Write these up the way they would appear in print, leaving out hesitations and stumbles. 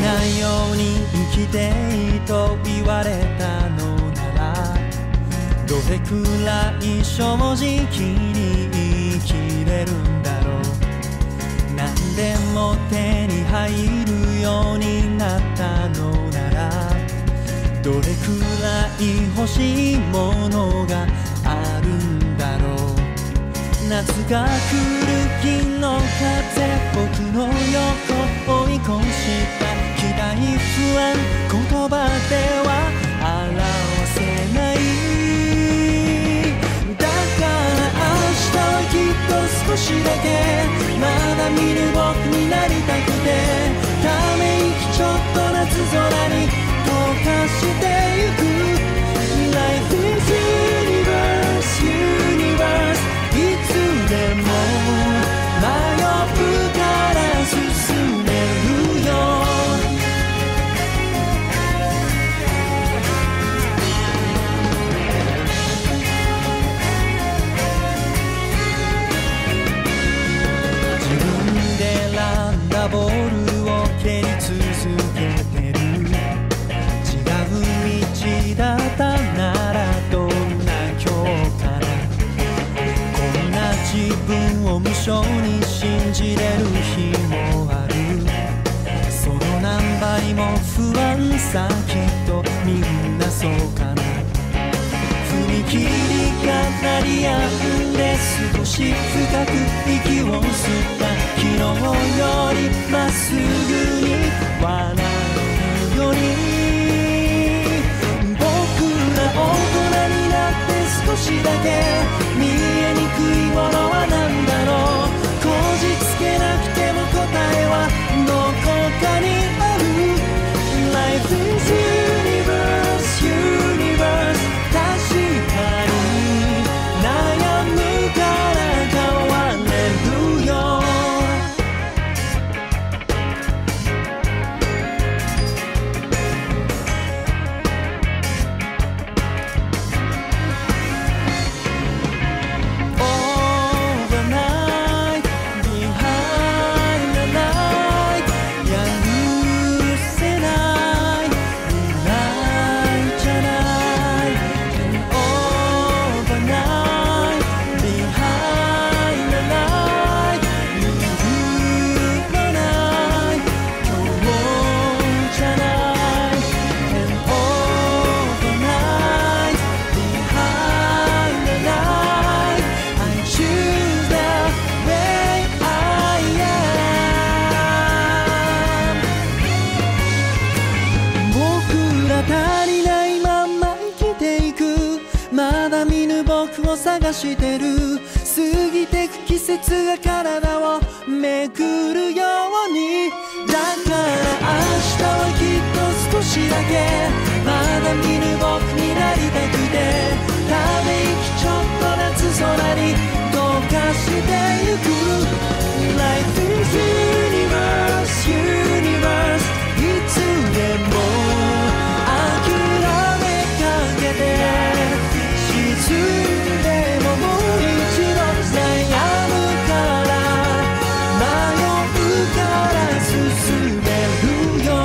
ないように生きていいと言われたのなら、どれくらい正直に生きれるんだろう。何でも手に入るようになったのなら、どれくらい欲しいものがあるんだろう。夏が来る日の風、僕の横追い越した期待不安、言葉では表せない。だから明日はきっと少しだけまだ見ぬ僕になりたくて、ため息ちょっと夏空に溶かしてゆく。 Life is universe, universe、 いつでも迷うから進めるよ。自分で選んだボールを蹴り続けてる。違う道だったならどんな今日かな。こんな自分を無償に信じれる日もある。その何倍も不安さきっとみんなそうかな。踏切が鳴りやんで少し深く息を吸った。昨日よりまっすぐに笑うように。僕ら大人になって少しだけ見えにくいものは何だろう。こじつけなくても答えはどこかにある。 Life is universe, universe、 確かに悩むから変われるよ。探してる。過ぎてく季節が体を巡るように。だから明日はきっと少しだけまだ見ぬ僕になりたくて、ため息ちょっと夏空に溶かしてゆく。 Life is universe, universe、 いつでも諦めかけて沈んでももう一度悩むから迷うから進めるよ。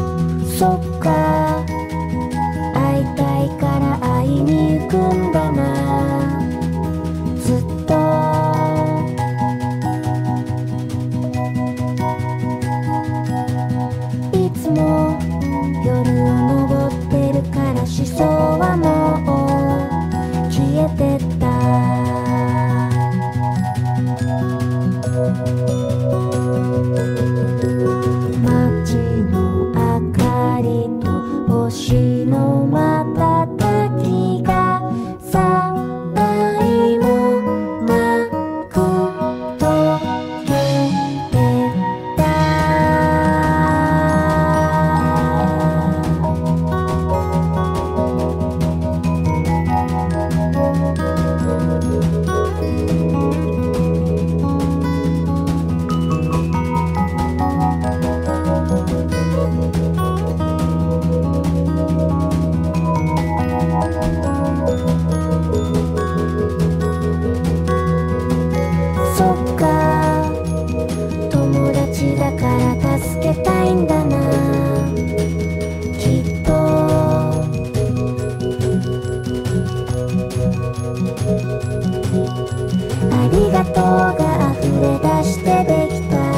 そっか、会いたいから会いに行くんだな。 港が溢れ出してできた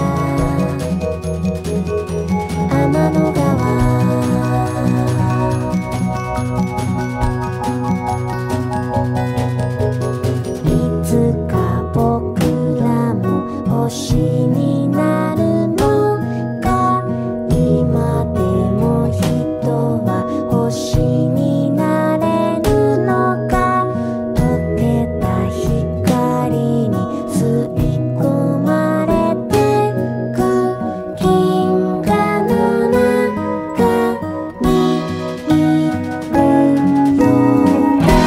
天の川。いつか僕らも星になるのか。今でも人は星になれるのか。溶けた光に吸い込まれてく銀河の中にいるようだ。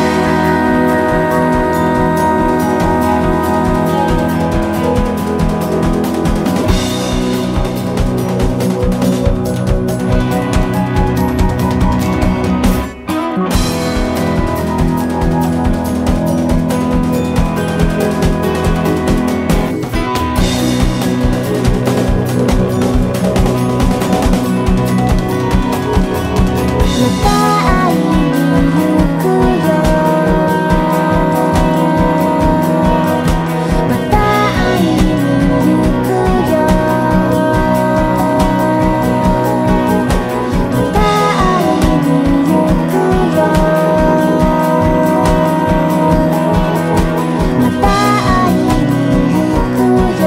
また会いに行くよ。また会いに行くよ。また会いに行くよ。また会いに行くよ。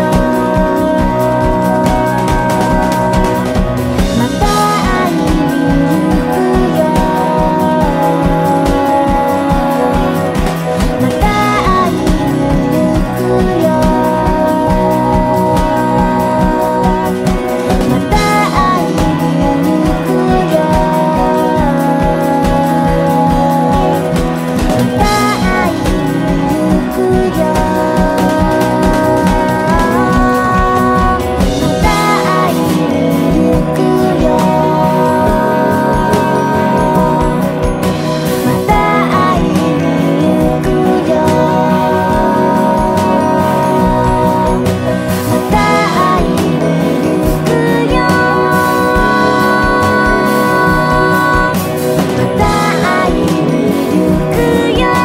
また会いに行くよ。また会いに行くよ。また会いに行くよ。また会いに行くよ。また会いに行くよ。また会いに行くよ。また会いに行くよ。また会いに行くよ。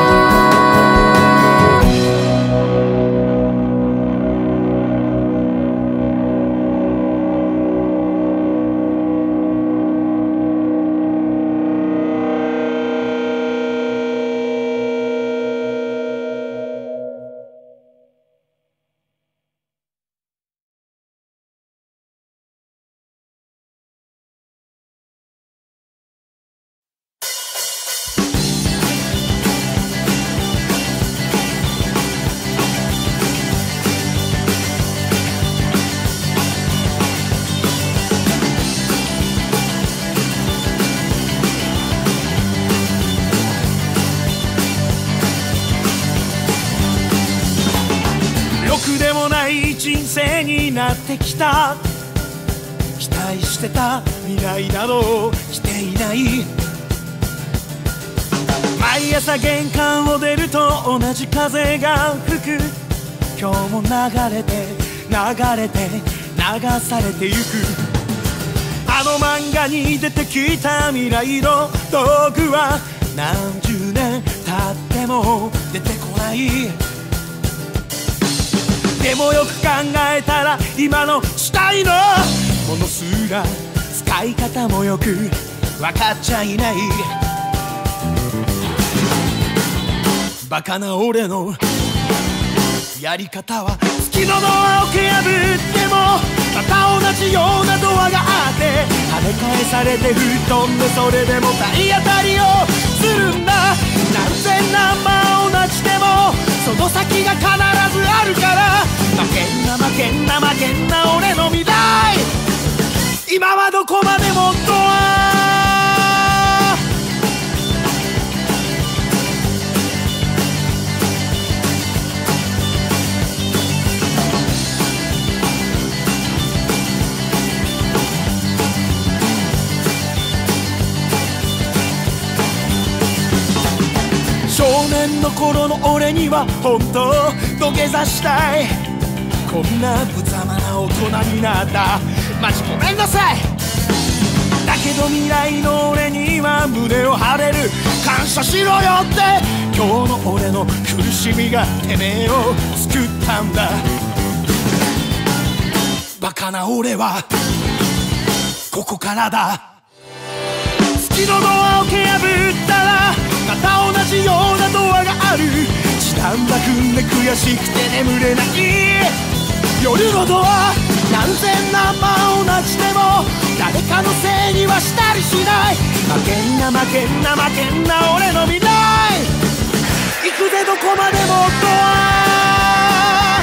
ろくでもない人生になってきた。期待してた未来など来ていない。毎朝玄関を出ると同じ風が吹く。今日も流れて流れて流されてゆく。あの漫画に出てきた未来の道具は何十年経っても出てこない。でもよく考えたら今の時代のものすら使い方もよく分かっちゃいない。バカな俺のやり方は月のドアを蹴破ってもまた同じようなドアがあって跳ね返されて吹っ飛んでそれでも体当たりをするんだ。何千何万同じでもその先が必ずあるから負けんな負けんな負けんな俺の未来。今はどこまでもドア少年の頃の俺には本当土下座したい。こんな無様な大人になったマジごめんなさい。だけど未来の俺には胸を張れる。感謝しろよって今日の俺の苦しみがてめえを救ったんだ。バカな俺はここからだ。月のドアを蹴破ったらまた同じようなドアがある。時短だ組んで悔しくて眠れない夜のドア。何千何万同じでも誰かのせいにはしたりしない。負けんな負けんな負けんな俺の未来。行くぜどこまでもドア。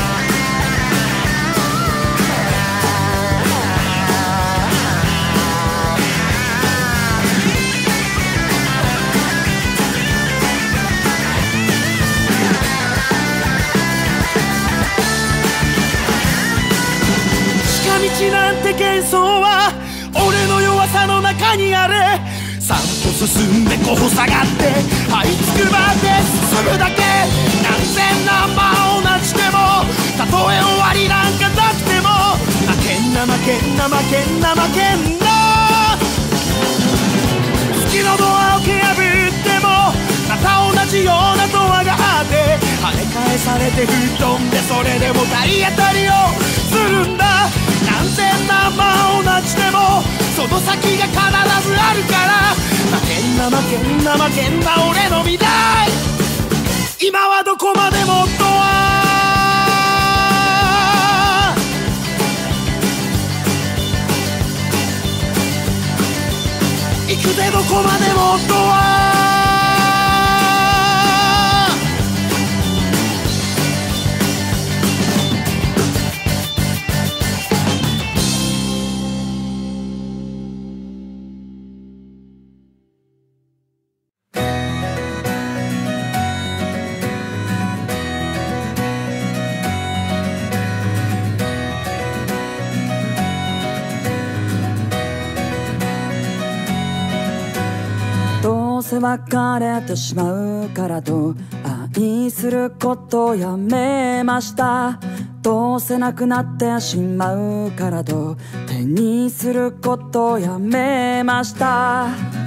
近道なんて幻想は俺の弱さの中にある。3歩進んで5歩下がって這いつくばって進むだけ。何千何万同じでもたとえ終わりなんかなくても負けんな負けんな負けんな負けんな。月のドアを蹴破ってもまた同じようなドアがあって跳ね返されて吹っ飛んでそれでも体当たりをするんだ。何千何万同じでもその先が必ずあるから負けんな負けんな負けんな俺の未来。今はどこまでもドア。行くぜどこまでもドア。 どうせ別れてしまうからと愛することやめました。どうせなくなってしまうからと手にすることやめました。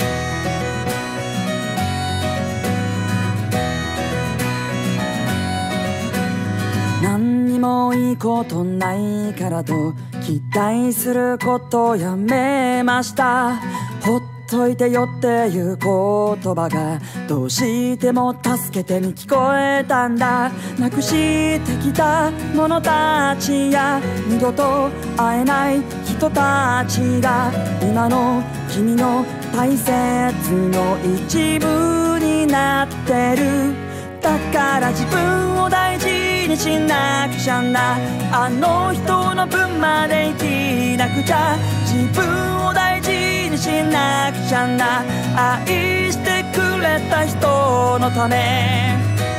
何にもいいことないからと期待することやめました。ほっといてよっていう言葉がどうしても助けてに聞こえたんだ。なくしてきたものたちや二度と会えない人たちが今の君の大切の一部になってる。だから自分を大事にしなくちゃな。あの人の分まで生きなくちゃ。自分を大事にしなくちゃな。愛してくれた人のため。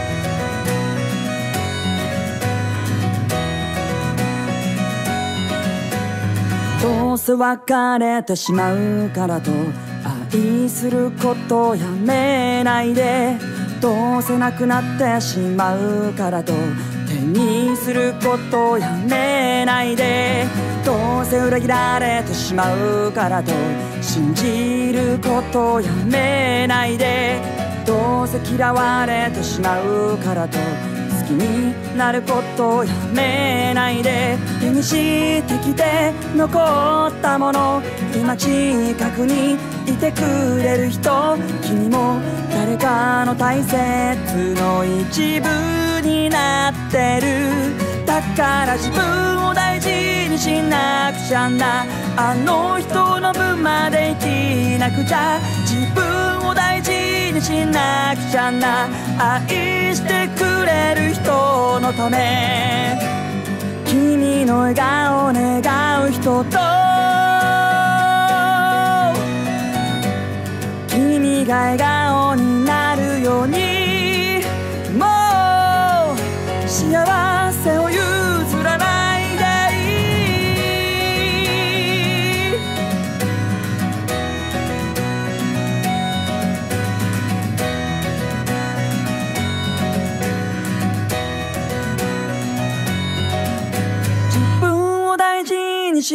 どうせ別れてしまうからと愛することやめないで。どうせなくなってしまうからと手にすることやめないで。どうせ裏切られてしまうからと信じることやめないで。どうせ嫌われてしまうからと好きになることやめないで。手にしてきて残ったもの今近くにいてくれる人。君も誰かの大切の一部になってる。だから自分を大事にしなくちゃな。あの人の分まで生きなくちゃ。自分を大事にしなくちゃな。愛してくれる人のため。君の笑顔を願う人と君が笑顔になるようにもう幸せを譲らないでいい。自分を大事にし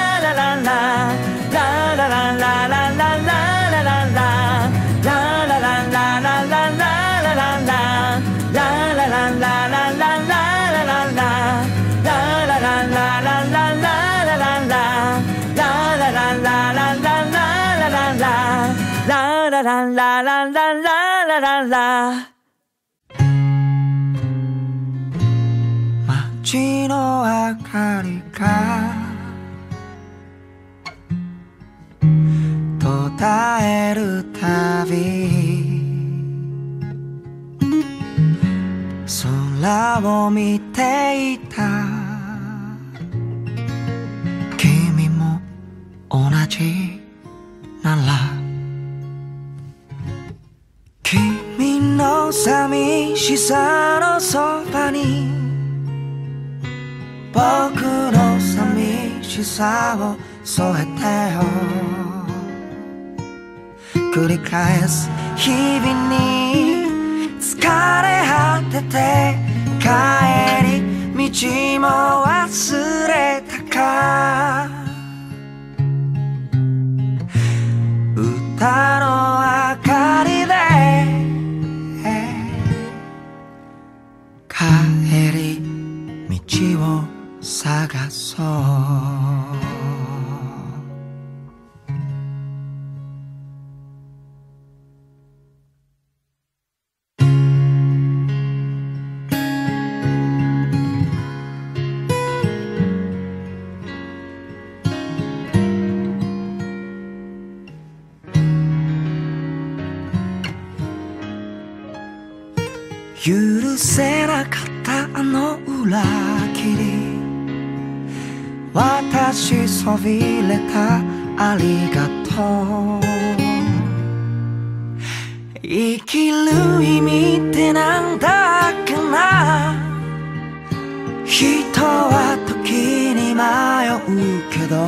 街の明かりが途絶えるたび空を見ていた。君も同じなら君の寂しさのそばに僕の寂しさを添えてよ。繰り返す日々に疲れ果てて帰り道も忘れたか。歌の明かりで帰り道を探そう。許せなかったあの裏切り、私そびれたありがとう。生きる意味ってなんだっけな。人は時に迷うけど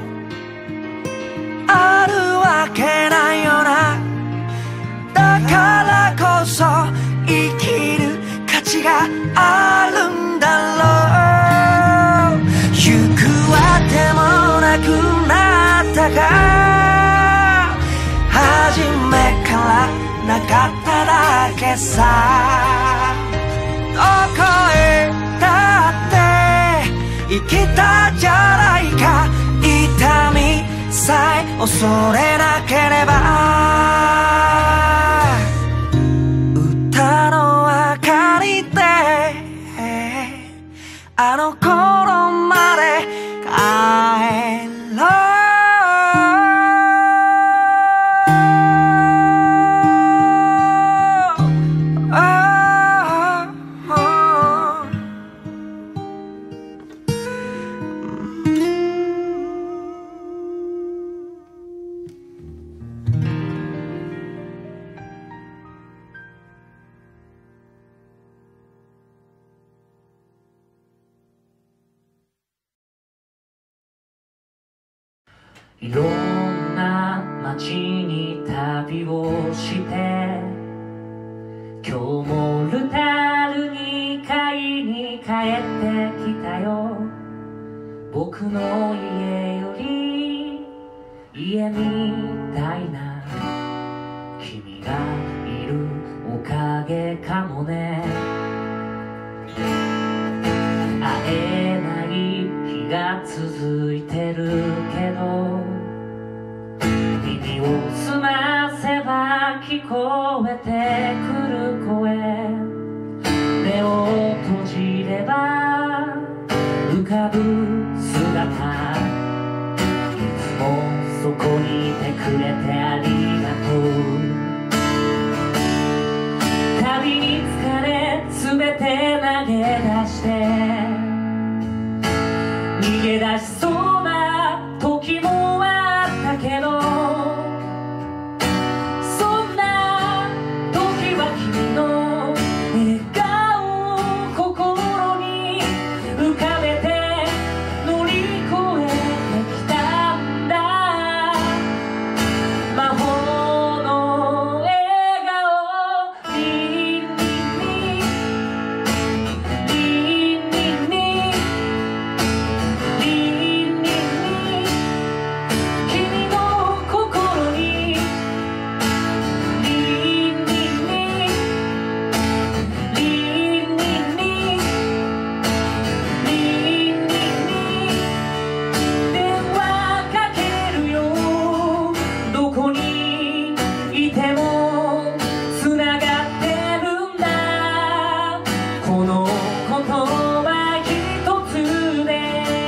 あるわけないよな。だからこそ生きる価値があるんだろう。行くあてもなくなったが初めからなかっただけさ。どこへだって生きたじゃないか。痛みさえ恐れなければ歌の明かりであの頃まで帰ろう。 いろんな街に旅をして今日もルタル2階に帰ってきたよ。僕の家より家みたいな君がいるおかげかもね。会えない日が続いてるけど耳を澄ませば聞こえてくる声。目を閉じれば浮かぶ姿。いつもそこにいてくれてありがとう。 疲れすべて投げ出して逃げ出しそうな時もあったけど、そんな時は君の笑顔を心に浮かべて乗り越えてきたんだ。魔法の笑顔リンリンリンリンリンリンリンリンリン、君の心にリンリンリンリンリンリンリンリンリンリン、電話かけるよ、どこにいてもつながってるんだ、この言葉一つで。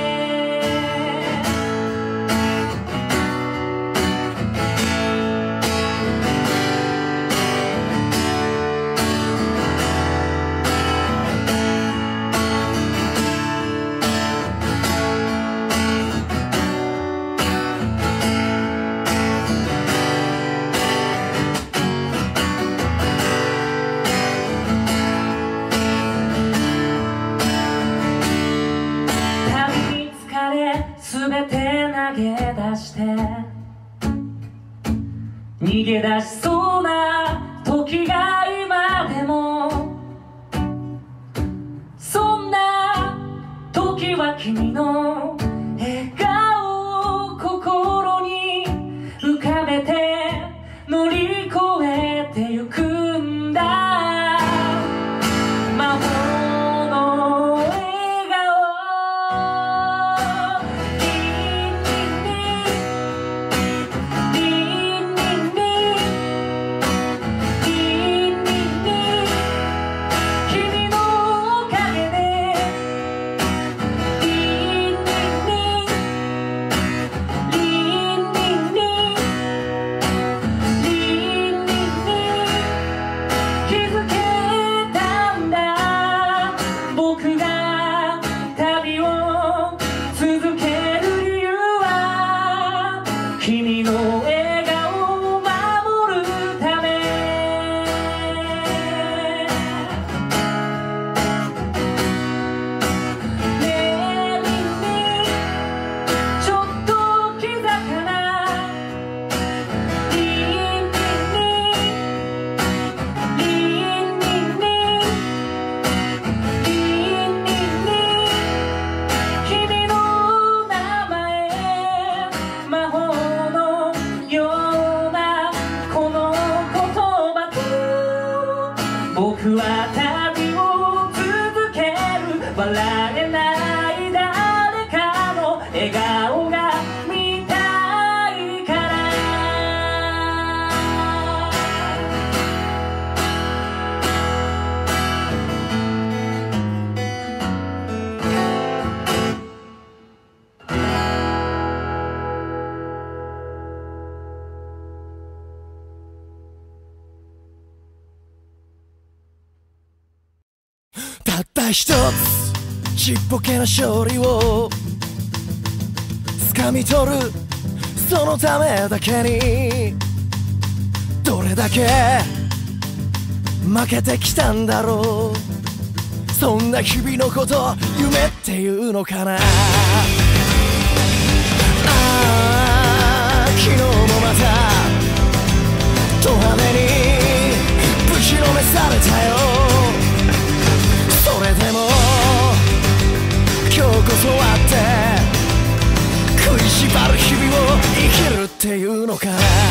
旅に疲れすべて投げ出して逃げ出しそうな時が今でも、そんな時は君の笑顔を心に浮かべて乗り越えてゆくんだ。魔法の笑顔リンリンリンリンリンリンリンリンリン、君のおかげでリンリンリンリンリンリンリンリンリン、気づけたんだ、僕が旅を続ける理由は君の笑顔を守るため。ねえリンリン、ちょっとキザかな、リンリンリンリンリンリンリンリンリン、君の名前魔法のようなこの言葉と、僕は旅を続ける、笑えない誰かの笑顔が見たいから。 たった一つちっぽけな勝利を掴み取る、そのためだけにどれだけ負けてきたんだろう、そんな日々のこと夢っていうのかな。ああ昨日もまたド派手にぶちのめされたよ、それでも今日こそはって食いしばる日々を生きるっていうのかな。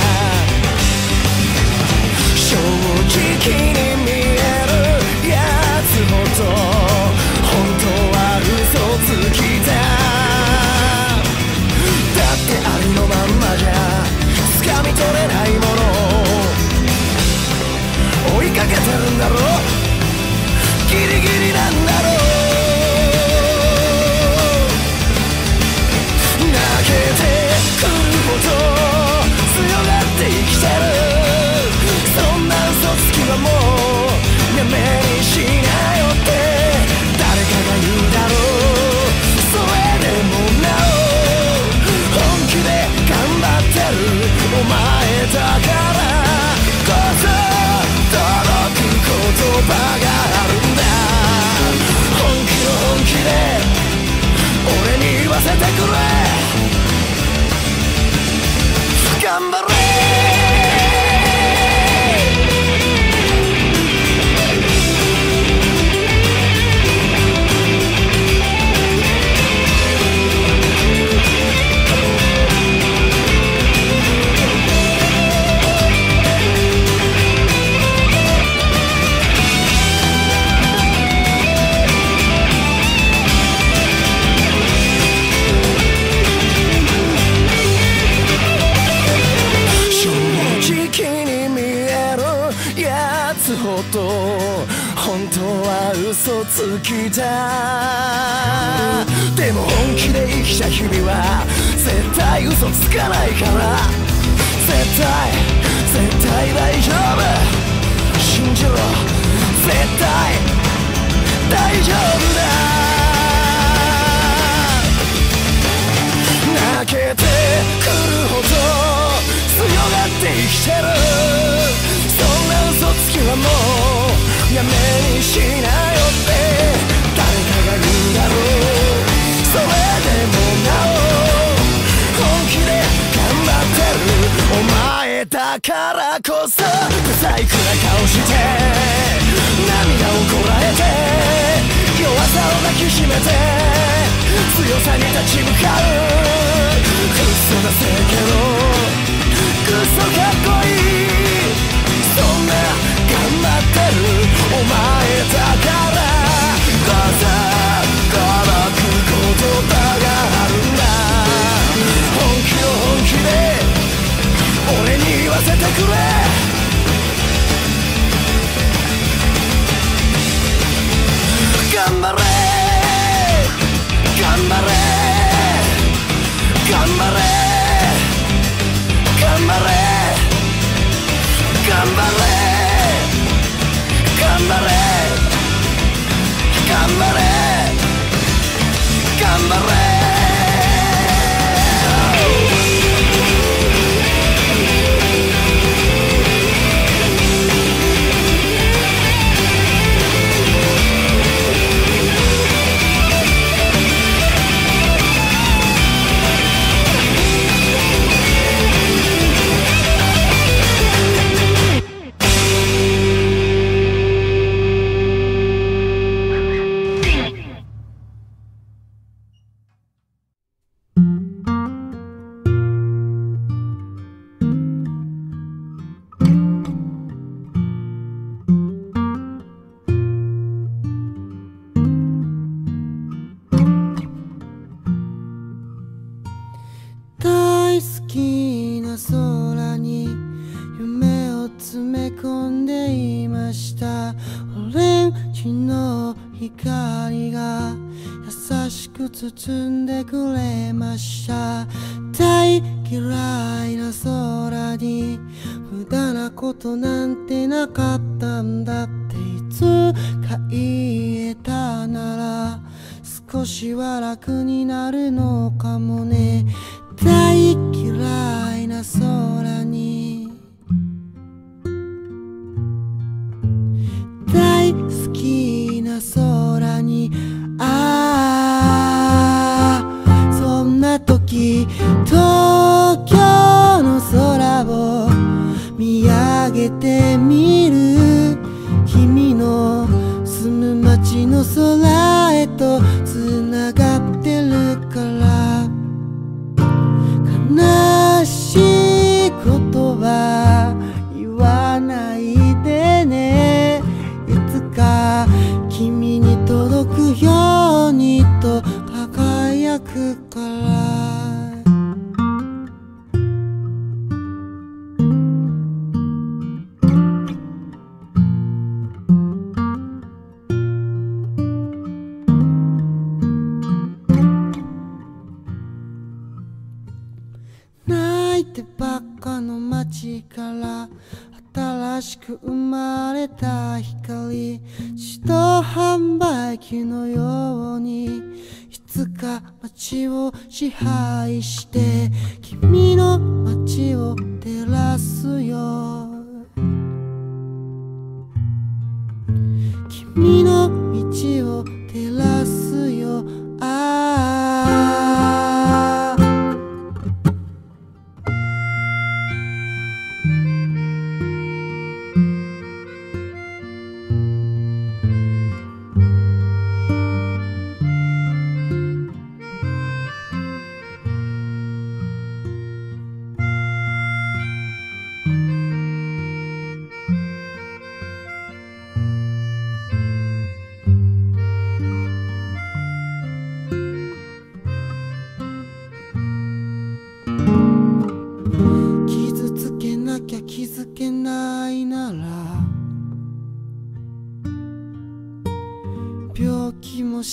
正直に見えるやつほど本当は嘘つきだ。だってありのまんまじゃ掴み取れないものを追いかけてるんだろう、ギリギリなんだろう。泣けてくるほど強がって生きてる、そんな嘘つきはもうくれ頑張れ本当は嘘つきだでも本気で生きた日々は絶対嘘つかないから絶対大丈夫信じろ絶対大丈夫だ泣けてくるほど強がって生きてるそんな嘘つきはもうやめにしなよって誰かが言うだろうそれでもなお本気で頑張ってるお前だからこそ不細工な顔して涙をこらえて弱さを抱きしめて強さに立ち向かうクソなせいけどクソかっこいいそんな頑張ってるお前だからこそ届く言葉があるんだ本気の本気で俺に言わせてくれ頑張れ頑張れ頑張れ頑張れ頑張れ頑張れ頑張れ頑張れ包んでくれました大嫌いな空に無駄なことなんてなかったんだっていつか言えたなら少しは楽になるのかもね大嫌いな空に大好きな空にそんな時東京の空を見上げてみる君の住む街の空へとつながってるから悲しいことは言わないでねいつか君に届くようにと輝くから泣いてばっかの街から新しく生まれた光自動販売機のようにいつか街を支配して君の街を照らすよ君の道を照らすよ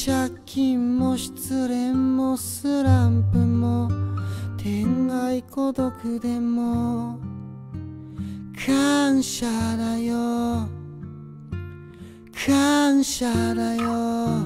借金も失恋もスランプも天涯孤独でも感謝だよ感謝だよ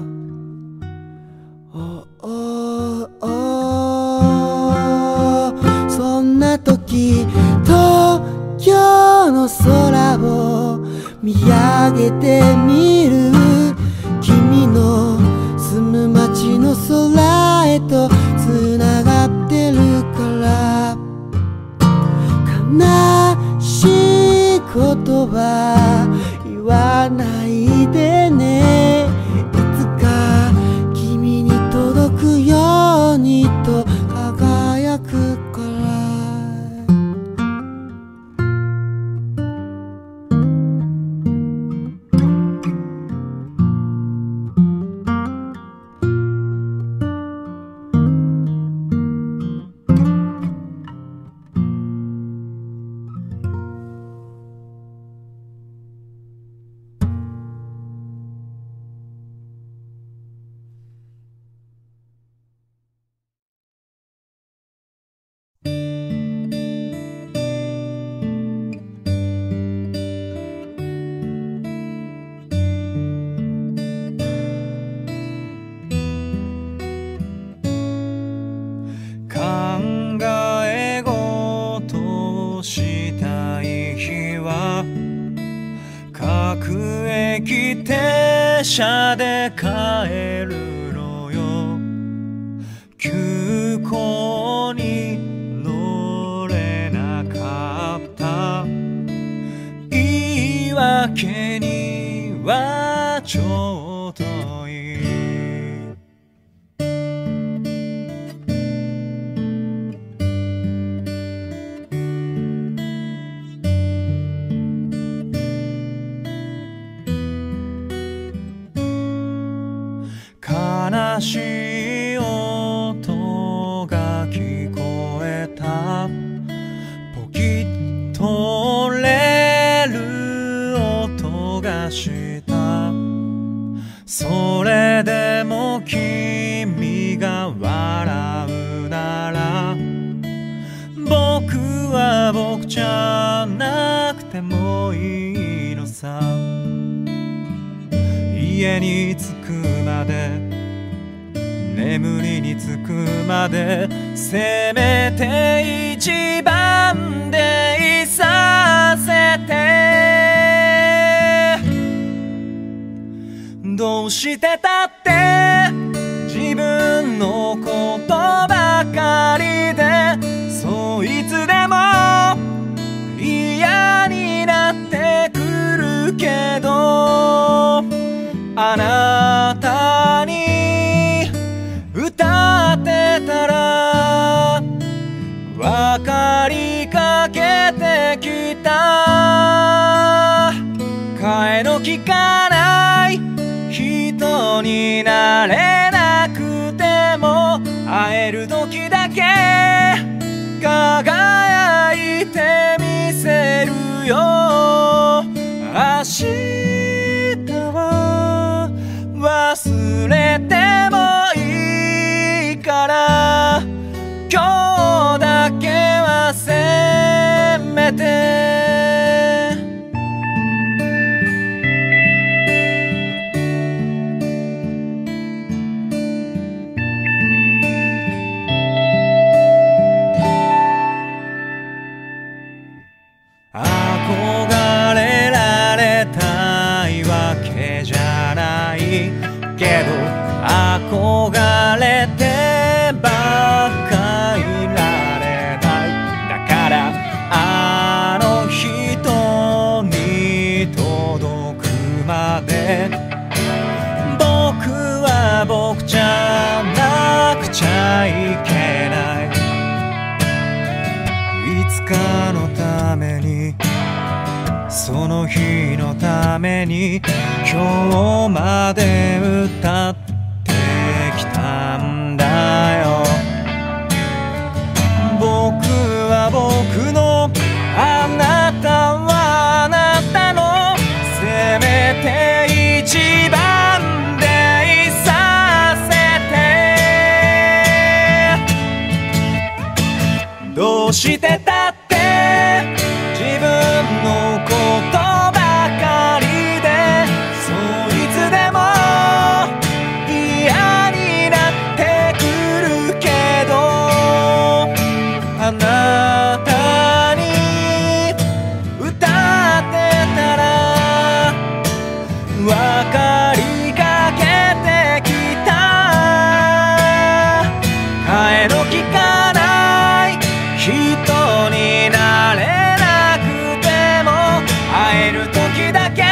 そんな時東京の空を見上げてみる君の住む街の空へとつながってるから悲しい言葉言わないでねいつか君に届くようにと輝くから電車で帰るのよ急行に乗れなかった言い訳にはちょうどいい悲しい音が聞こえたポキッと折れる音がしたそれでも君が笑うなら僕は僕じゃなくてもいいのさ家に着くまで眠りにつくまでせめて一番でいさせてどうしてたって自分のことばかりでそいつでも嫌になってくるけどあなたに歌ってたら分かりかけてきた替えの利かない人になれなくても会える時だけ輝いてみせるよ明日は忘れてもいいから今日だけはせめて憧れられたいわけじゃないけど憧れてばっかいられないだからあの人に届くまで僕は僕じゃなくちゃいけないいつかのためにその日のために今日まで歌ってきたんだよ僕は僕のあなたはあなたのせめて一番でいさしてたって自分のことばかりでそいつでも嫌になってくるけどあなたに歌ってたら分かりかけてきた替えの利かない人になれなくても会える時だけ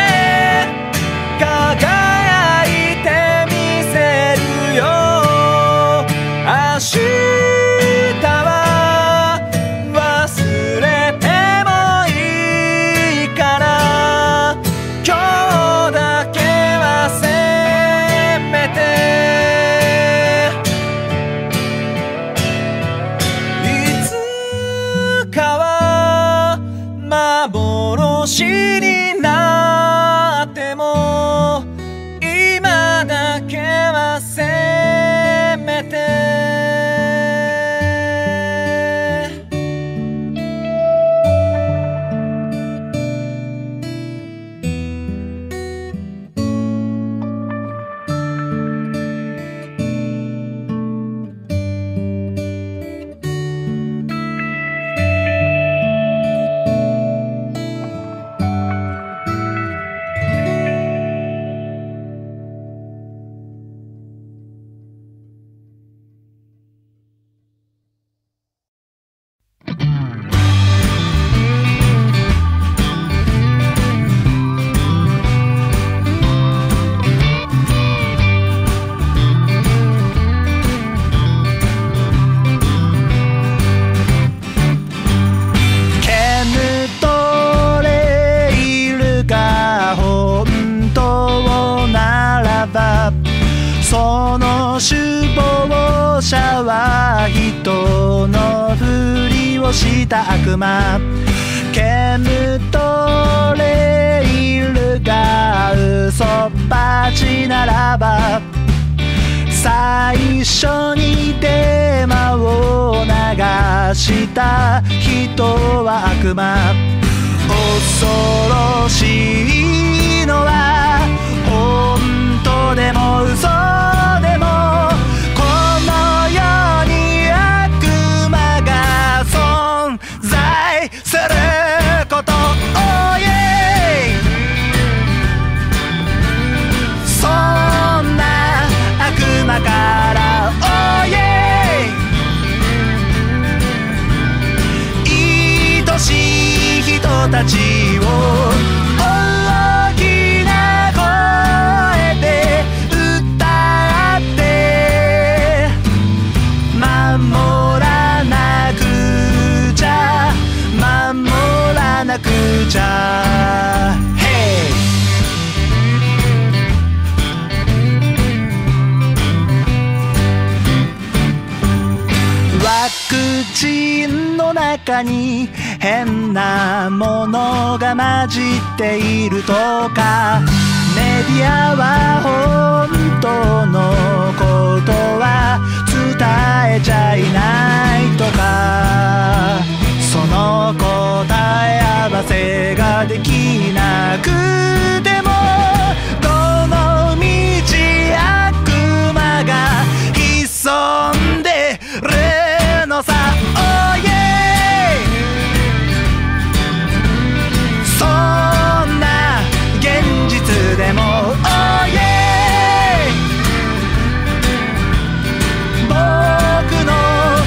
輝いてみせるよ明日は忘れてもいいから今日だけはせめていつかは幻になっても今だけはせめてその首謀者は人のふりをした悪魔煙とレイルが嘘っぱちならば最初にデマを流した人は悪魔恐ろしいのは本当でも嘘でもこの世に悪魔が存在することoh yeahそんな悪魔からoh yeah愛しい人たちを大きな声で歌って守らなくちゃ守らなくちゃ Heyワクチンの中に変なものが混じっているとかメディアは本当のことは伝えちゃいないとかその答え合わせができなくてもどの道悪魔が潜んでるのさoh yeahそんな現実でもoh yeah僕の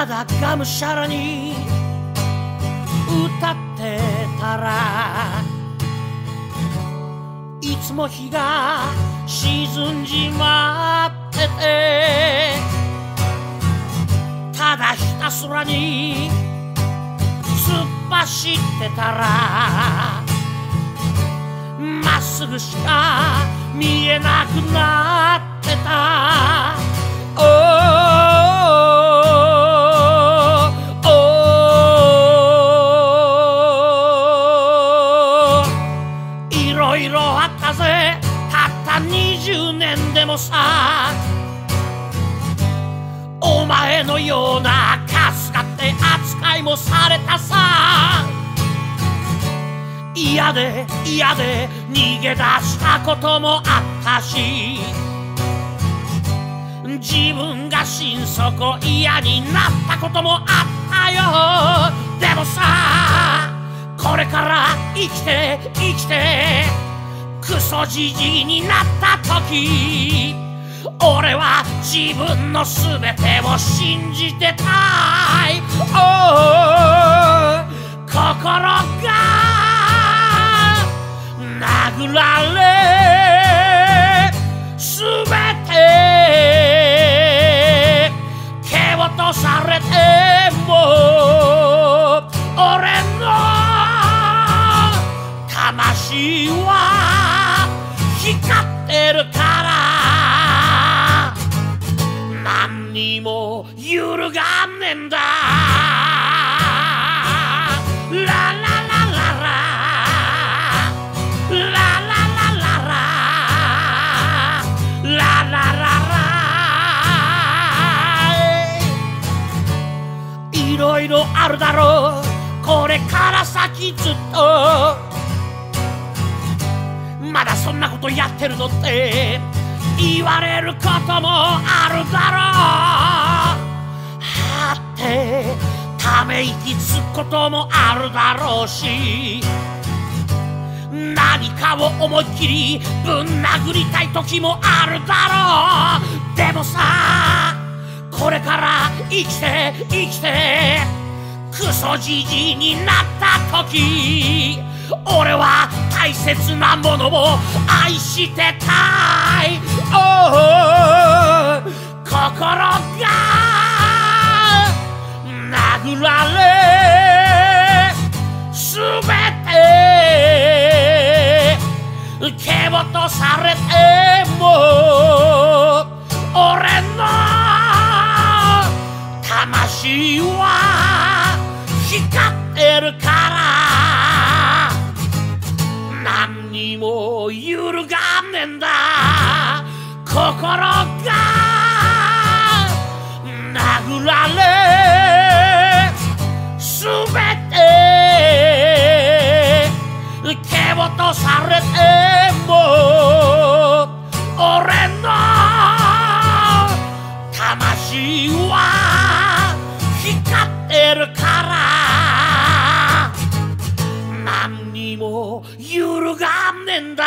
ただがむしゃらに歌ってたらいつも日が沈んじまっててただひたすらに突っ走ってたらまっすぐしか見えなくなってた。いろいろあったぜたった20年でもさお前のようなカスがって扱いもされたさ。嫌で嫌で逃げ出したこともあったし自分が心底嫌になったこともあったよ。でもさこれから生きて生きてクソじじいになった時俺は自分のすべてを信じてたい。心が殴られすべて蹴落とされても俺の魂は光ってるから何にも揺るがんねんだ。ラララララララララララいろいろあるだろうこれから先ずっとまだそんなことやってるのって言われることもあるだろう。はってため息つくこともあるだろうし何かを思いっきりぶん殴りたい時もあるだろう。でもさこれから生きて生きてクソじじいになった時俺は大切なものを愛してたい。心が殴られすべて蹴落とされても俺の魂は光ってるから何にも揺るがんねんだ。心が殴られすべて蹴落とされても俺の魂は光ってるから何にも揺るがんねんだ。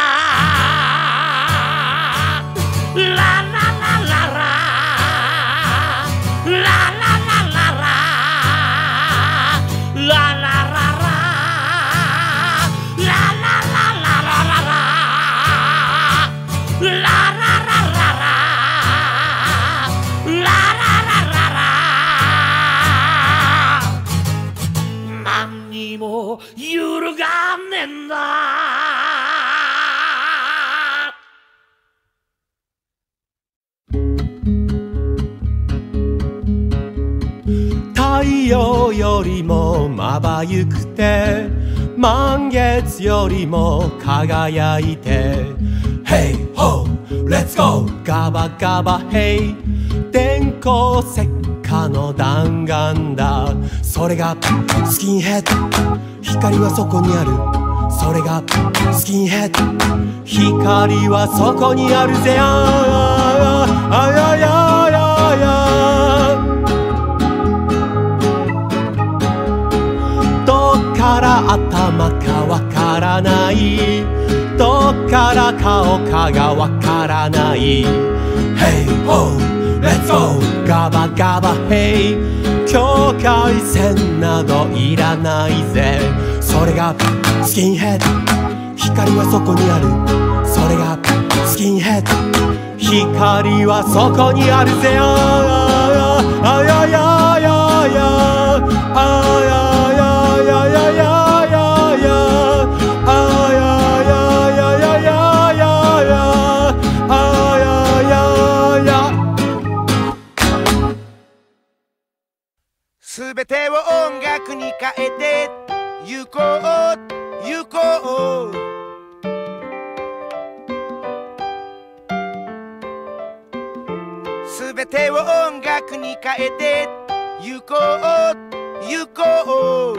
ララララララララララララ何にも揺るがんねんだ。 太陽よりもまばゆくて満月よりも輝いて Hey ho let's go ガバガバ Hey 電光石火の弾丸だ。それがスキンヘッド光はそこにある。それがスキンヘッド光はそこにあるぜ。あややややどっから頭かわからないどっから顔かがわからない。Hey ho let's go ガバガバ Hey 今境界線などいらないぜ。それがスキンヘッド、光はそこにある。それがスキンヘッド、光はそこにあるぜ。あやややや、あややややややや、あややややややや、あややや。 すべてを音楽に変えて行こう行こう。すべてを音楽に変えて行こう行こう。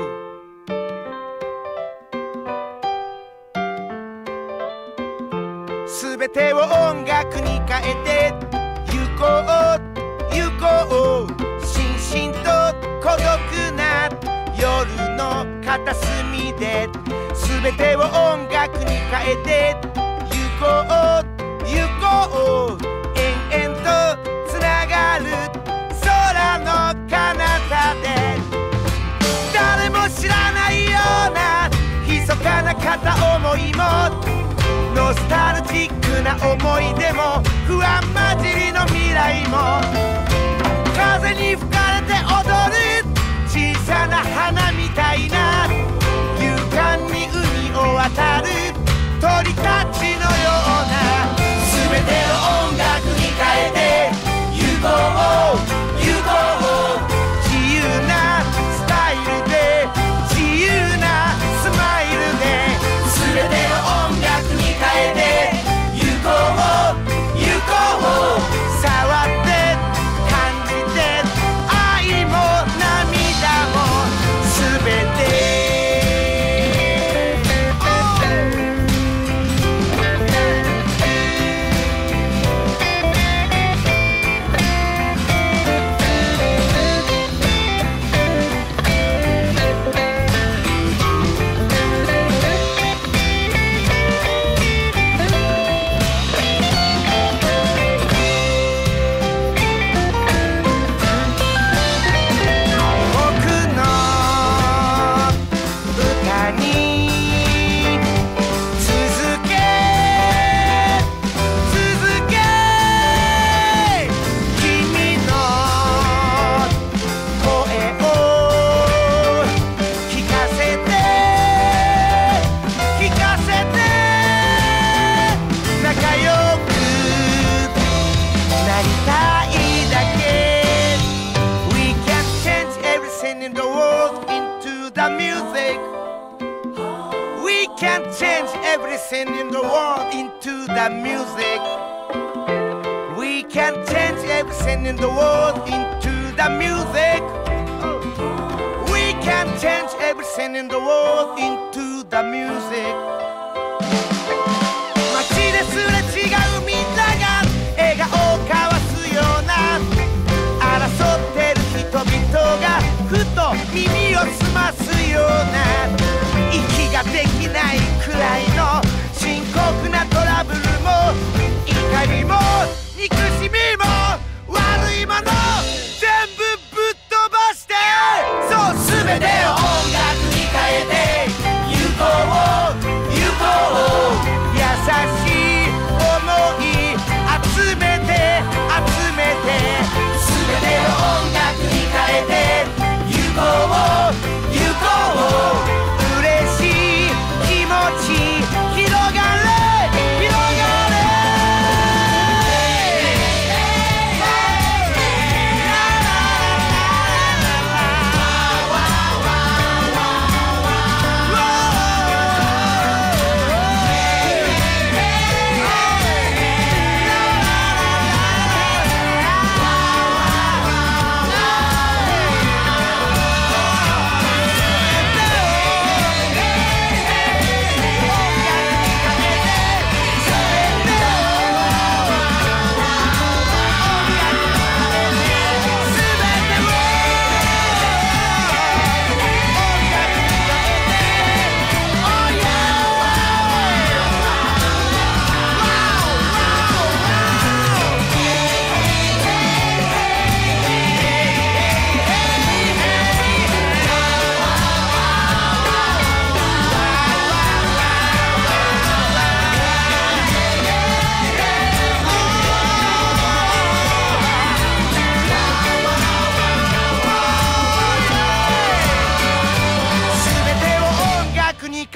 すべてを音楽に変えて行こう行こう。しんと孤独な夜の片隅で、すべてを音楽に変えて行こう行こう。延々とつながる空の彼方で、誰も知らないような密かな片思いも、ノスタルジックな思い出も、不安混じりの未来も、風に吹かれて踊る小さな花みたいな、勇敢に海を渡る鳥たちのような。すべてを音楽に変えて行こう行こう。自由なスタイルで自由なスマイルで、すべてを音楽に変えて行こう行こう。触って感じて愛も涙もすべて。Everything in the world into the music. We can change everything in the world into the music. We can change everything in the world into the music. 街ですれ違うみんなが笑顔を交わすような、争ってる人々がふと耳を澄ますような、息ができないくらいの深刻なトラブルも、怒りも憎しみも悪いもの全部ぶっ飛ばして、そうすべてを音楽に変えて行こう行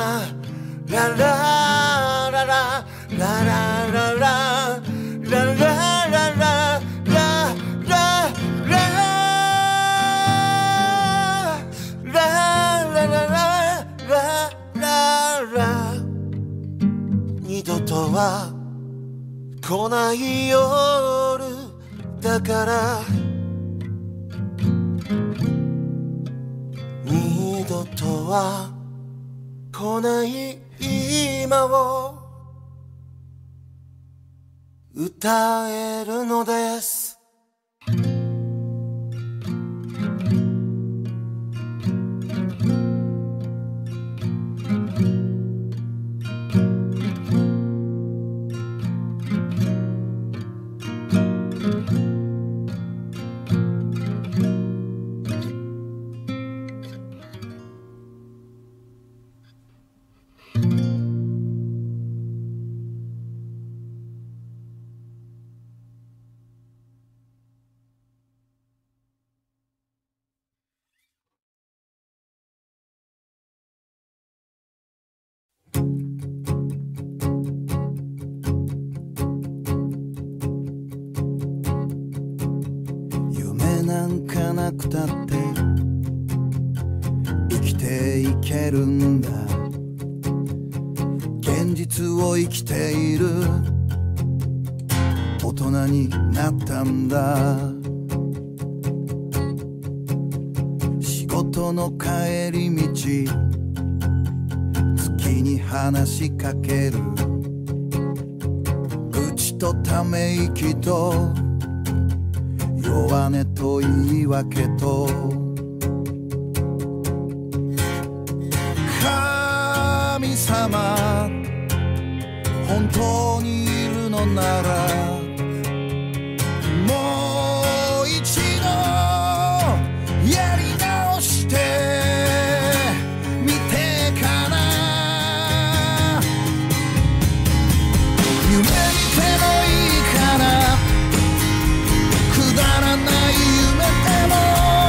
ララララララララララ二度とは来ない夜だから二度とは来ない今を歌えるのですなんかなくたって生きていけるんだ現実を生きている大人になったんだ仕事の帰り道月に話しかける愚痴とため息と弱音と言い訳と神様本当にいるのならもう一度やり直してみてかな。夢見てもいいかな、くだらない夢でも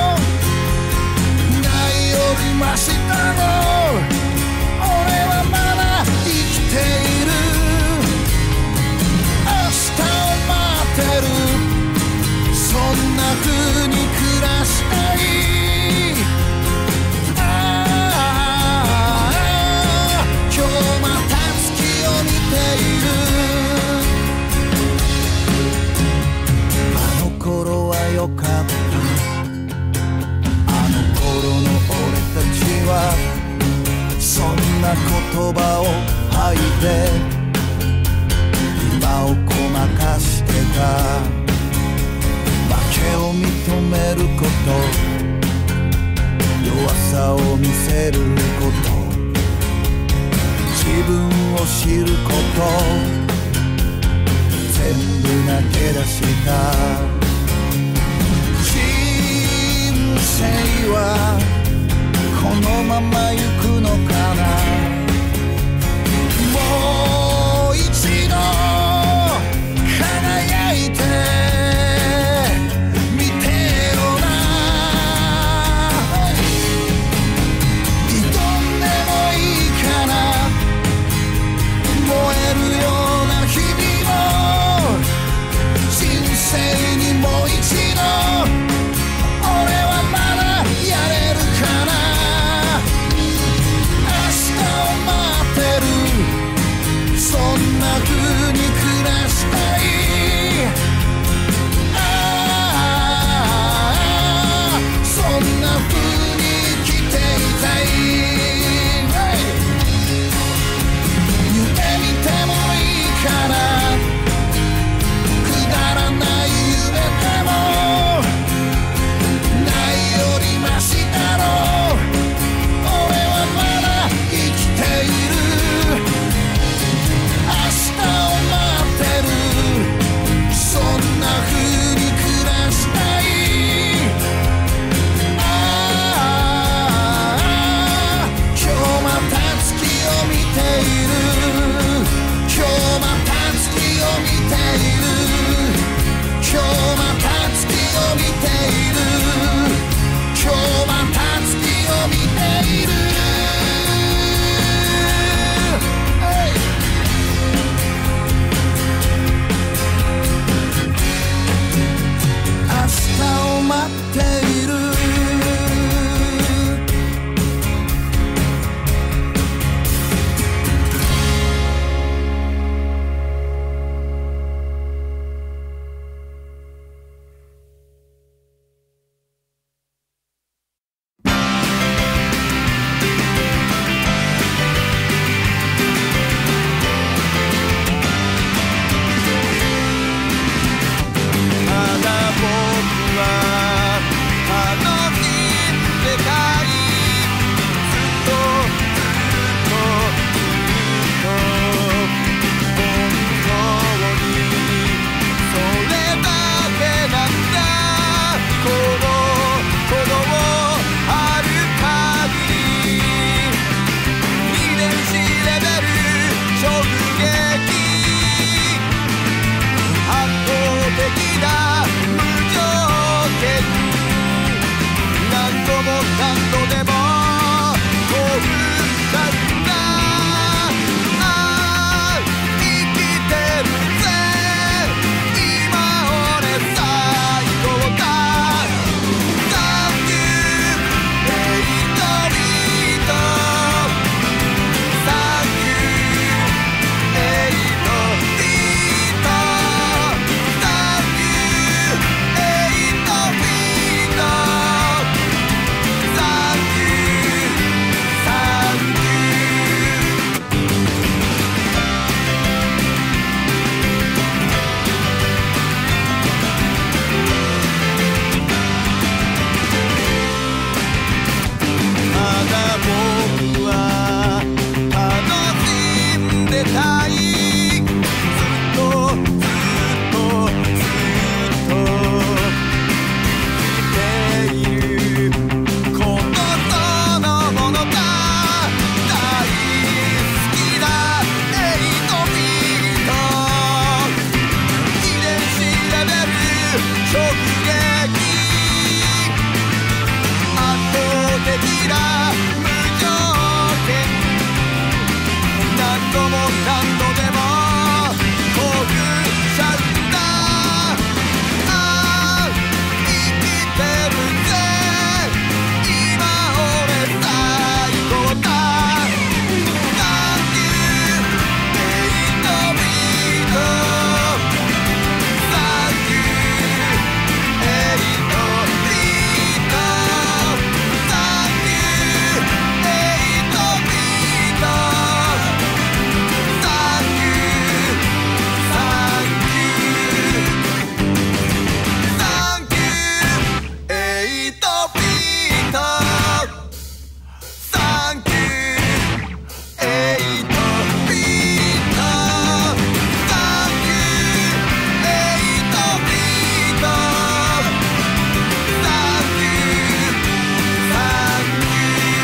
ないよりマシだろう。俺はまだ生きている、明日を待ってる、そんな風に暮らしたい。今日また月を見ている。あの頃はよかった、あの頃の俺たちはそんな言葉を吐いて今をごまかしてた。負けを認めること、弱さを見せること、自分を知ること、全部投げ出した。人生はこのまま行くのかな。もう一度輝いてみてよな。挑んでもいいかな、燃えるような日々を人生にもう一度俺はまだやれるかな。そんな風に暮らしたい。そんな風に生きていたい。夢見てもいいかな、くだらない夢でもないよりマシだろう。俺はまだ生きている、そんな風に暮らしたい。今日また月を見ている、今日また月を見ている、今日また月を見ている、今日また月を見ている。明日を待っている。たい。 何度でも興奮しちゃうんだ。ああ生きてるぜ今俺最高だ。Thank you 8 ビート Thank you 8 ビート Thank you 8 ビート Thank you Thank you Thank you 8 ビート Thank you 8 ビート Thank you 8 ビート Thank you Thank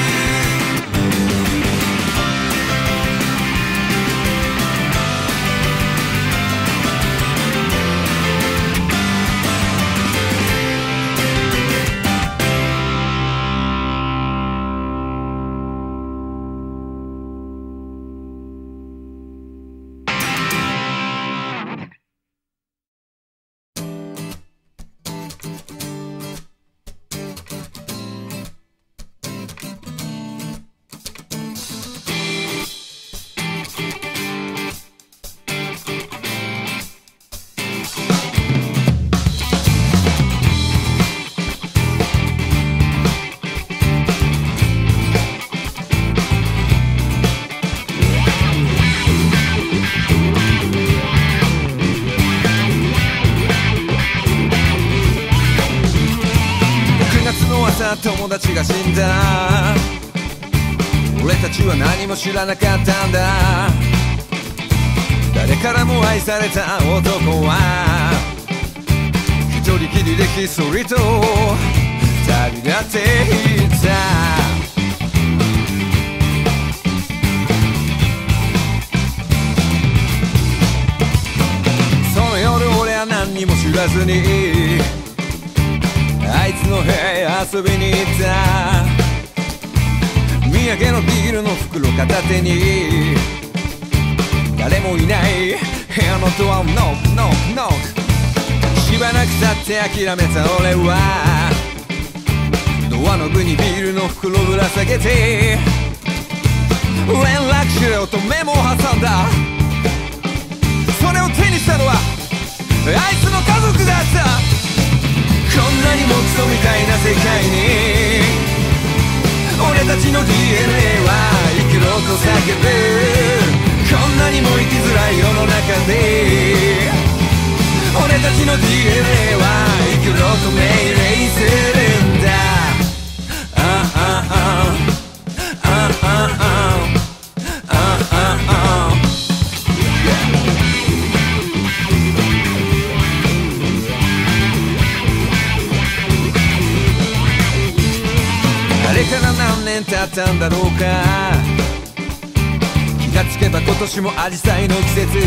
9月の朝友達が死んだ。俺たちは何も知らなかったんだ。誰からも愛された男は一人きりでひっそりと旅立っていった。その夜俺は何にも知らずにあいつの部屋へ遊びに行った。土産のビールの袋片手に誰もいない部屋のドアをノックノックノック。しばらく経って諦めた俺はドアの上にビールの袋ぶら下げて連絡しろよとメモを挟んだ。それを手にしたのはあいつの家族だった。こんなにもクソみたいな世界に俺たちの DNA は生きろと叫ぶ。こんなにも生きづらい世の中で俺たちの DNA は生きろと命令するんだ。あれから何年経ったんだろうか。気がつけば今年もアジサイの季節。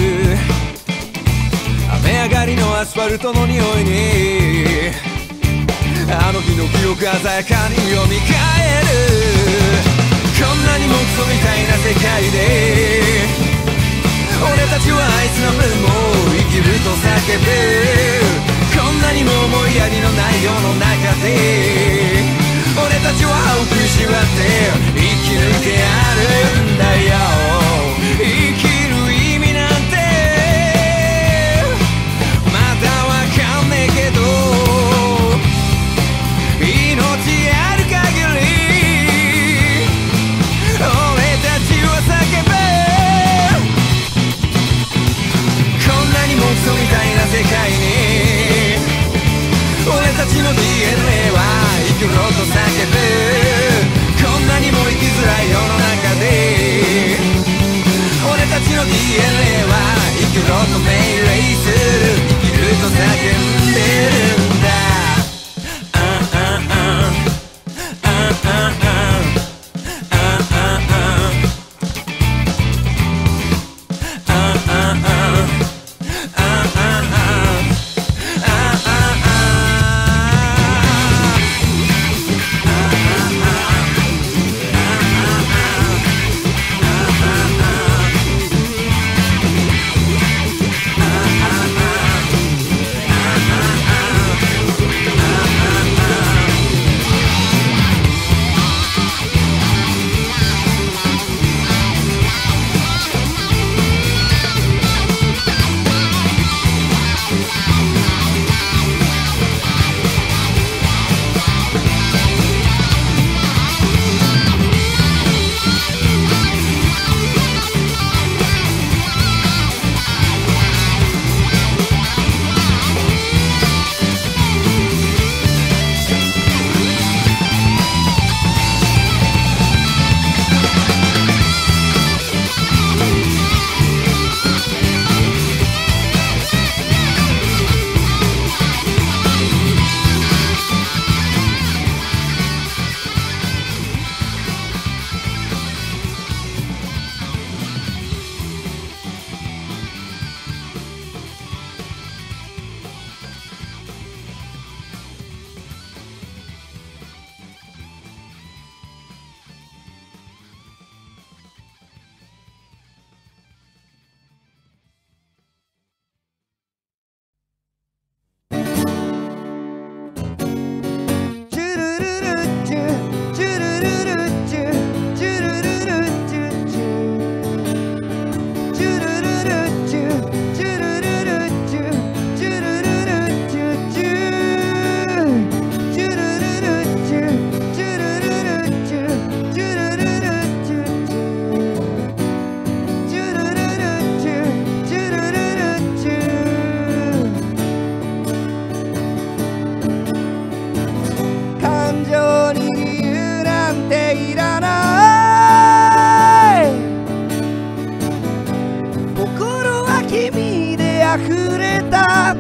雨上がりのアスファルトの匂いにあの日の記憶鮮やかに蘇る。こんなにもクソみたいな世界で俺たちはあいつの分も生きると叫ぶ。こんなにも思いやりのない世の中で俺たちは歯を食いしばって生き抜いてやるんだよ。生きる意味なんてまだわかんねえけど命ある限り俺たちは叫ぶ。こんなにもクソみたいな世界に俺たちの DNA は生きろと叫ぶ。こんなにも生きづらい世の中で俺たちの DNA は生きろと命令する。生きると叫んでるんだ。 が触れた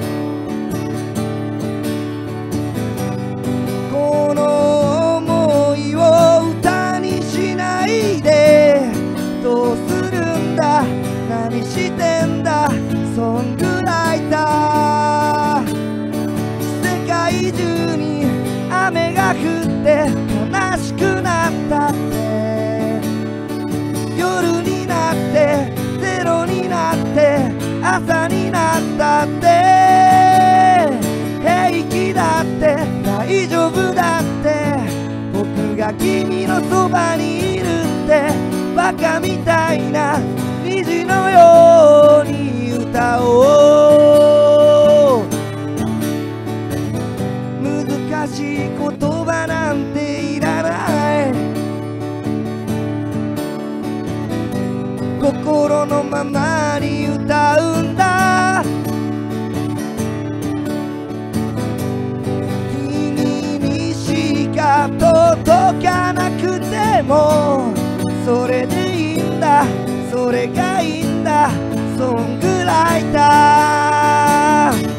この想いを歌にしないでどうするんだ何してんだソングライター世界中に雨が降って悲しくなったって夜になってゼロになって朝になったって平気だって大丈夫だって僕が君のそばにいるってバカみたいな虹のように歌おう難しい言葉なんていらない心のままに歌うんだ君にしか届かなくてもそれでいいんだそれがいいんだソングライター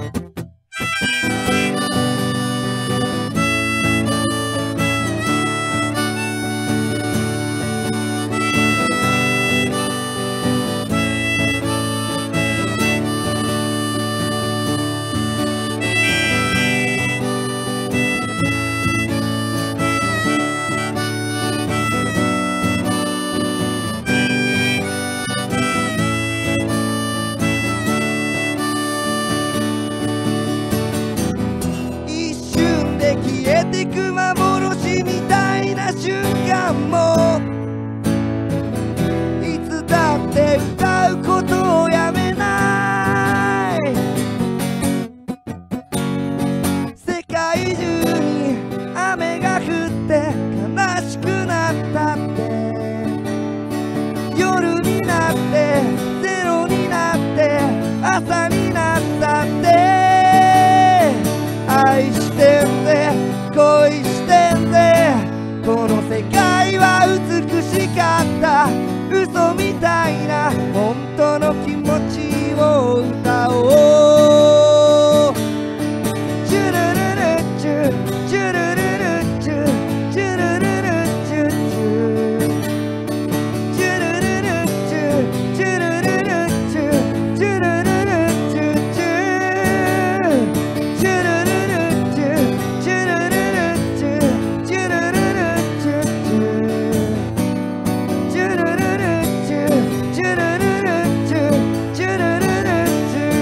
幻みたいな瞬間もいつだって歌うことをやめない世界中に雨が降って悲しくなったって夜になってゼロになって朝になったって愛してんで恋してんでこの世界は美しかった嘘みたいな本当の気持ちを歌おうチュルルルチュチュルルルチュチュルルルチュチュチュルルルチュチュルルルチュチュルルルチュチュチュルルルチュチュルルルチュチュルルルチュチュチュルルルチュチュルルルチュチュルルルチュ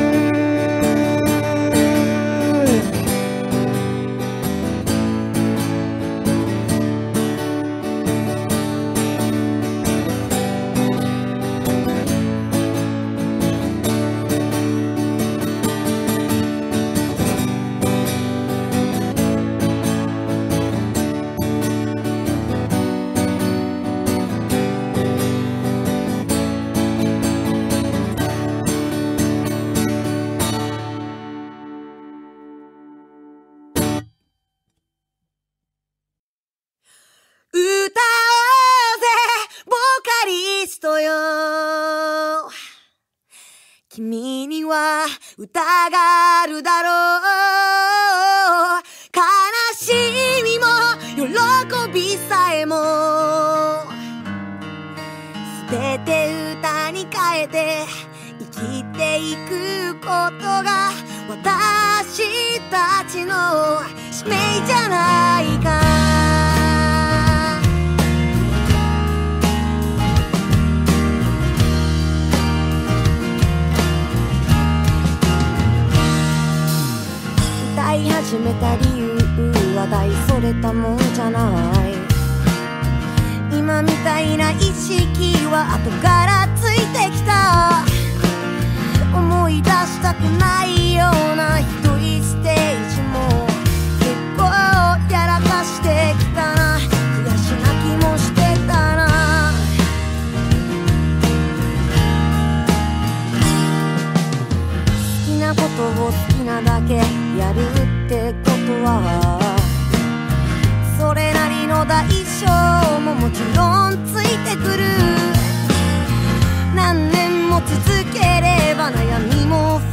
歌おうぜボーカリストよ君には歌があるだろう悲しみも喜びさえも全て歌に変えて生きていくことが私たちの使命じゃないか歌い始めた理由は大それたもんじゃない今みたいな意識は後からついてきた思い出したくないようなひどいステージも結構やらかしてきたな悔し泣きもしてたな好きなことを好きなだけやるってことはそれなりの代償ももちろんついてくる何年も続ければ悩みも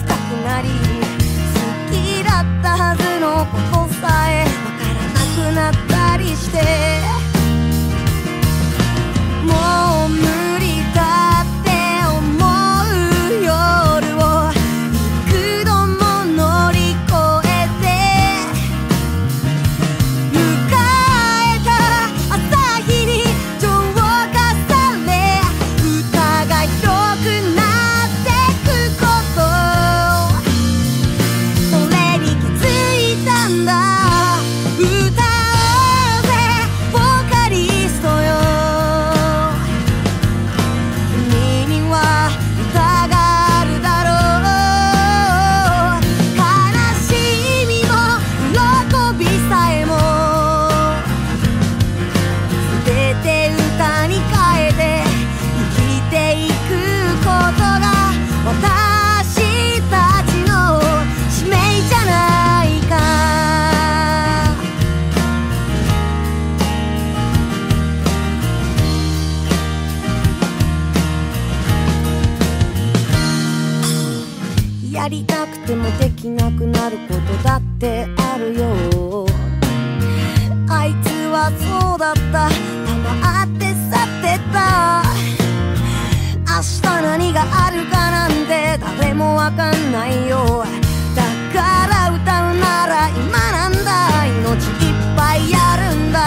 やりたくてもできなくなることだってあるよ。あいつはそうだった、黙って去ってた。明日何があるかなんて誰もわかんないよ。だから歌うなら今なんだ、命いっぱいやるんだ。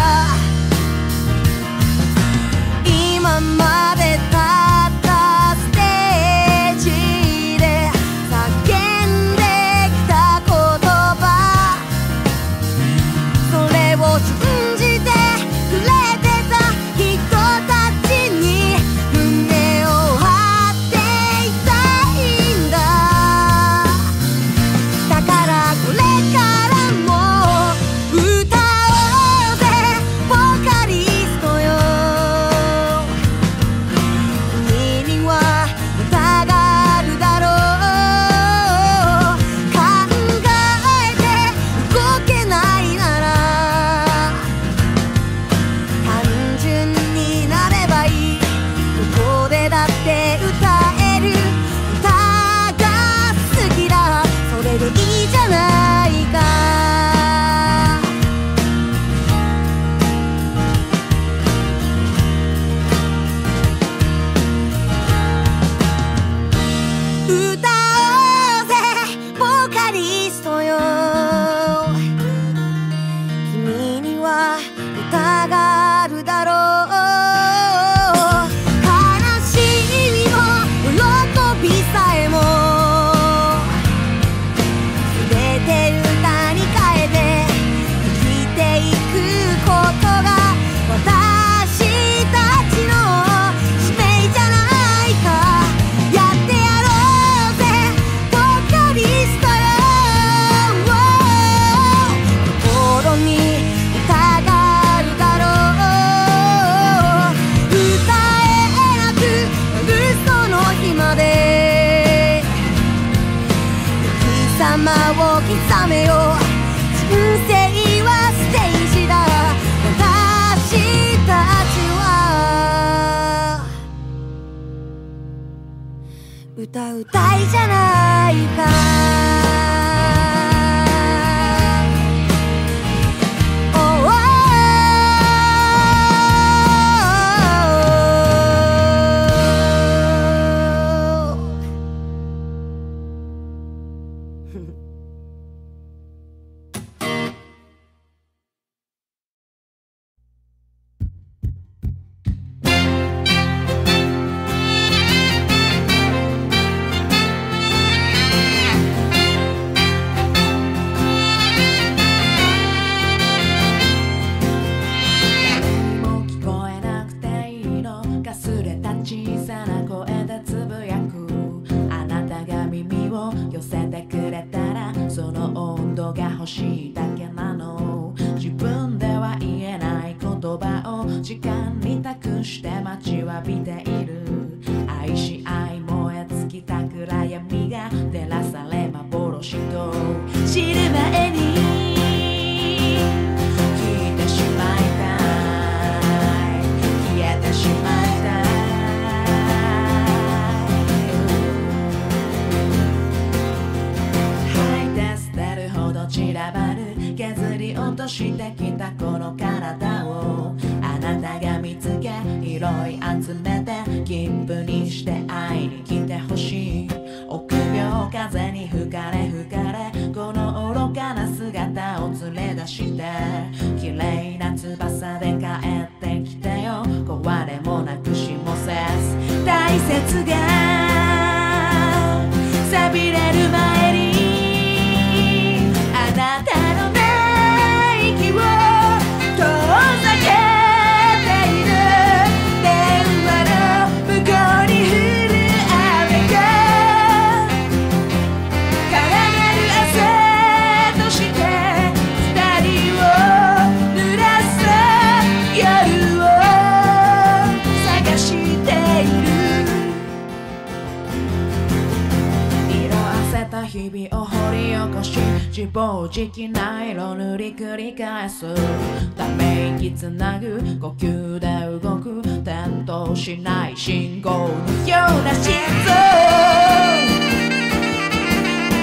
今まで立ったステージで叫んできた言葉、それを信じてくれてた人たちに胸を張っていたいんだ。だからこれからも歌おうぜボーカリストよ。君には歌があるだろう。考えて動けないなら単純になればいい。どこでだって歌える。歌が好きだ、それでいいじゃないか。歌おうぜボーカリストよ。君には歌があるだろう。悲しみも喜びさえも全て歌に変えて生きていくことが私たちの使命じゃないか。やってやろうぜボーカリストよ。心に歌があるだろう。歌えなくなるその日まで貴様を刻めよ。人生はステージだ、私たちは歌うたいじゃないか。おー何も聞こえなくていいの、かすれた小さな声でつぶやく。あなたが耳を寄せてくれたらその温度が欲しいだけなの。自分では言えない言葉を時間に託して待ちわびている。愛し合い燃え尽きた暗闇が照らされ幻と知る前に消えてしまいたい、消えてしまいたい。吐いて捨てるほど散らばる、削り落としてきたこの体をあなたが見つけ拾い集めて切符にして会いに来てほしい。臆病風に吹かれ吹かれこの愚かな姿を連れ出して綺麗な翼で帰ってきてよ。壊れもなくしもせず大切が錆びれる前にあなたの泣息を遠ざけている。電話の向こうに降る雨が絡める汗として二人を濡らす夜を探している。色あせた日々を掘り起こし自暴自棄な色塗り繰り返す。ため息つなぐ呼吸で動く点灯しない信号のような心臓。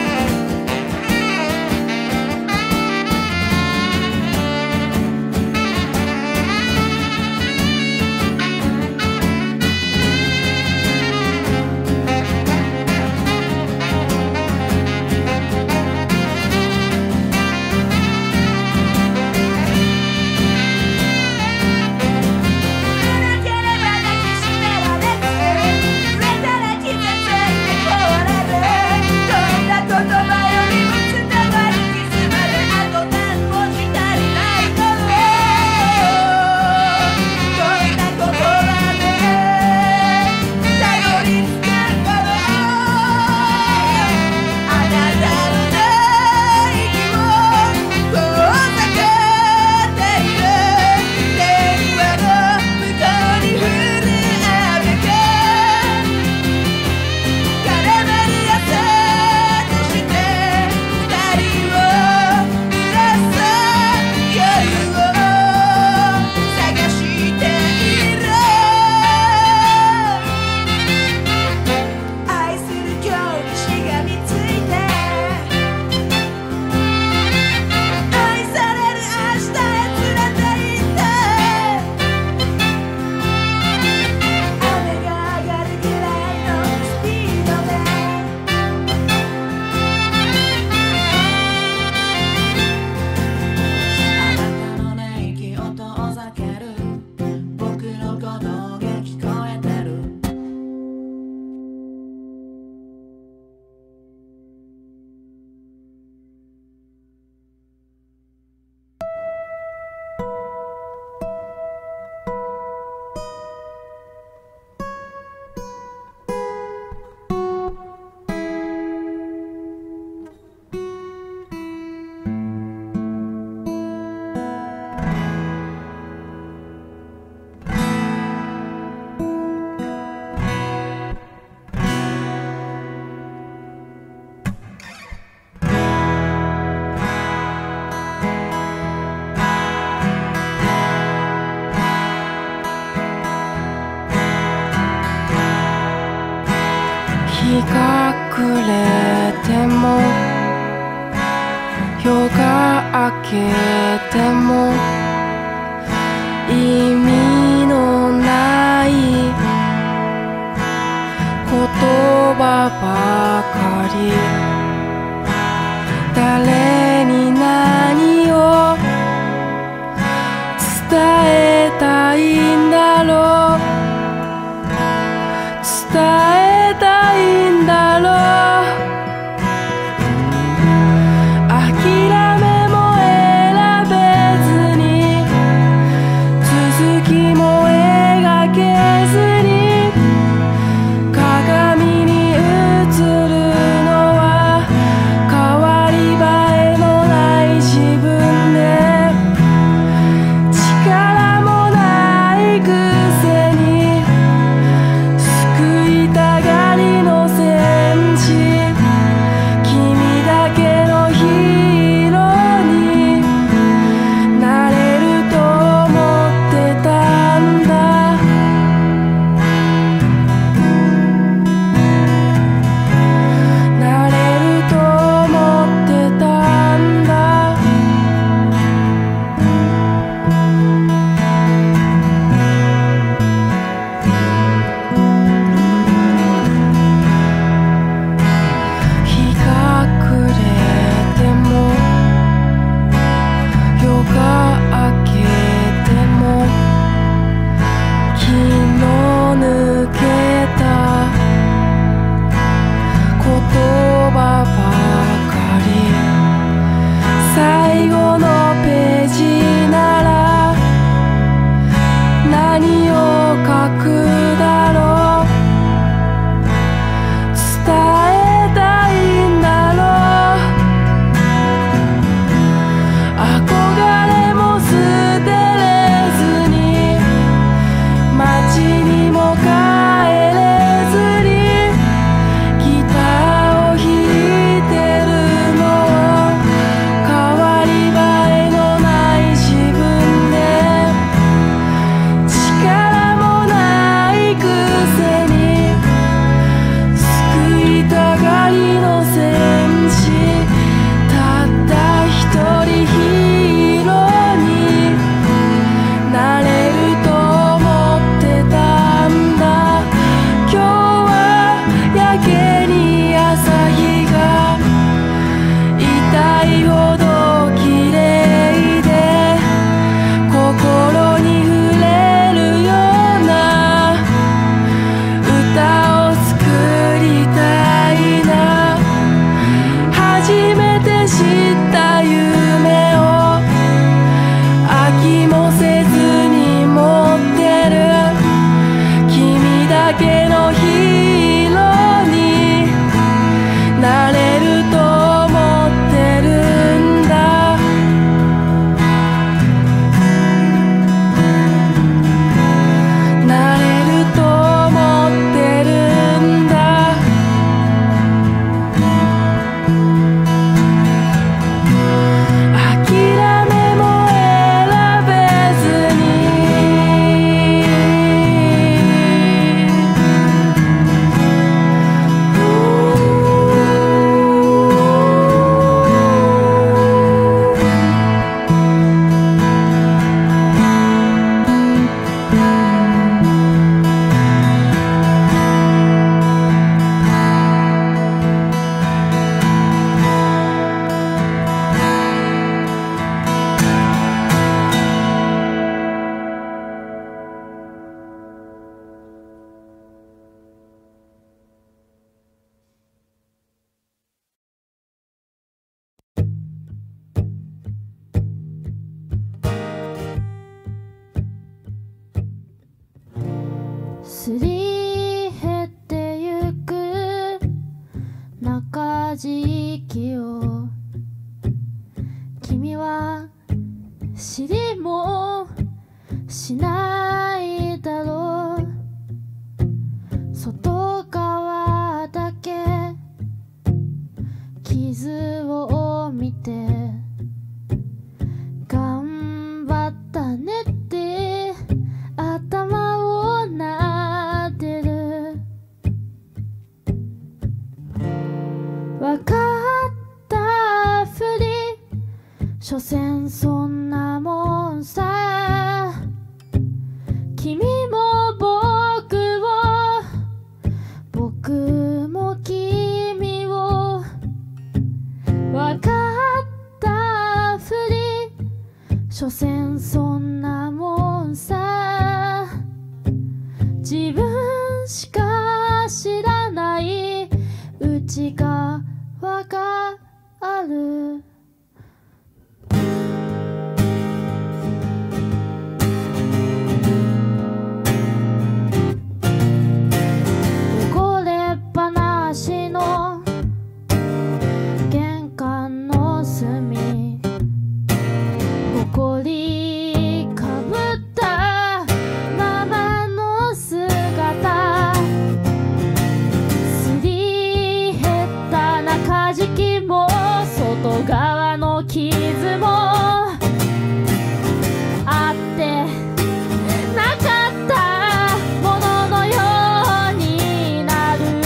隠れても夜が明けても意味のない言葉ばかり誰に何を伝えたいんだろう伝えたいんだろう諦めも選べずに続きも描けずに鏡に映るのは変わり映えのない自分で力もないくせに救いたがりの戦士君だけのヒーローになれると思ってたんだなれると思ってたんだ日が暮れても夜が明けても気の抜けた言葉ばかり最後のページなら何を書くだろう伝えたいんだろう憧れも捨てれずに街にも帰れずにギターを弾いてるの変わり映えのない自分で力もないくせに救いたがりの戦士たった一人ヒーローになれると思ってたんだ今日はやけに朝日が痛いほど綺麗で心に触れるような歌を作りたいな初めて知った夢を飽きもせずに持ってる君だけのヒーローになれると思ってるんだなれると思ってるんだ諦めも選べずにすり減ってゆく中敷きを君は知りもしないだろう外側だけ傷を見て頑張ったねって頭を撫でるわかったふり所詮そんなもんさ君も僕を僕も君をわかったふり所詮そんなもんさ自分しか知らないうちがわかる汚れ話の玄関の隅埃かぶったままの姿すり減った中敷きも外側の傷もあってなかったもののようになる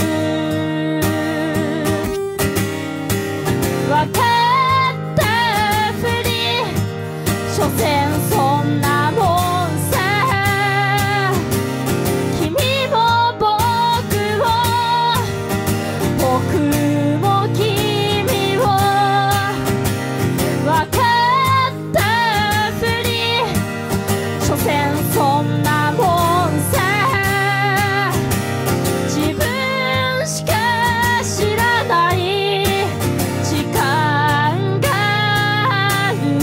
わかったふり所詮そんなもんさ君も僕を僕も君をわかったふり所詮そんなもんさ自分しか知らない時間がある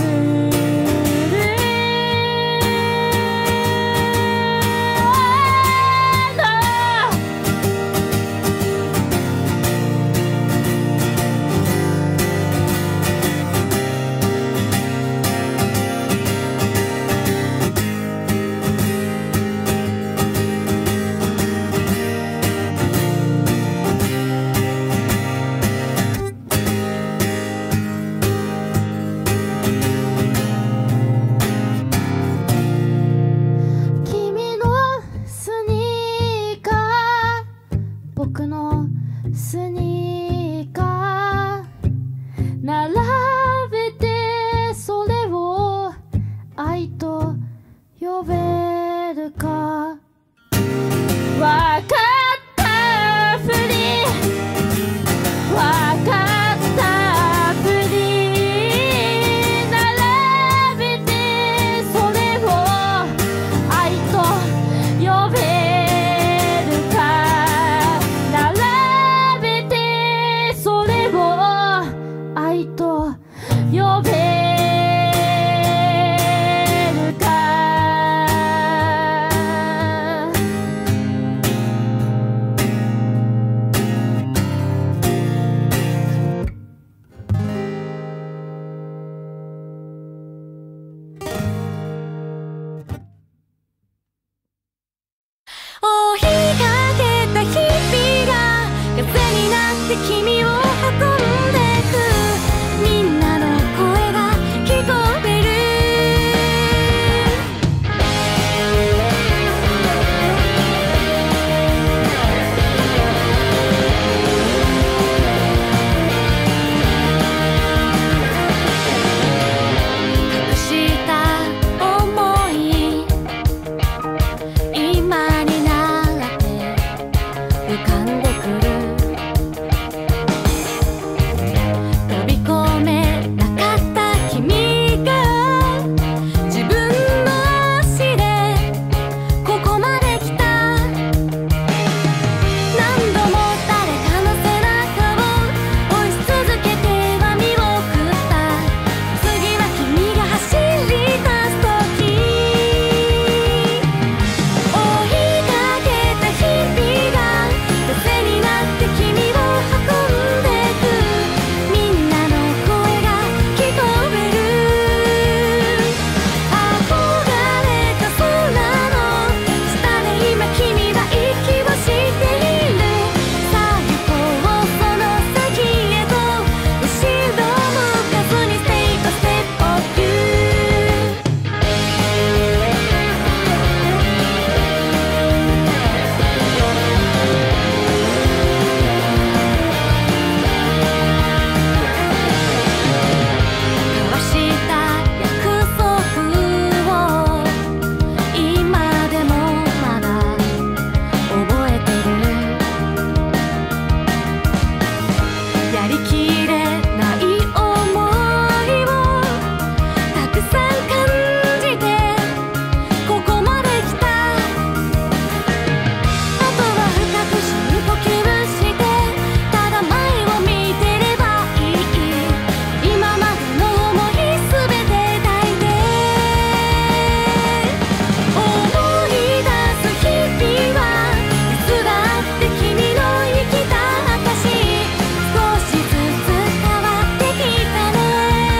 君のスニーカー僕のスニーカー並べてそれを愛と呼べるかわかったふりわかったふり並べてそれを愛と呼べるか並べてそれを愛と呼べるか追いかけた日々が風になって君を運んでくみんなの声が聞こえる隠した想い今になって浮かんでくる飛び込めやりきれない想いをたくさん感じてここまで来た。あとは深く深呼吸してただ前を見てればいい。今までの想いすべて抱いて思い出す日々はいつだって君の生きた証。少しずつ変わってきたね。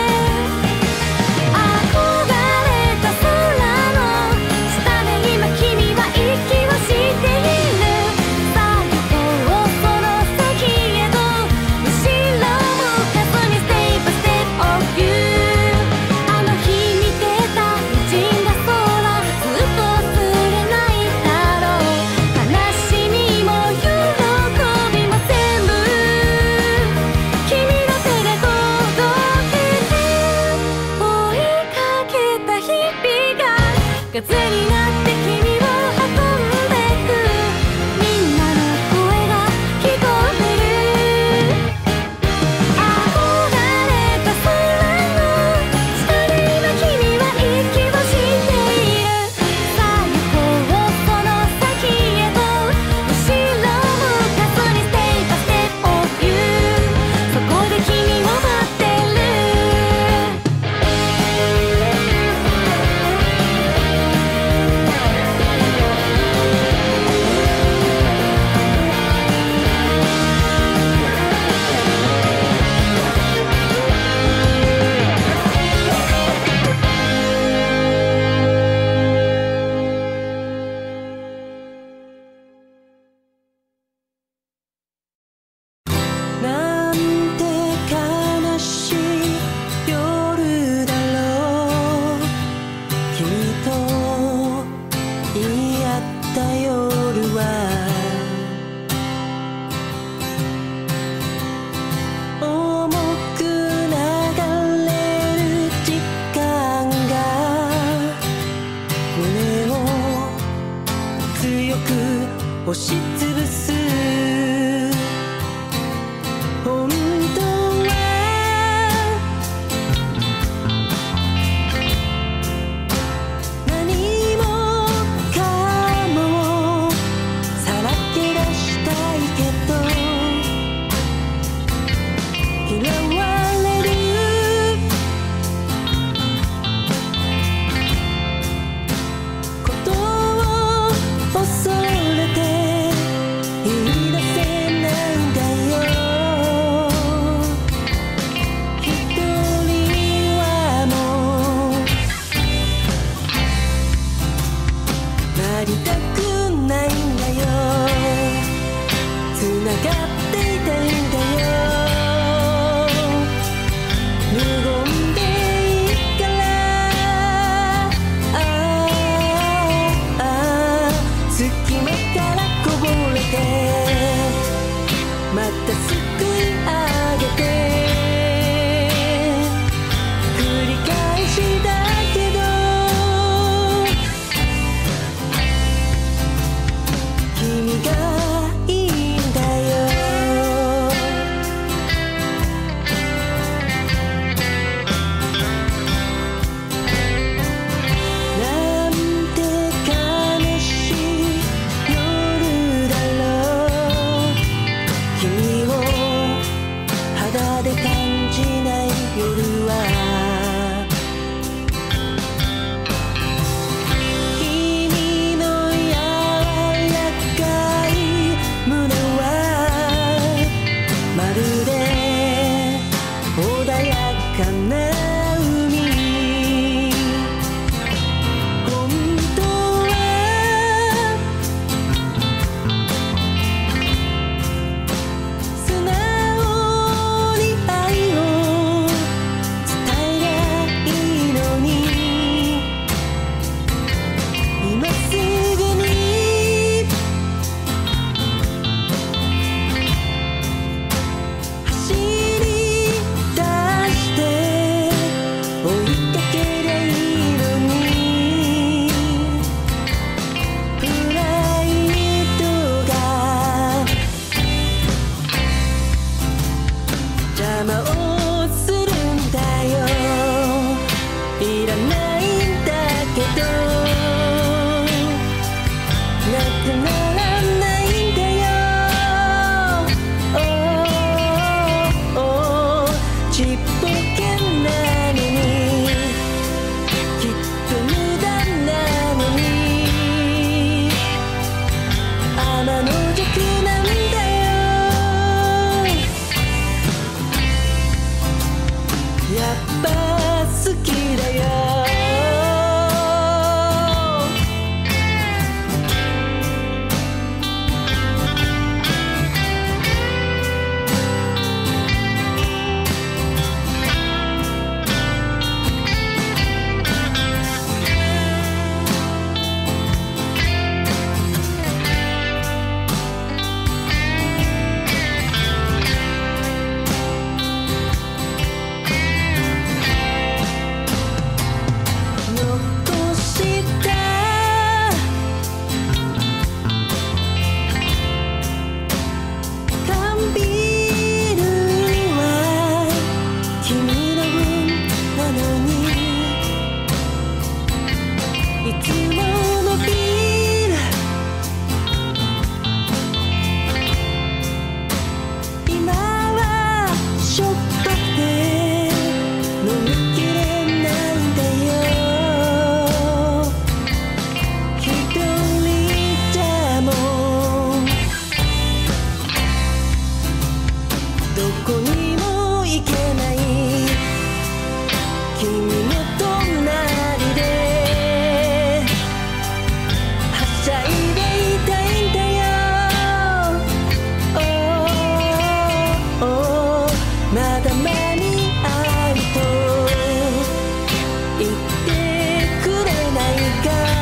憧れた空の下で今君は息をしている。さあ行こうその先へと後ろ向かずに Step by Step of You。 あの日見てた滲んだ空ずっと忘れないだろう。悲しみも喜びも全部君の手で届けて追いかけた日々が風になって君を運んでく。みんなの声が聞こえる。憧れた空の下で今君は息をしている。さあ行こうその先へと後ろ向かずに Step by Step of You。 そこで君を待ってる。 なんて悲しい夜だろう。君と言い合った夜は重く流れる時間が胸を強く押しつぶす。本当は何もかもさらけ出したいけど嫌われることを恐れて言い出せないんだよ。一人はもうなりたくないんだよ。つながっていたいんだよ。無言でいいから隙間からこぼれてまた救い上げて繰り返しだけど君がいいんだよ。なんて悲しい夜だろう。君をどこにも行けない君の隣ではしゃいでいたいんだよ、まだ間に合うと言ってくれないか、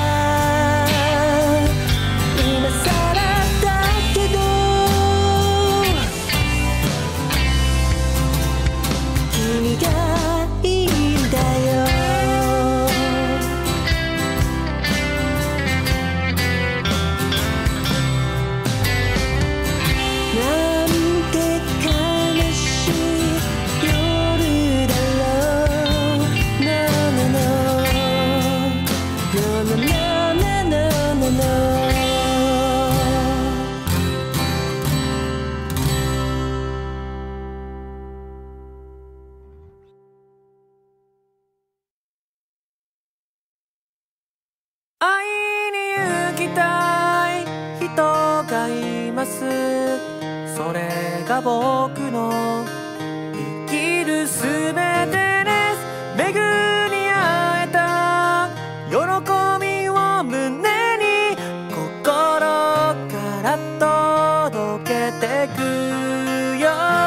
今さらだけど君がいいんだよ。なんて悲しい夜だろう、ななななななななな。 会いに行きたい人がいます。それが僕の生きるすべてです。巡り会えた喜びを胸に心から届けてくよ。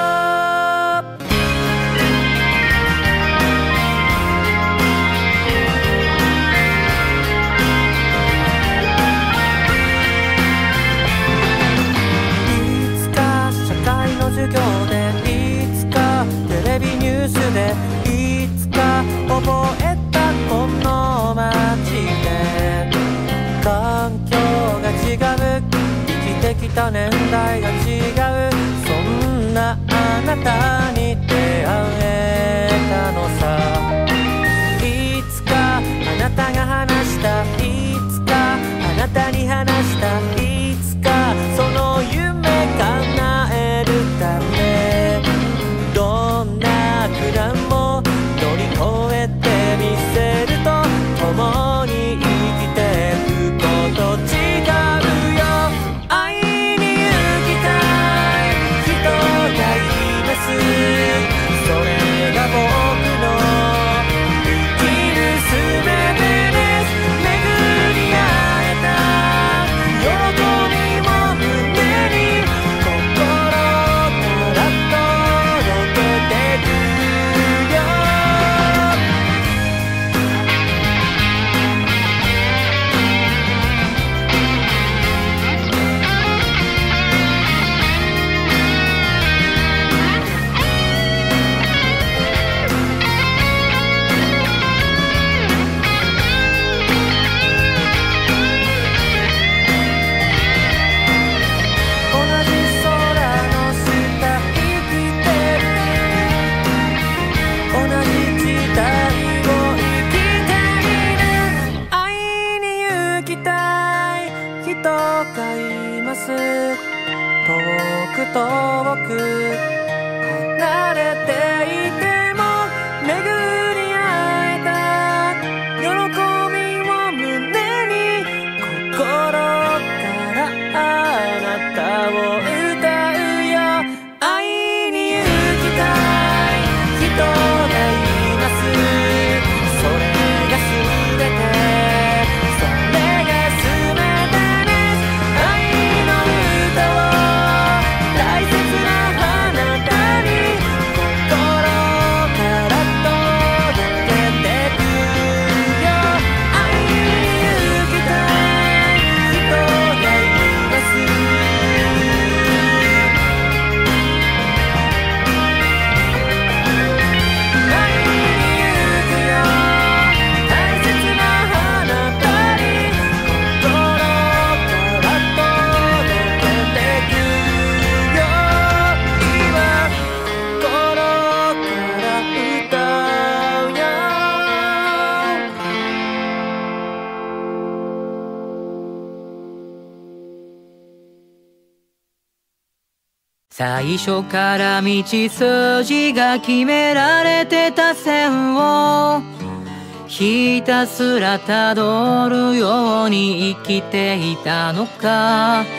授業でいつかテレビニュースでいつか覚えたこの街で環境が違う生きてきた年代が違う、そんなあなたに出会えたのさ。いつかあなたが話した、いつかあなたに話した、いつかその夢叶えるためどんな苦難も乗り越えてみせると、共に生きてくこと違うよ。会いに行きたい人がいます。それが僕の生きるすべてです。巡り会えた喜びも胸に心から届けてくよ。同じ空の下生きてる、同じ時代を生きている。会いに行きたい人がいます。遠く遠く離れていても巡り会えた喜びを胸に心からあなたを歌うよ。会いに行きたい人がいます。それがすべて、それがすべてです。愛の歌を大切なあなたに心から届けてくよ。会いに行きたい人がいます。会いに行くよ、大切なあなたに心から届けてくよ。今心から歌うよ。 最初から道筋が決められてた線をひたすらたどるように生きていたのか、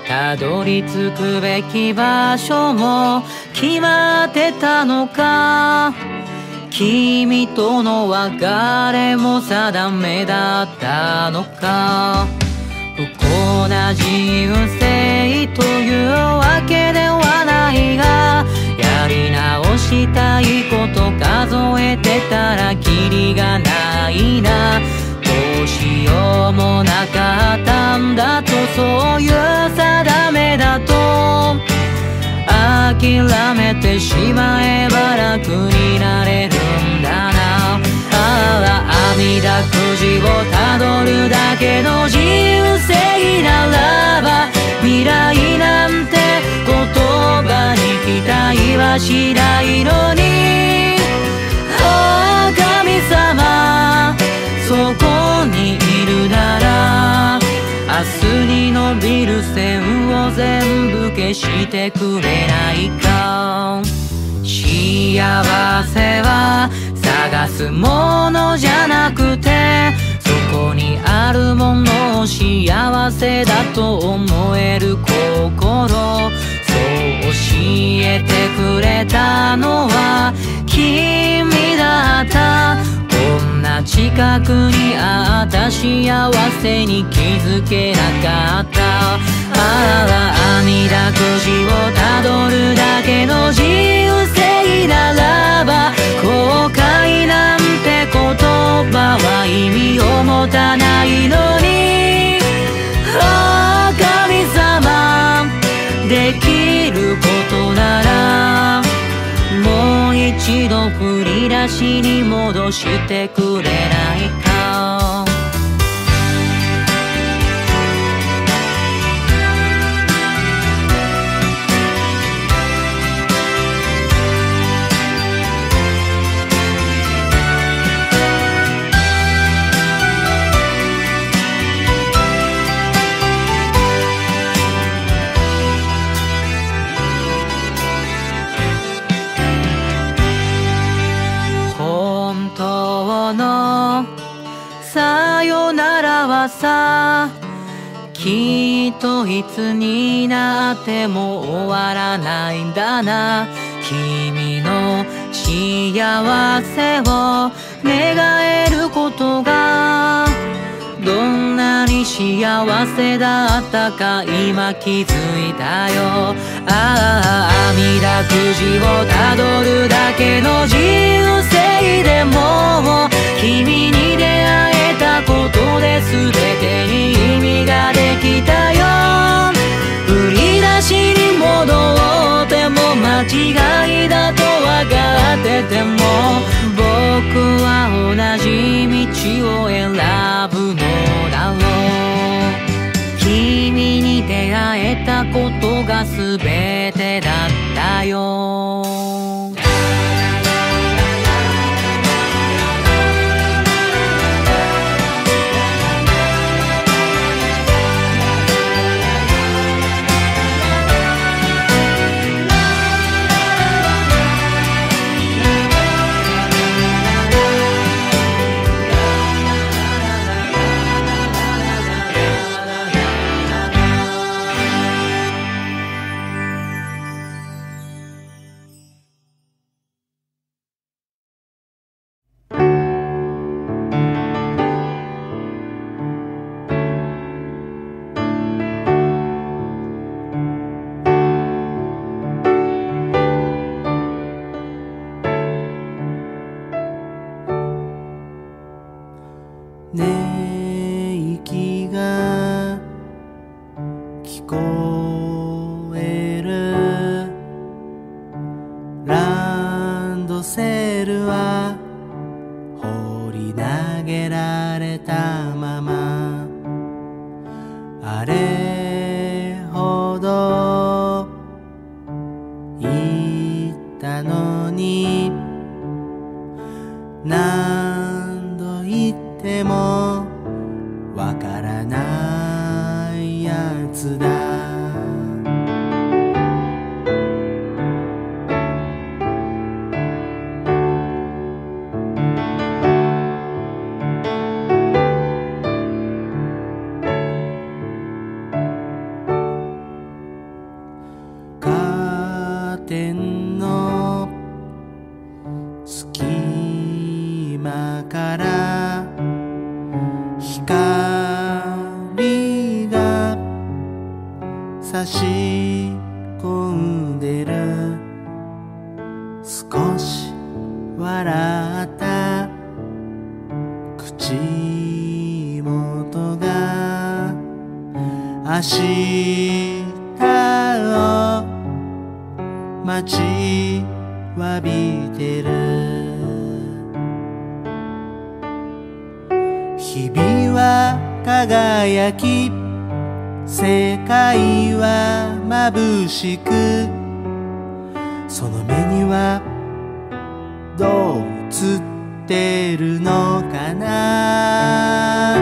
たどり着くべき場所も決まってたのか、君との別れも定めだったのか。不幸な人生というわけではないが、やり直したいこと数えてたらキリがないな。どうしようもなかったんだと、そういう定めだと諦めてしまえば楽になれるんだな。ああ、網だくじをたどるだけの人生ならば、未来なんて言葉に期待はしないのに。ああ、神様、そこにいるなら明日に伸びる線を全部消してくれないか。幸せは探すものじゃなくて、そこにあるものを幸せだと思える心、そう教えてくれたのは君だった。こんな近くにあった幸せに気づけなかった。ああ、網だくじをたどるだけの人生ならば、後悔なんて言葉は意味を持たないのに。ああ、神様、できることならもう一度振り出しに戻してくれないか。さよならはさ、きっといつになっても終わらないんだな。君の幸せを願えることがどんなに幸せだったか今気づいたよ。ああ、網だくじをたどるだけの人生でも君に出会えたことで全てに意味ができたよ。振り出しに戻っても間違いだと分かってても、僕は同じ道を選ぶのだろう。君に出会えたことが全てだったよ。 ね、息が聞こえる。ランドセルは放り投げられたまま、あれほど言ったのに、何度言ってもわからないやつだ。 少し笑った口元が明日を待ちわびてる。日々は輝き世界は眩しく、その目にはどう映ってるのかな。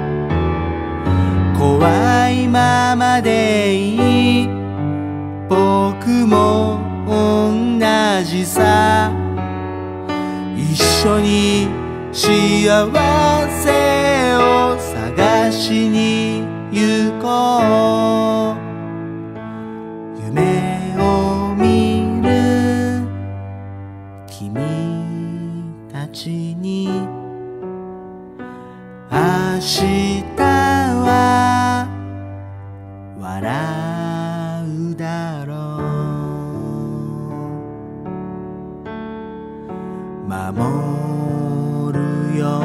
怖いままでいい、僕も同じさ。一緒に幸せを探しに行こう。夢を見る君たちに明日は笑うだろう。守るよ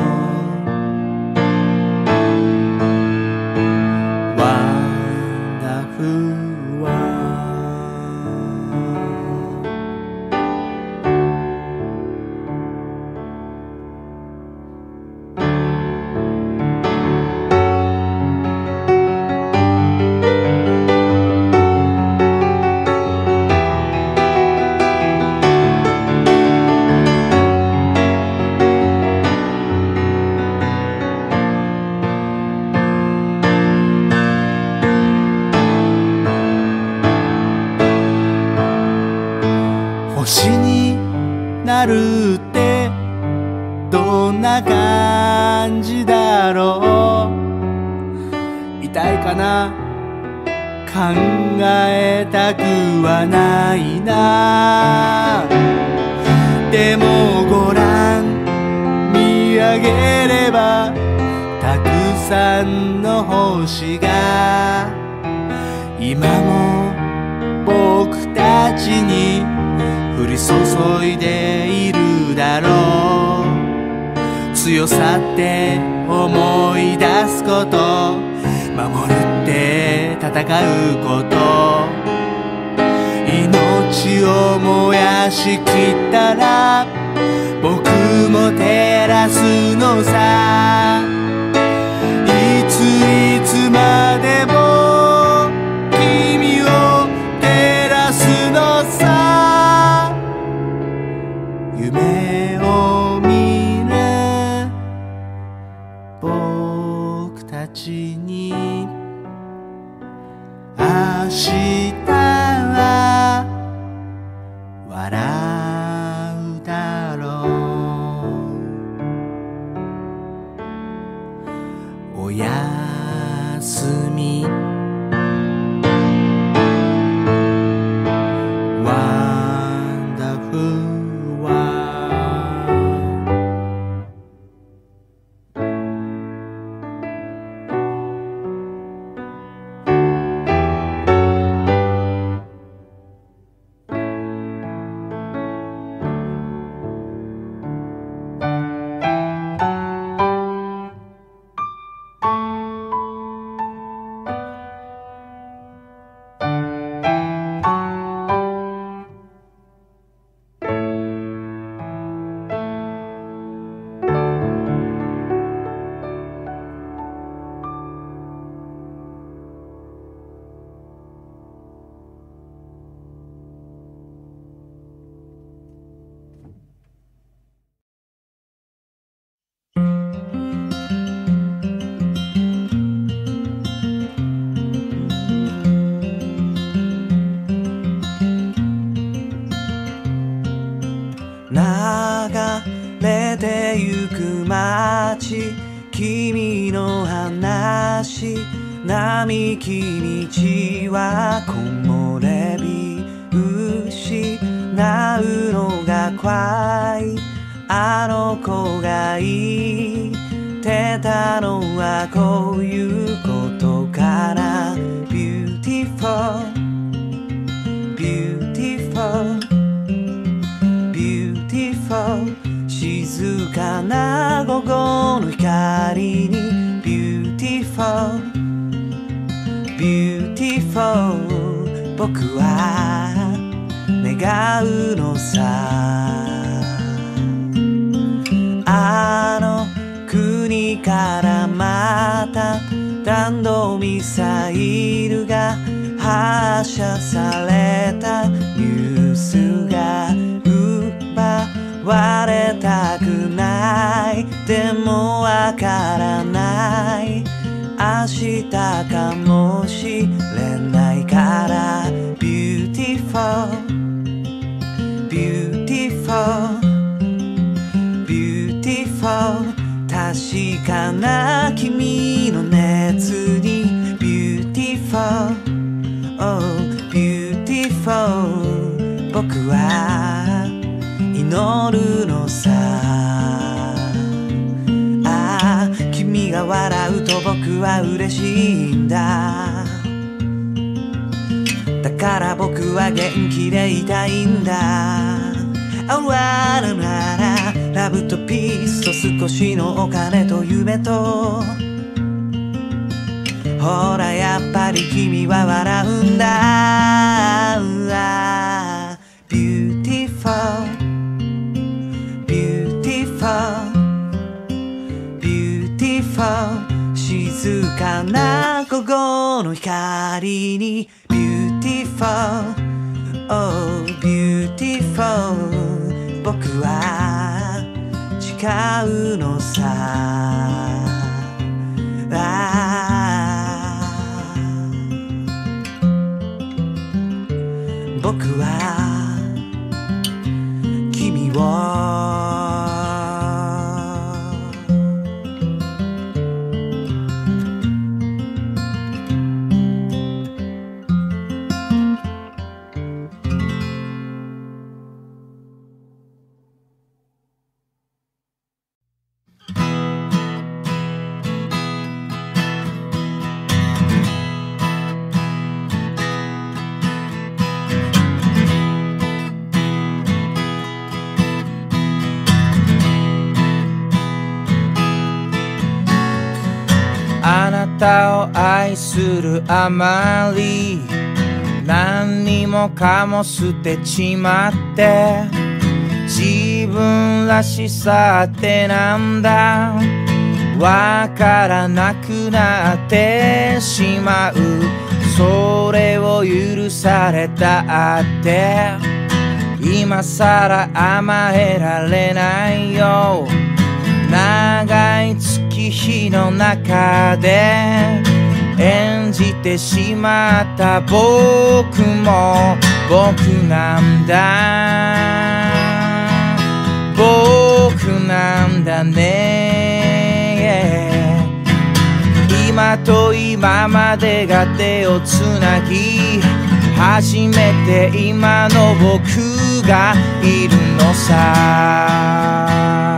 星になるってどんな感じだろう。痛いかな、考えたくはないな。でもご覧見上げればたくさんの星が今も僕たちに降り注いでいるだろう。強さって思い出すこと、守るって戦うこと、命を燃やしきったら僕も照らすのさ。いつまでも君を照らすのさ。夢を見る僕たちに明日は笑うだろう。おやすみ流れてゆく街、君の話並木道は木漏れ日失うのが怖い。あの子が言ってたのはこういうことかな。 Beautiful Beautiful Beautiful beautiful 静かな午後の光に beautiful beautiful 僕は願うのさあの国からまた弾道ミサイルが発射されたニュースが奪われたくないでもわからない明日かもしれないから Beautiful Beautiful Beautiful 確かな君の熱に Beautiful Oh beautiful 僕は祈るのさああ君が笑うと僕は嬉しいんだだから僕は元気でいたいんだあわらならラブとピースと少しのお金と夢とほらやっぱり君は笑うんだ Beautiful Beautiful Beautiful 静かな午後の光に Beautiful Oh beautiful 僕は誓うのさ僕は君をあなたを愛するあまり何にもかも捨てちまって自分らしさってなんだわからなくなってしまうそれを許されたって今さら甘えられないよ長い月日の中で演じてしまった僕も僕なんだ僕なんだね今と今までが手をつなぎ初めて今の僕がいるのさ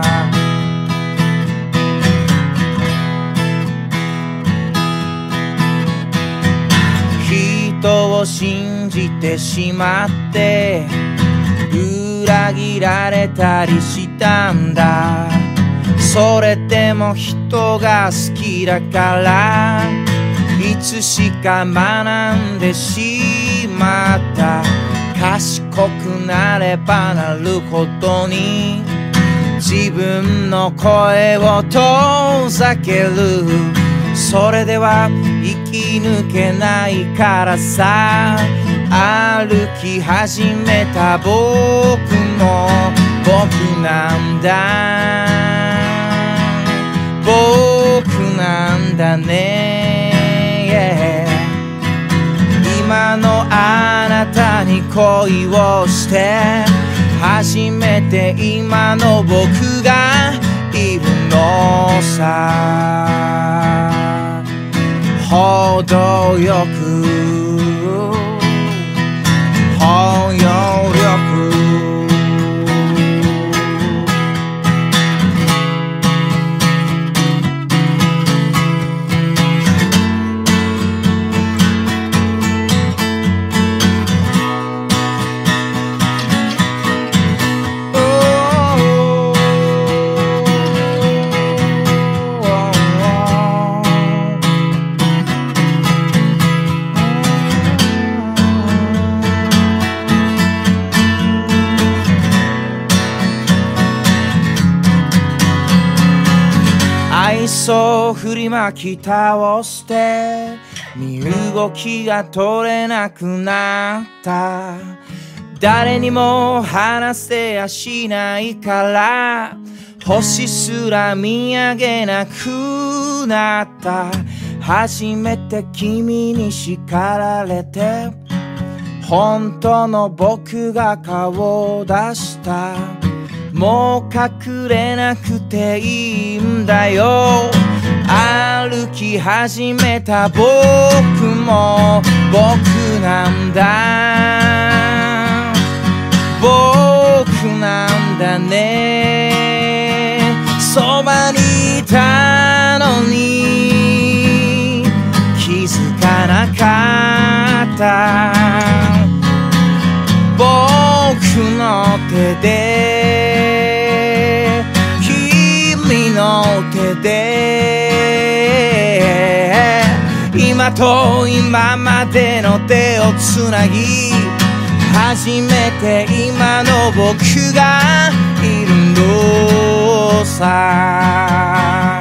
人を信じてしまって裏切られたりしたんだそれでも人が好きだからいつしか学んでしまった賢くなればなるほどに自分の声を遠ざけるそれでは生き抜けないからさ歩き始めた僕も僕なんだ僕なんだね今のあなたに恋をして初めて今の僕がいるのさ程よく包容力そ振りまき倒して身動きが取れなくなった。誰にも話せやしないから星すら見上げなくなった。初めて君に叱られて本当の僕が顔を出した。もう隠れなくていいんだよ。歩き始めた僕も僕なんだ。僕なんだね。そばにいたのに気づかなかった。僕の手で君の手で今と今までの手をつなぎ初めて今の僕がいるのさ。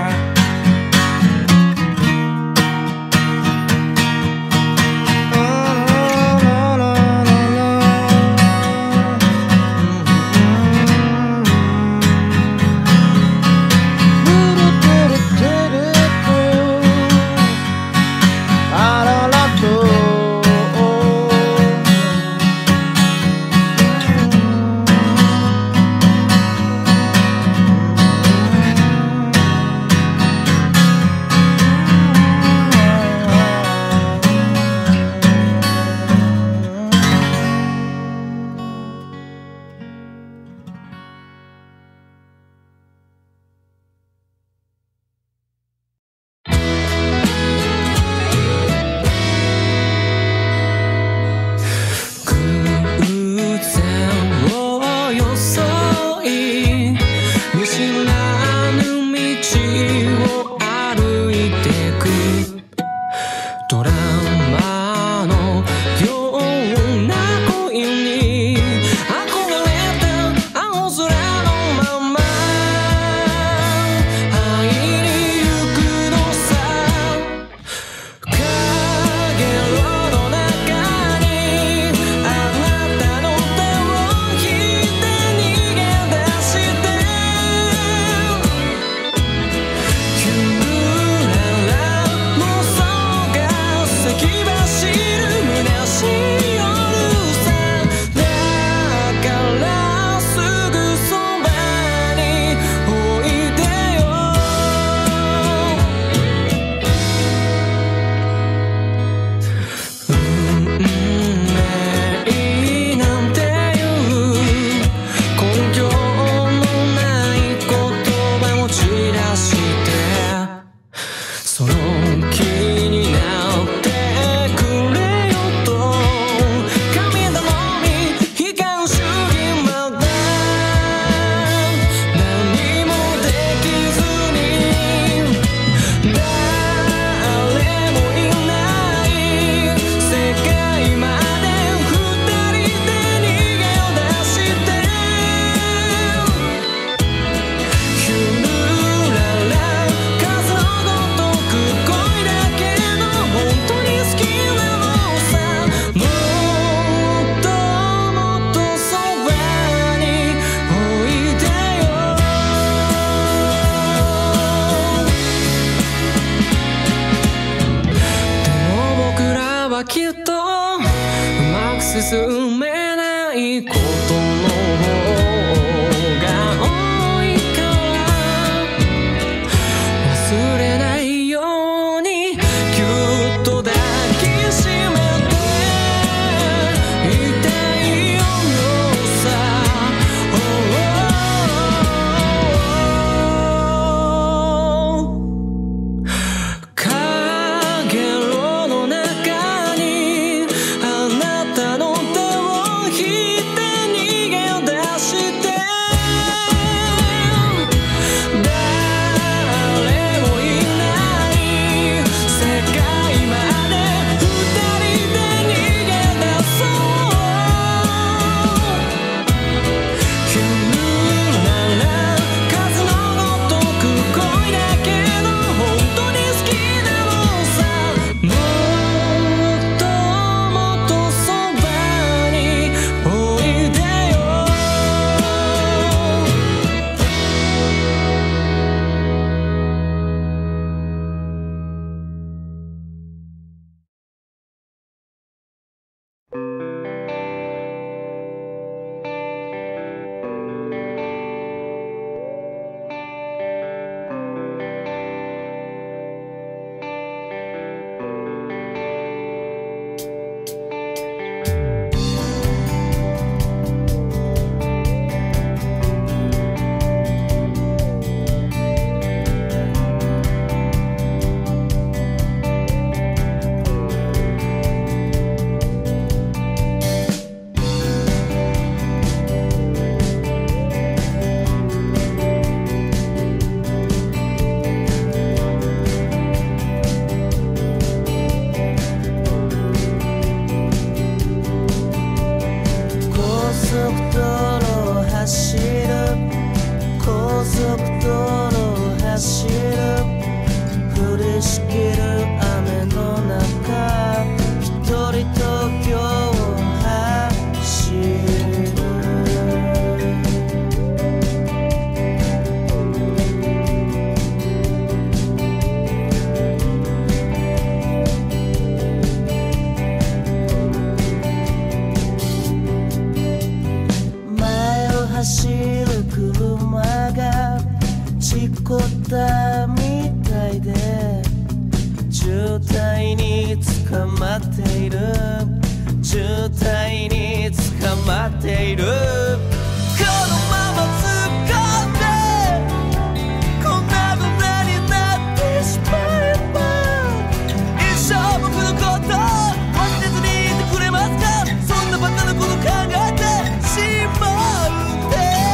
こったみたいで渋滞に捕まっている渋滞に捕まっているこのまま突っ込んでこんなことになってしまえば一生僕のこと忘れずにいてくれますかそんなバカなこと考えてしまうん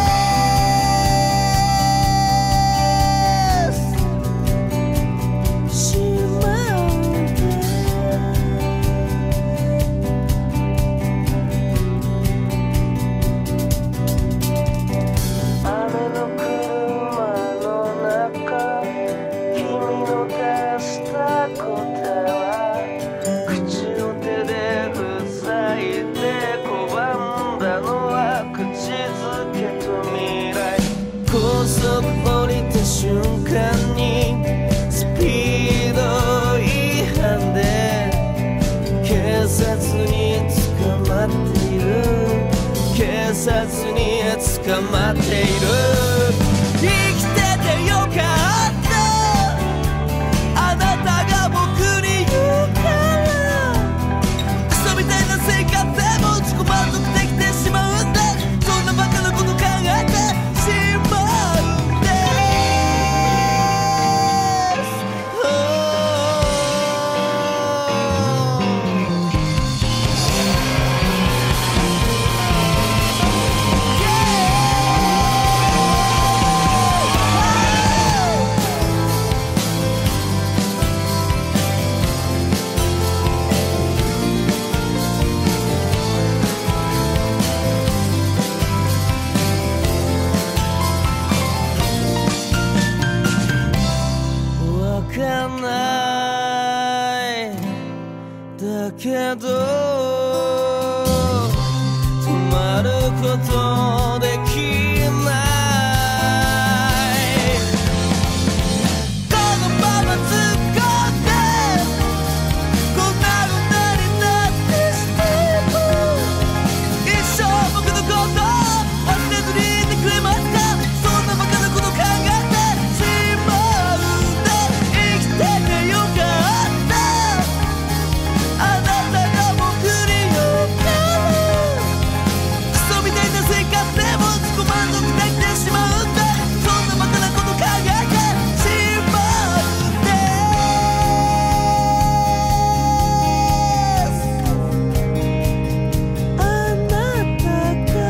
ですしまうん雨の車の中君の出した答えは口を手で塞いで拒んだのは口づけと未来高速降りた瞬間にスピード違反で警察に捕まっている警察に捕まっている生きててよかったあなたが僕に言うからクソみたいな生活でも自己満足できてしまうんだそんなバカなこと考えてしまうんですわかんないだけど止まることできないこのまま突っ込んでこんなことになってしても一生僕のこと忘れずにいてくれますかそんなバカなこと考えてしまうんだ生きててよかったあなたが僕に言うからクソみたいな生活でも自己満足できてしまうんだそんなバカなこと考えてしまうんですあなたが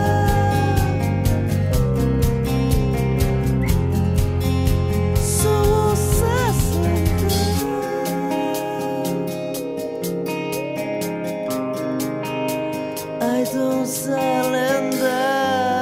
そうさせてI don't surrender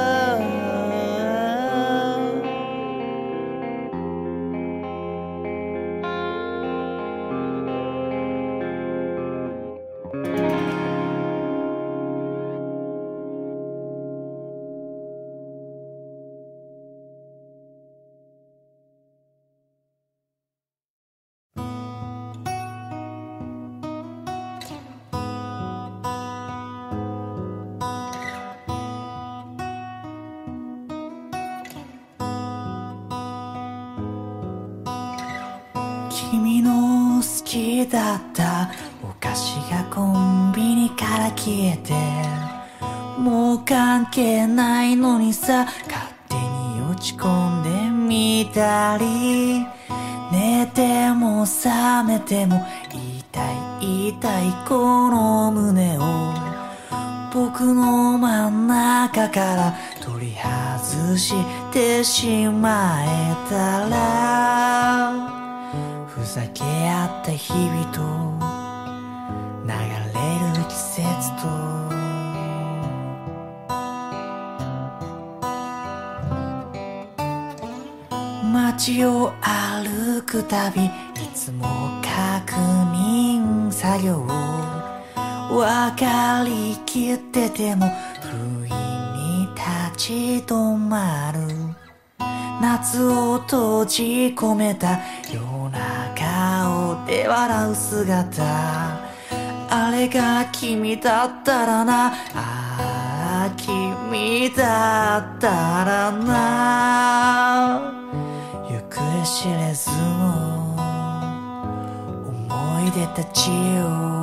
君の好きだったお菓子がコンビニから消えてもう関係ないのにさ勝手に落ち込んでみたり寝ても覚めても痛いこの胸を僕の真ん中から取り外してしまえたらふざけ合った日々と流れる季節と街を歩くたびいつも確認作業分かりきってても不意に立ち止まる夏を閉じ込めた夜中で笑う姿あれが君だったらなああ君だったらな知れずの思い出たちを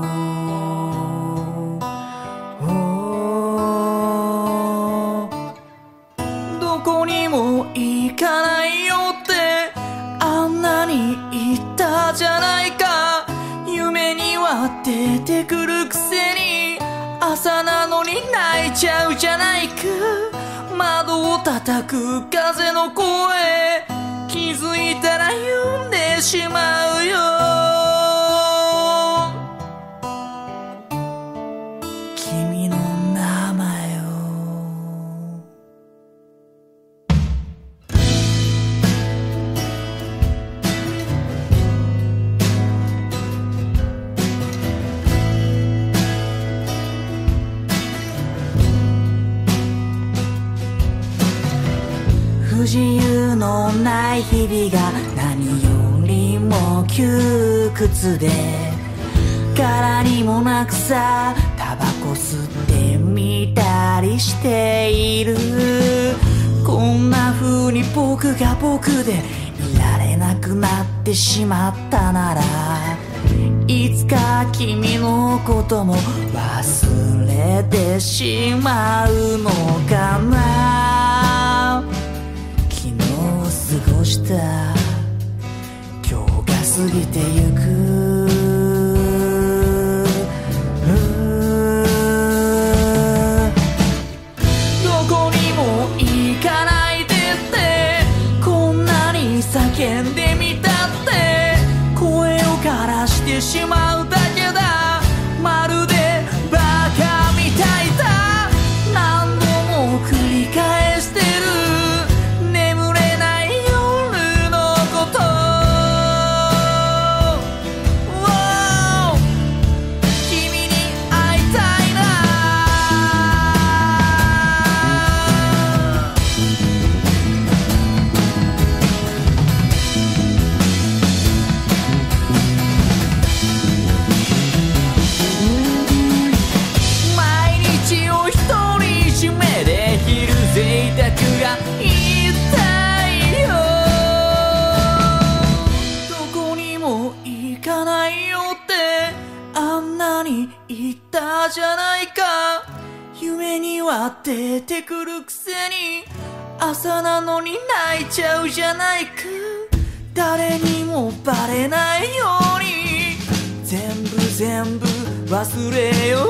どこにも行かないよってあんなに言ったじゃないか夢には出てくるくせに朝なのに泣いちゃうじゃないか窓を叩く風の声気づいたら読んでしまうよ君の名前を不自由のない日々が何よりも窮屈で柄にもなくさタバコ吸ってみたりしているこんな風に僕が僕でいられなくなってしまったならいつか君のことも忘れてしまうのかな過ごした今日が過ぎてゆくどこにも行かないでってこんなに叫んでみたって声を枯らしてしまうだけだまるでバカみたいだ何度も繰り返してる贅沢が痛いよどこにも行かないよってあんなに言ったじゃないか夢には出てくるくせに朝なのに泣いちゃうじゃないか誰にもバレないように全部忘れよう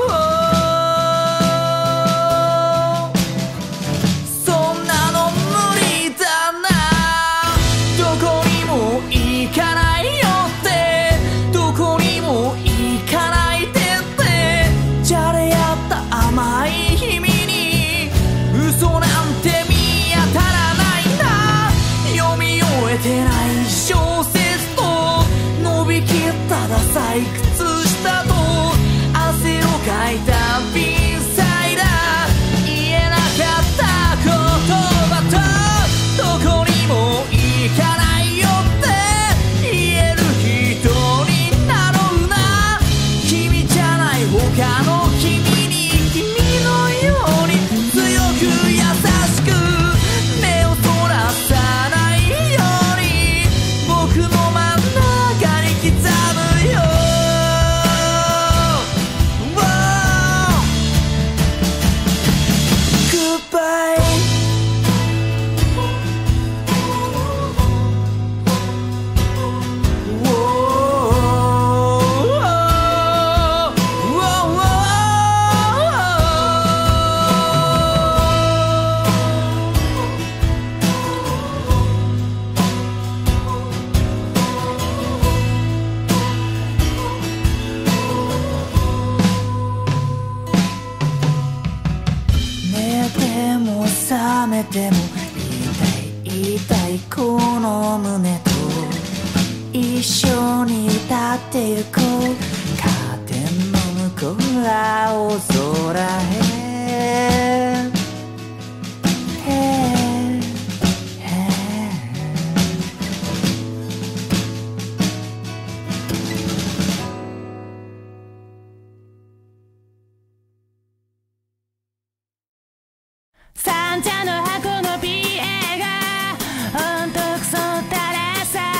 行かないよってどこにも行かないでってじゃれ合った甘い日々に嘘なんて見当たらないんだ読み終えてない小説と伸びきったダサい靴下と汗をかいた瓶サイダー言えなかった言葉とどこにも行かないよ他の君に君のように強く優しく目をそらさないように僕の真ん中に刻むよ Goodbye覚めても言いたいこの胸と一緒に歌ってゆこうカーテンの向こう青空へ三茶の箱の PA がほんとクソったらさ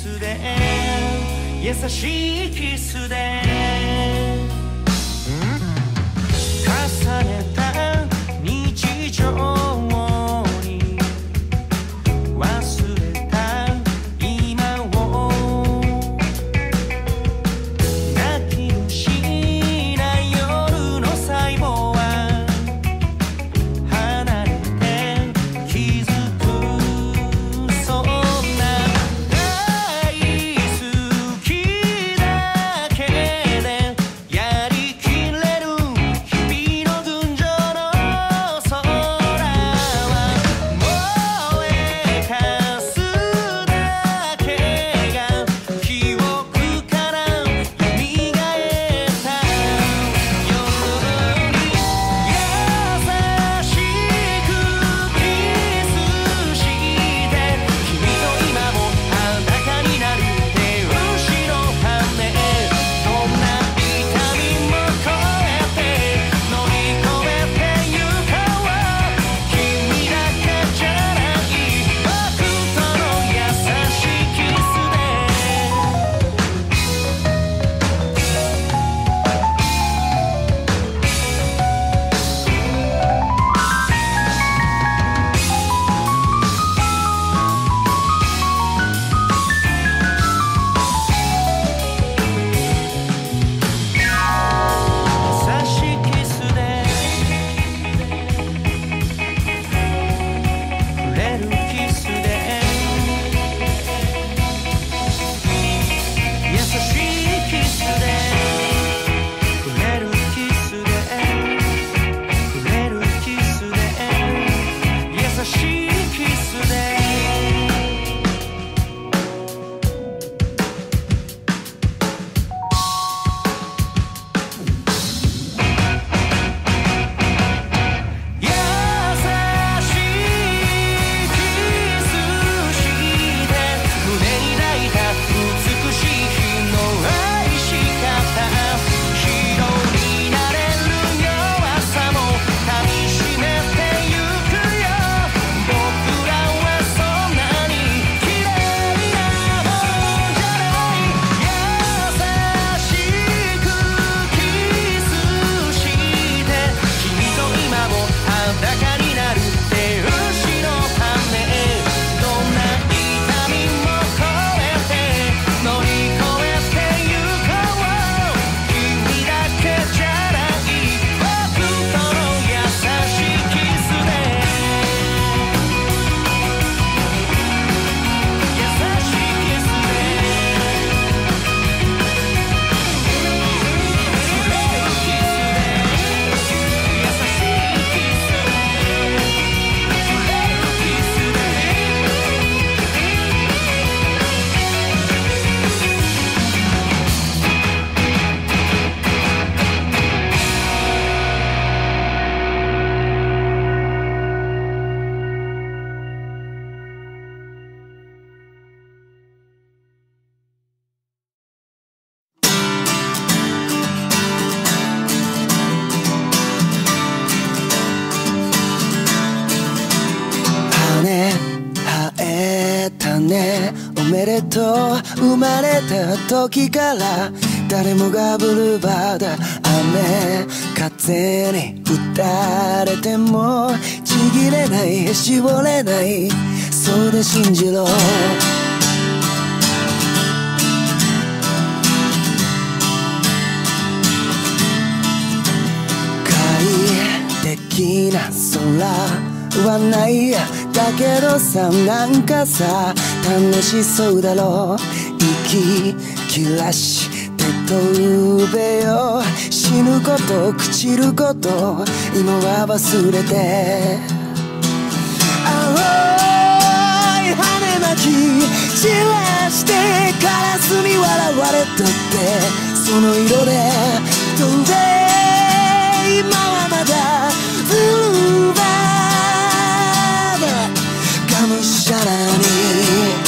スで優しいキスで重ねた日常に忘れた今を泣きもしない夜の細胞は離れて気づくそんな大好きだけでやりきれる日々の群青の空は燃えかすだけが記憶から蘇った夜に優しくキスして君と今も裸になる手後ろ羽どんな痛みも越えて乗り越えてゆこう君だけじゃない僕との優しいキスで優しいキスで触れるキスで優しいキスで触れるキスで触れるキスで優しいキスで優しいキスして胸に抱いた美しい日の愛し方ヒーローになれる弱さも噛みしめてゆくよ僕らはそんなに綺麗なもんじゃない優しくキスして君と今も裸になる手後ろ羽どんな痛みも越えて乗り越えてゆこう君だけじゃない僕との優しいキスで優しいキスで触れるキスで優しいキスで触れるキスで羽生えたねおめでとう生まれた時から誰もがブルーバーだ雨風に打たれてもちぎれない絞れないそうで信じろ快適な空はないだけどさなんかさ楽しそうだろう息切らして飛べよ死ぬこと朽ちること今は忘れて青い羽巻き散らしてカラスに笑われたってその色で飛べ今はまだブルーバードがむしゃらに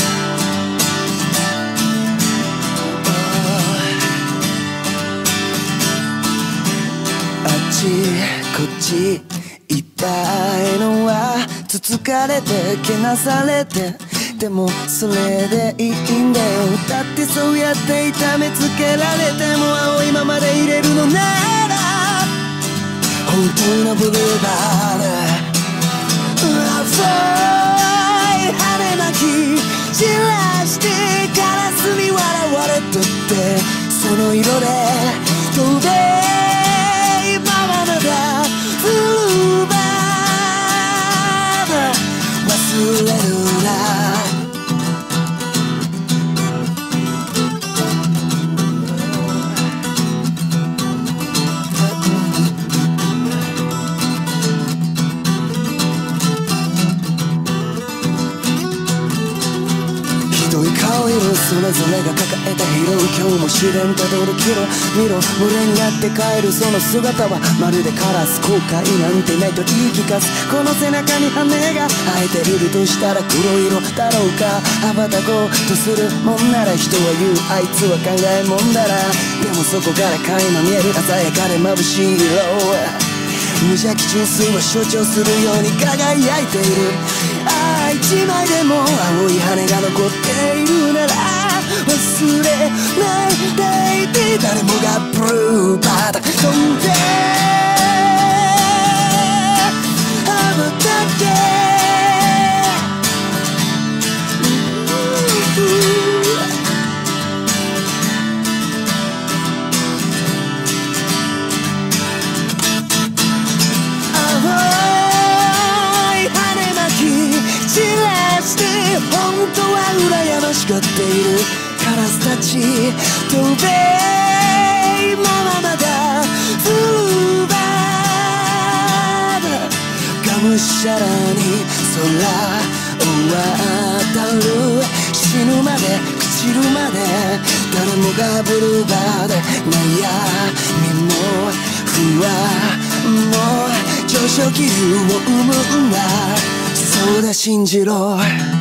あっちこっち痛いのはつつかれてけなされてでもそれでいいんだよ。だってそうやって痛めつけられても青いままでいれるのなら本当のブルーバード青い羽巻き散らしてカラスに笑われとってその色で飛べままだブルーバード忘れるなそれぞれが抱えた疲労今日も試練たどるキロ見ろ群れにやって帰るその姿はまるでカラス後悔なんてないと言い聞かすこの背中に羽が生えているとしたら黒色だろうか羽ばたこうとするもんなら人は言うあいつは考えもんだなでもそこから垣間見える鮮やかで眩しい色無邪気純粋を象徴するように輝いているああ一枚でも青い羽が残っているなら忘れないでいて誰もがブルーバード飛んで羽ばたけ本当は羨ましがっているカラスたち飛べままだブルーバードがむしゃらに空を渡る死ぬまで朽ちるまで誰もがブルーバード悩みも不安も上昇気流を生むんだそうだ信じろ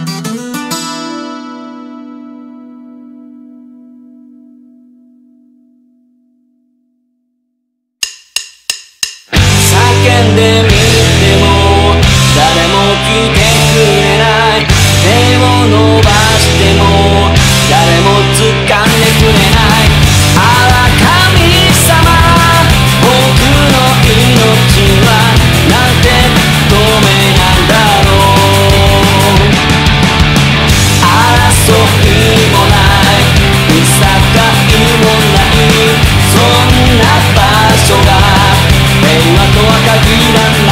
叫んでみても誰も来てくれない手を伸ばしても誰も掴んでくれないあら神様僕の命はなんて透明なんだろう争いもない見境もないそんな場所が平和とは限らない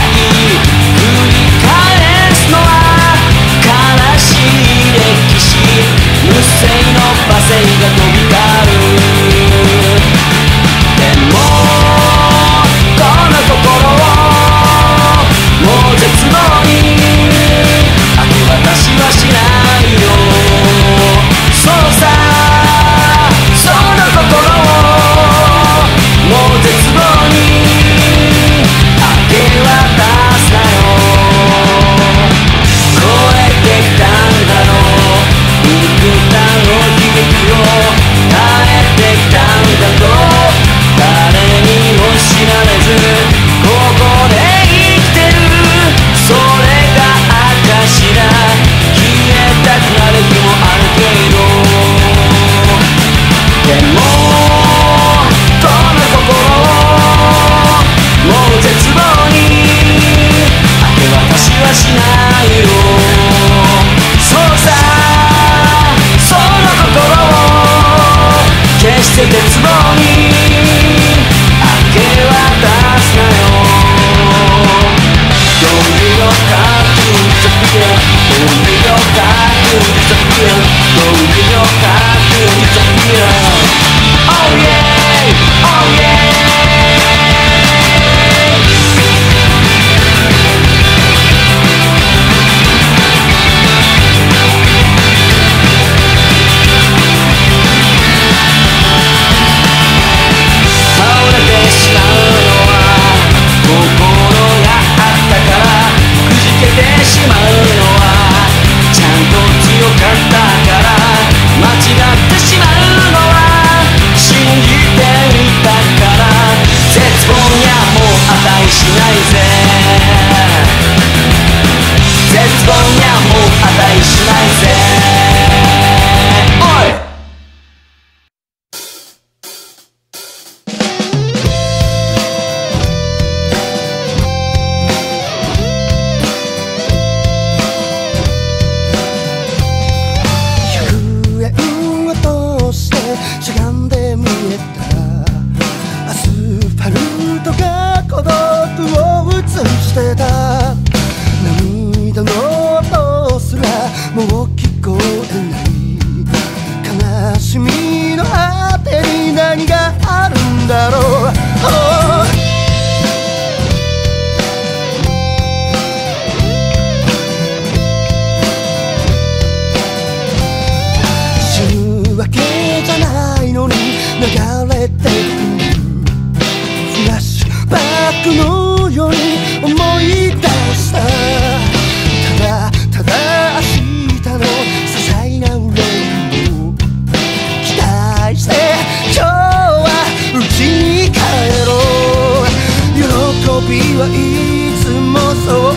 びはいつもそう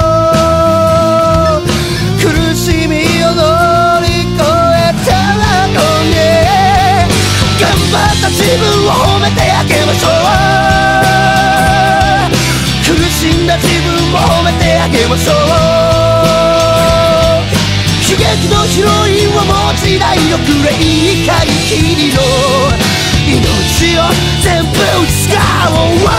苦しみを乗り越えたのに頑張った自分を褒めてあげましょう苦しんだ自分も褒めてあげましょう悲劇のヒロインはもう時代遅れ怒りきりの命を全部使おう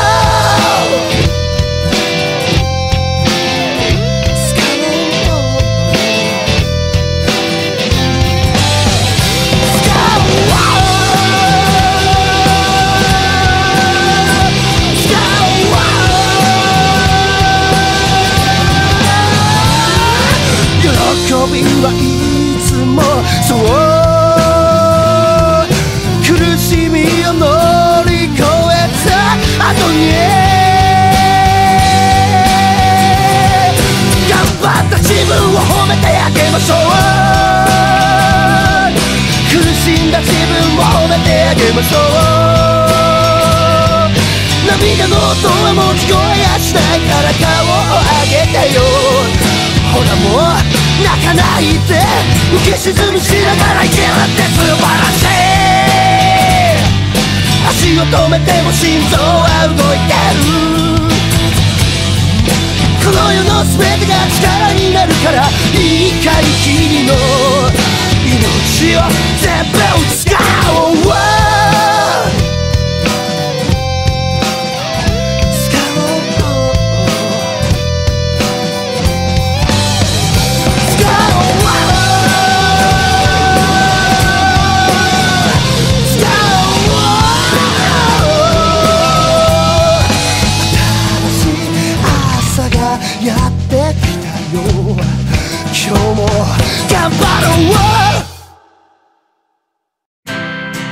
喜びはいつもそう苦しみを乗り越えた後に頑張った自分を褒めてあげましょう苦しんだ自分を褒めてあげましょう涙の音はもう聞こえやしないから顔を上げてよほらもう泣かないで浮き沈みしながら生きるって素晴らしい足を止めても心臓は動いてるこの世の全てが力になるから怒りきりの命を全部使おうやってきたよ今日も頑張ろう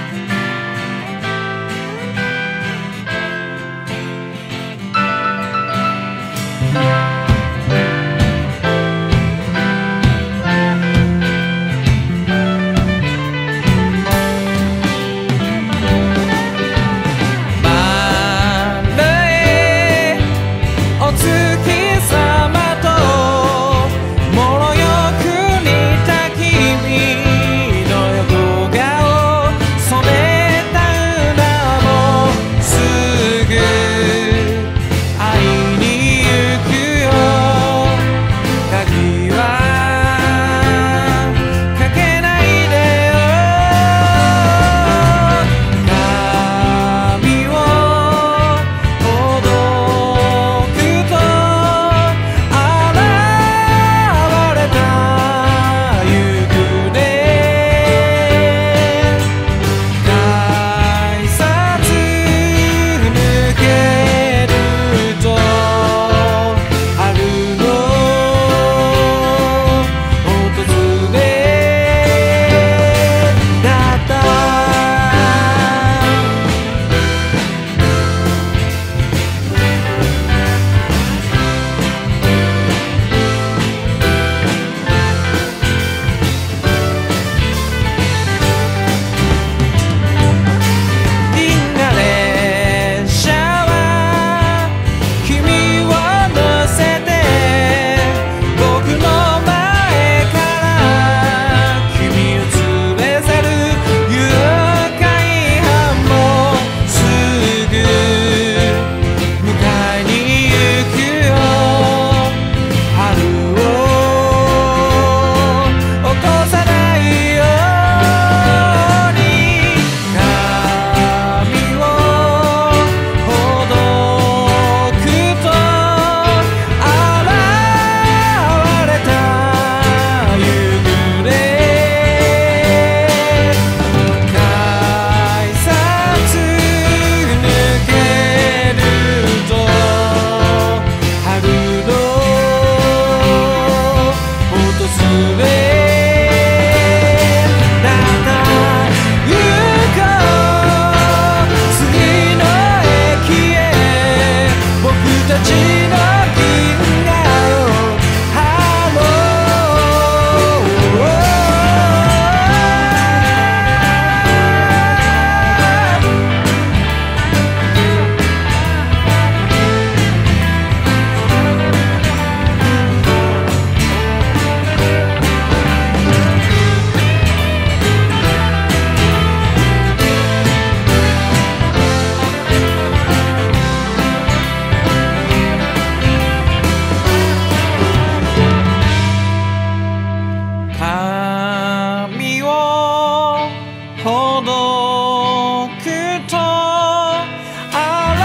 と現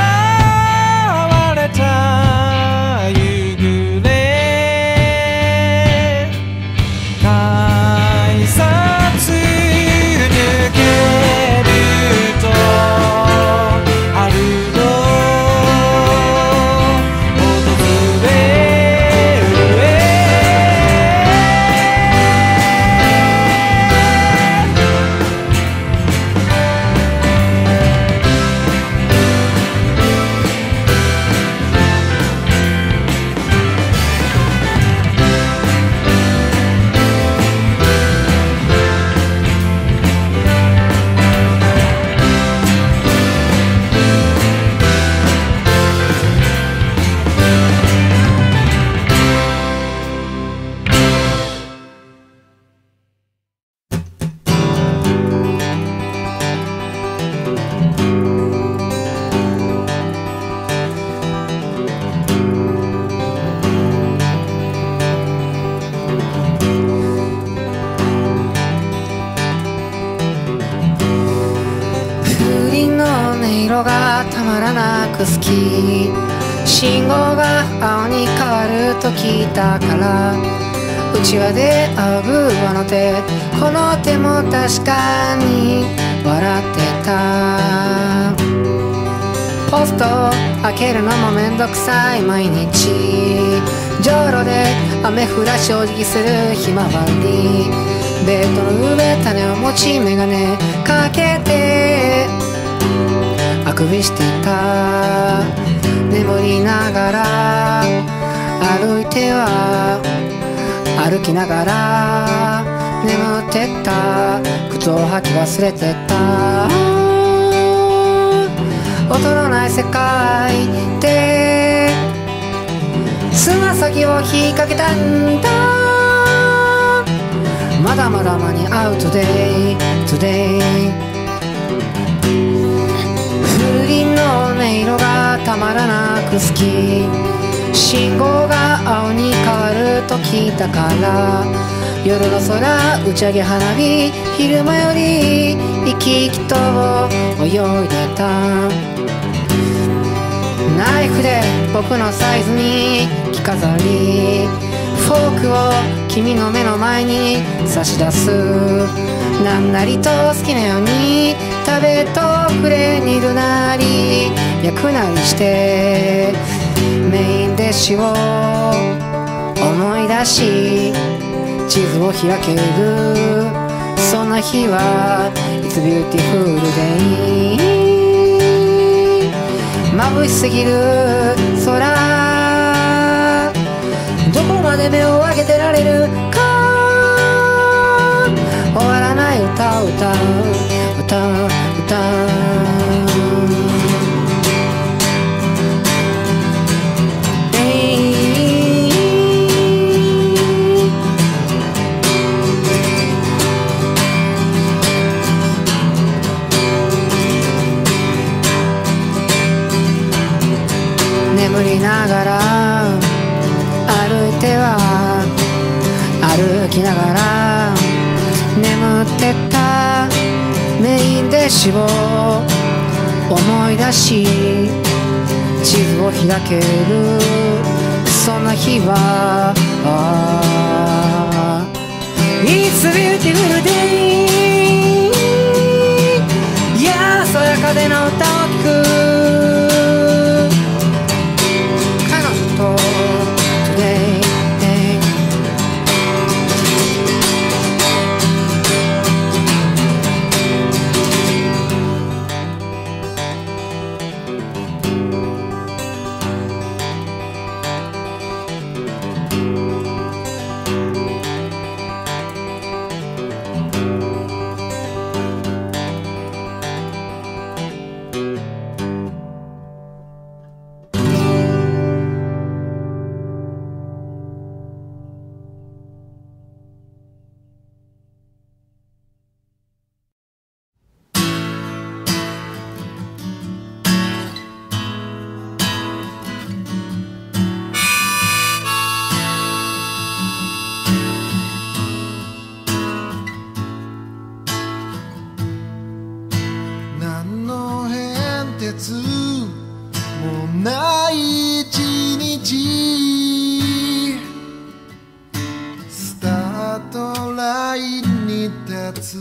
れた夕暮れ改札抜けると春の訪れる風鈴の音色がたまらなく好き信号が青に変わると聞いたからうちわで仰ぐあの手この手も確かに笑ってたポスト開けるのもめんどくさい毎日じょうろで雨降らしお辞儀するひまわりベッドの上種を持ちメガネかけてあくびしていた眠りながら歩いては歩きながら眠ってった靴を履き忘れてった音のない世界でつま先を引っ掛けたんだまだまだ間に合う Today 風鈴の音色がたまらなく好き信号が青に変わると聞いたから夜の空打ち上げ花火昼間より生き生きと泳いでたナイフで僕のサイズに着飾りフォークを君の目の前に差し出すなんなりと好きなように食べとくれ煮るなり焼くなりしてメインディッシュを思い出し地図を開けるそんな日は It's beautiful day 眩しすぎる空どこまで目を上げてられるか終わらない歌を歌う眠りながら歩いては歩きながら眠ってったメインディッシュを思い出し地図を開けるそんな日はIt's a beautiful day 安らかでの歌を聴く彼女と Today 節もない一日スタートラインに立つ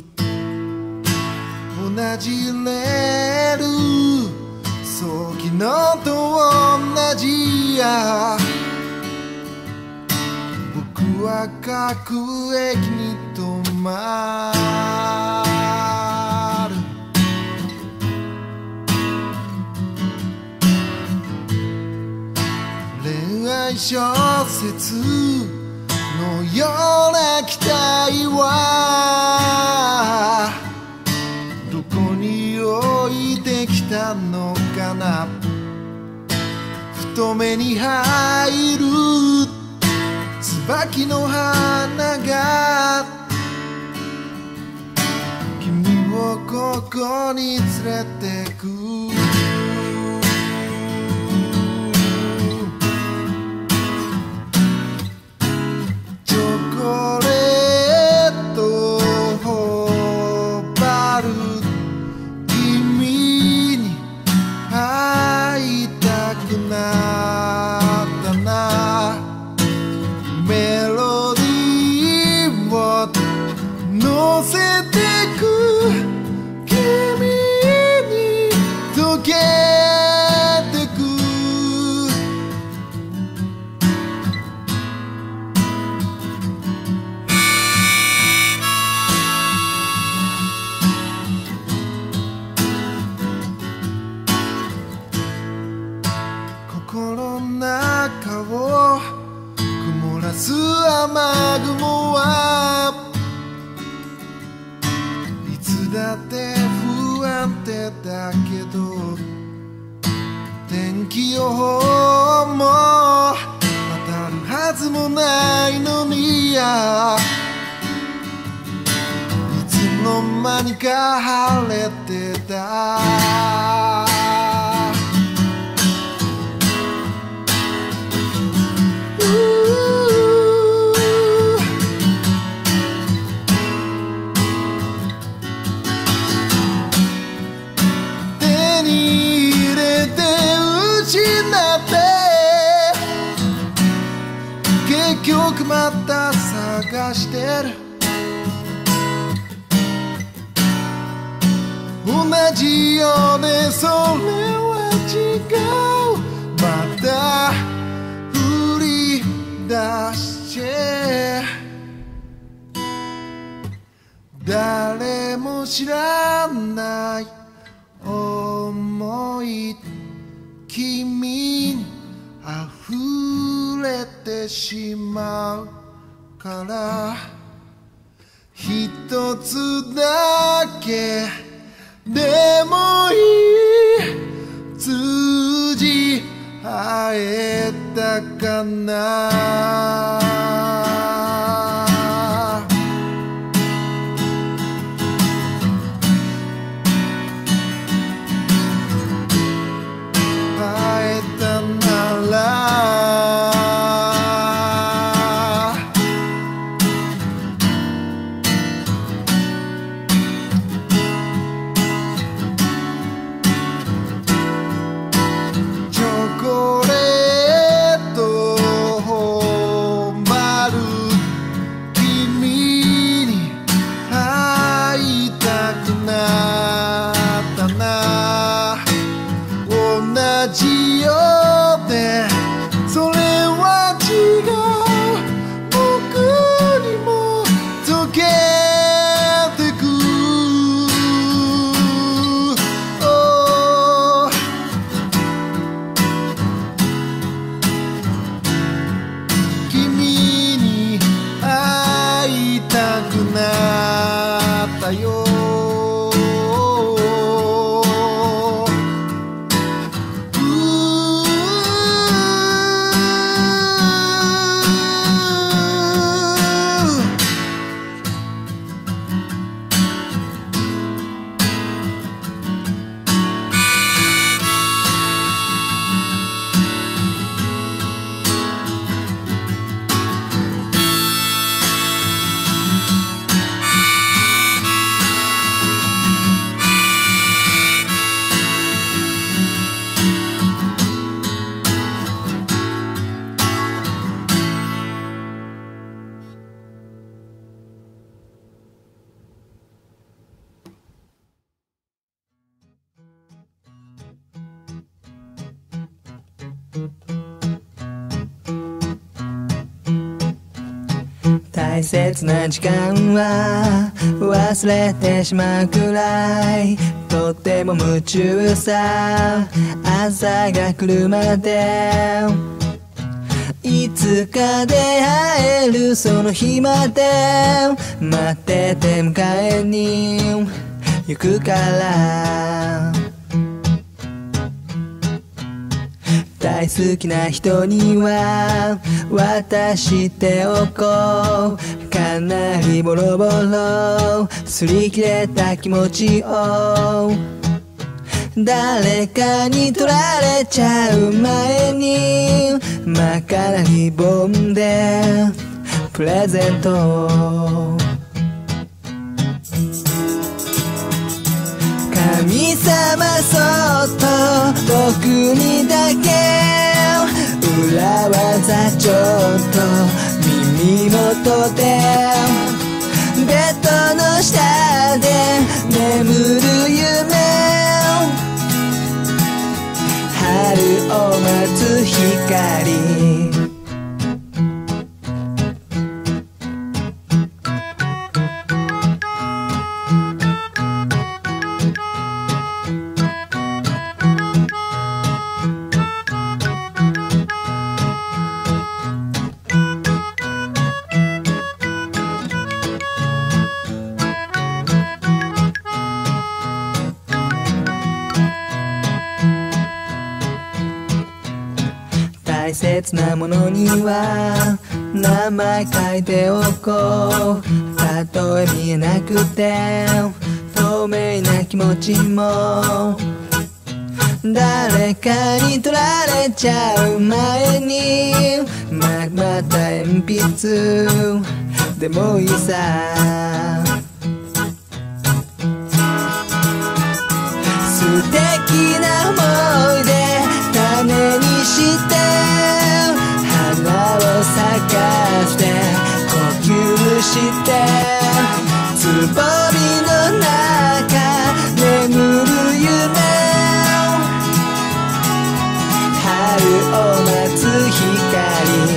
同じレールそう昨日と同じや僕は各駅に止まる恋愛小説のような期待はどこに置いてきたのかな太めに入る椿の花が君をここに連れてくチョコレートをばる君に会いたくなったなメロディーを乗せてく君に溶けてく心の中を曇らす雨雲はいつだって不安定だけど天気予報も当たるはずもないのにやいつの間にか晴れてた手に入れて失って結局また探してる同じよねそれは違うまた振り出して誰も知らない思い君に溢れてしまうから一つだけでもいい通じ合えたかな会えたならチョコレートを大切な時間は忘れてしまうくらいとっても夢中さ。朝が来るまでいつか出会えるその日まで待ってて迎えに行くから。大好きな人には渡しておこう。かなりボロボロ擦り切れた気持ちを誰かに取られちゃう前に真っ赤なリボンでプレゼント。神様そっと僕にだけ裏技ちょっと耳元でベッドの下で眠る夢春を待つ光。大切なものには名前書いておこう。たとえ見えなくて透明な気持ちも誰かに取られちゃう前にまた鉛筆でもいいさ。素敵な思い出種にして花を咲かせて呼吸してつぼみの中眠る夢春を待つ光。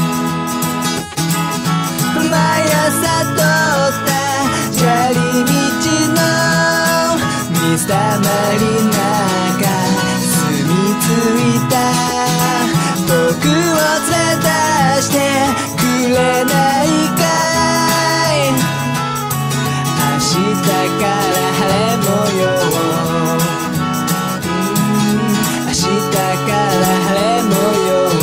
毎朝通った砂利道の水たまり中住み着いた僕を連れ出してくれないかい。明日から晴れ模様明日から晴れ模様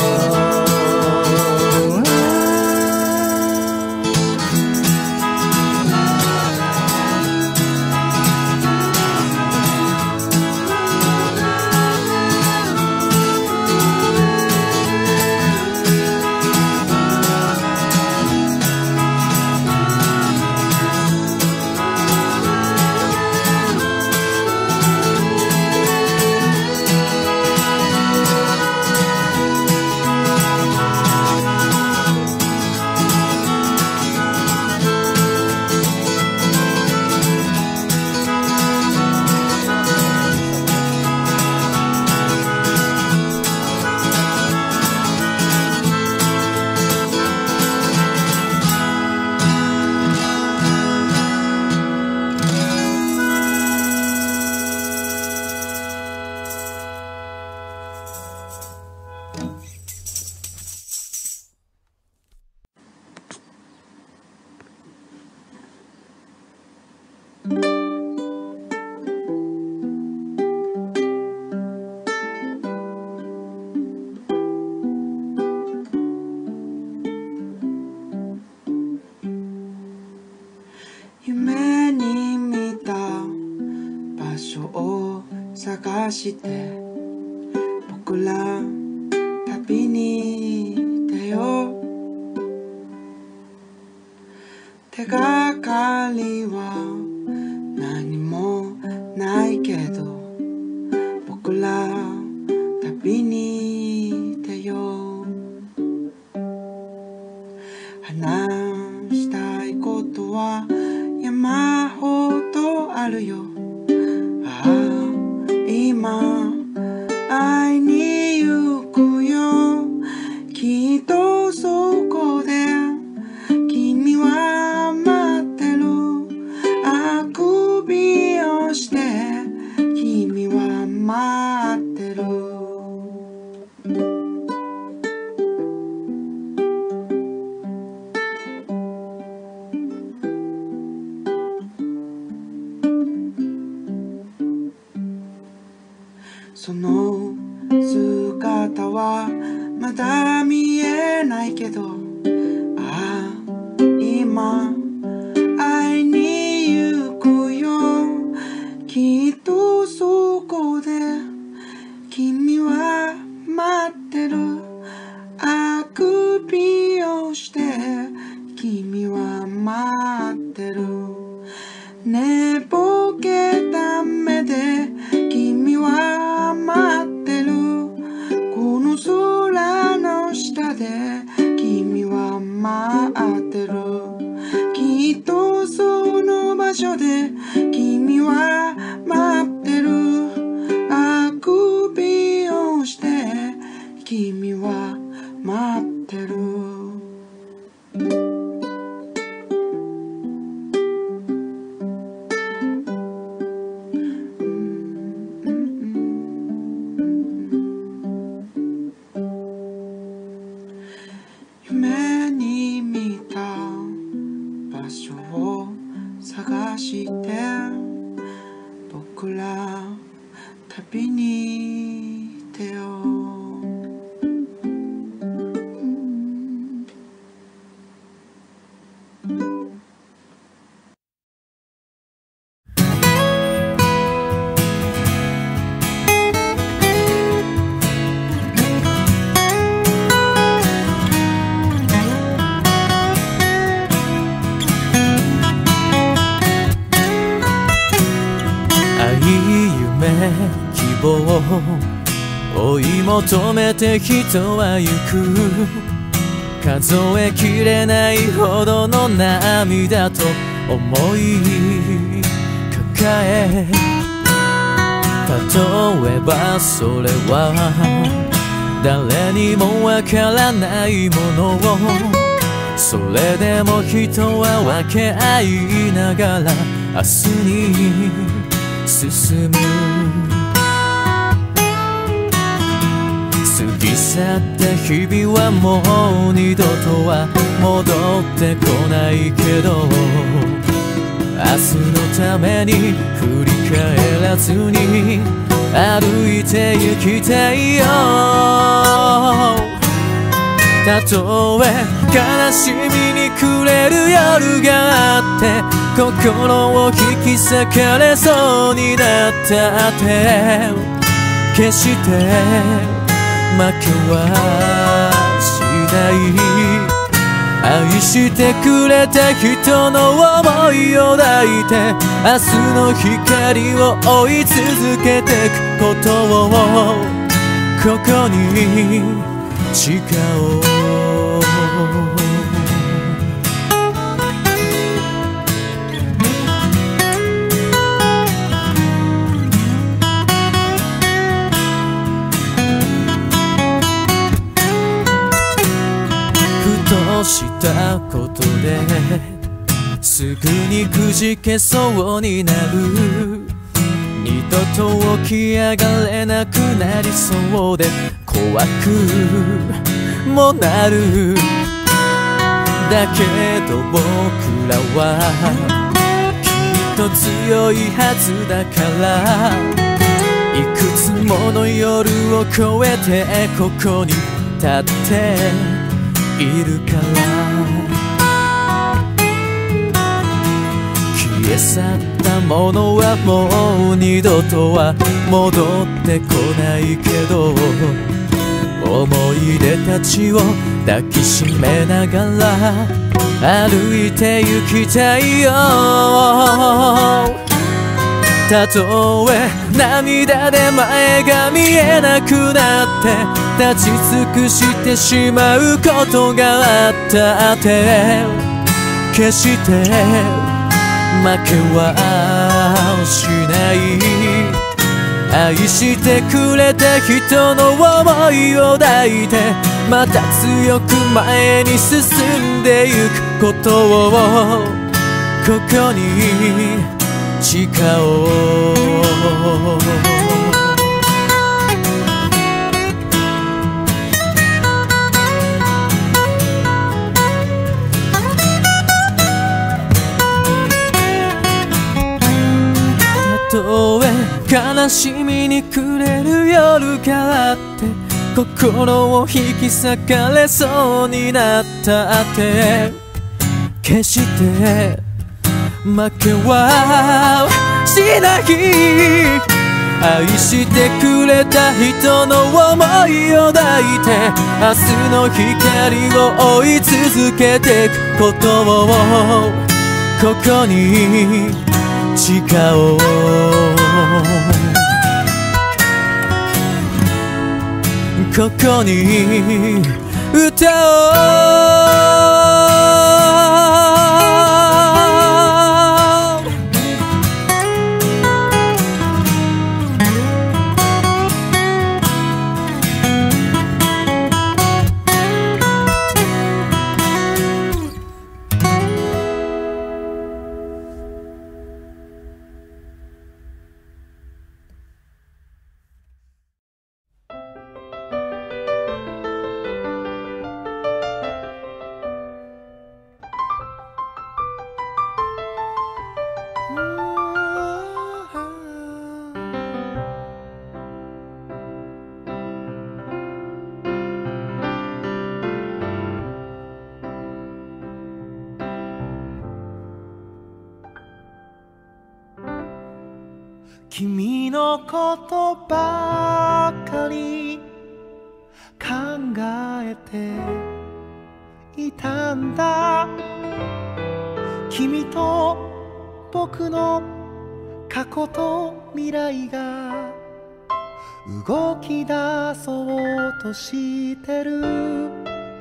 夢に見た場所を探して僕ら旅に出よう。手がかりは何もないけど僕ら旅に出よう。話したいことは山ほどあるよ。ああ今会いに行くよ。きっとそこで君はその姿はまだ見えないけど、ああ今会いに行くよ。きっとそこで君は待ってる。あくびをして君は待ってる。寝ぼけた目で君は待ってる。この空の下で君は待ってる。きっとその場所で君は待ってる。あくびをして君は待ってる。夢に見た場所を探して僕ら旅に出よう。 希望追い求めて人は行く。数えきれないほどの涙と思い抱え、例えばそれは誰にもわからないものを、それでも人は分け合いながら明日に進む。過ぎ去った日々はもう二度とは戻ってこないけど、明日のために振り返らずに歩いて行きたいよ。たとえ悲しみに暮れる夜があって、心を引き裂かれそうになったって決して負けはしない。愛してくれた人の想いを抱いて、明日の光を追い続けてくことをここに誓おう。したことですぐにくじけそうになる。二度と起き上がれなくなりそうで怖くもなる。だけど僕らはきっと強いはずだから、いくつもの夜を越えてここに立っているから。消え去ったものはもう二度とは戻ってこないけど、思い出たちを抱きしめながら歩いて行きたいよ。たとえ涙で前が見えなくなって立ち尽くしてしまうことがあったって決して負けはしない。愛してくれた人の想いを抱いて、また強く前に進んでゆくことをここに誓おう。たとえ悲しみに暮れる夜があって心を引き裂かれそうになったって決して負けはしない愛してくれた人の想いを抱いて明日の光を追い続けていくことをここに誓おうここに歌おう君のことばかり考えていたんだ君と僕の過去と未来が動き出そうとしてる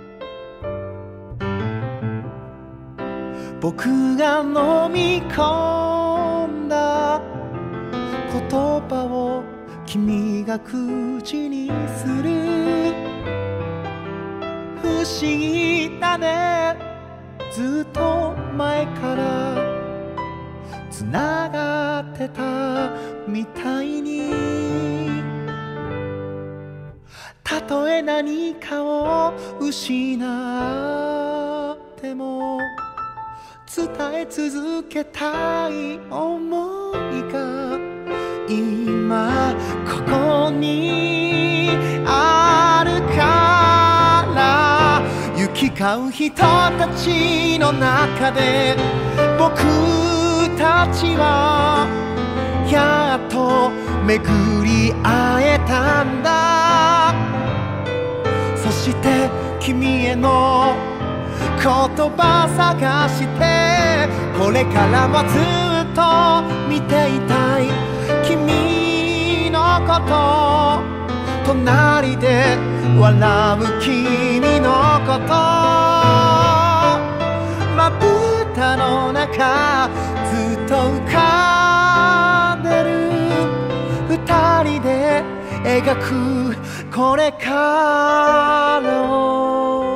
僕が飲み込んだ言葉を君が口にする不思議だねずっと前からつながってたみたいにたとえ何かを失っても伝え続けたい思いが今ここにあるから行き交う人たちの中で僕たちはやっと巡り会えたんだそして君への言葉探してこれからもずっと見ていたい君のこと隣で笑う君のことまぶたの中ずっと浮かんでる二人で描くこれからを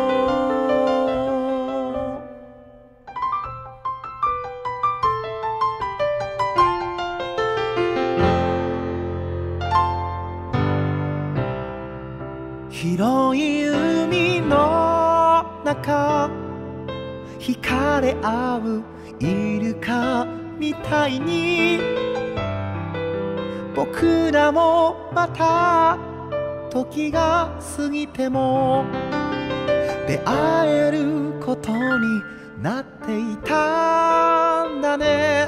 広い海の中惹かれ合うイルカみたいに僕らもまた時が過ぎても出会えることになっていたんだね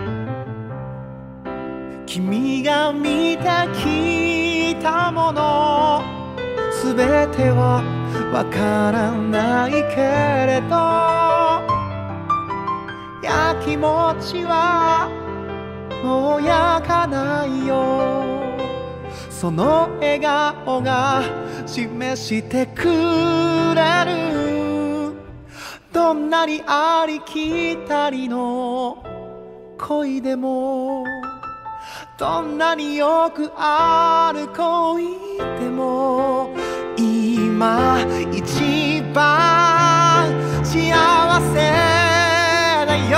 君が見てきたものすべてはわからないけれどやきもちはもう焼かないよその笑顔が示してくれるどんなにありきたりの恋でもどんなによくある恋でも今一番幸せだよ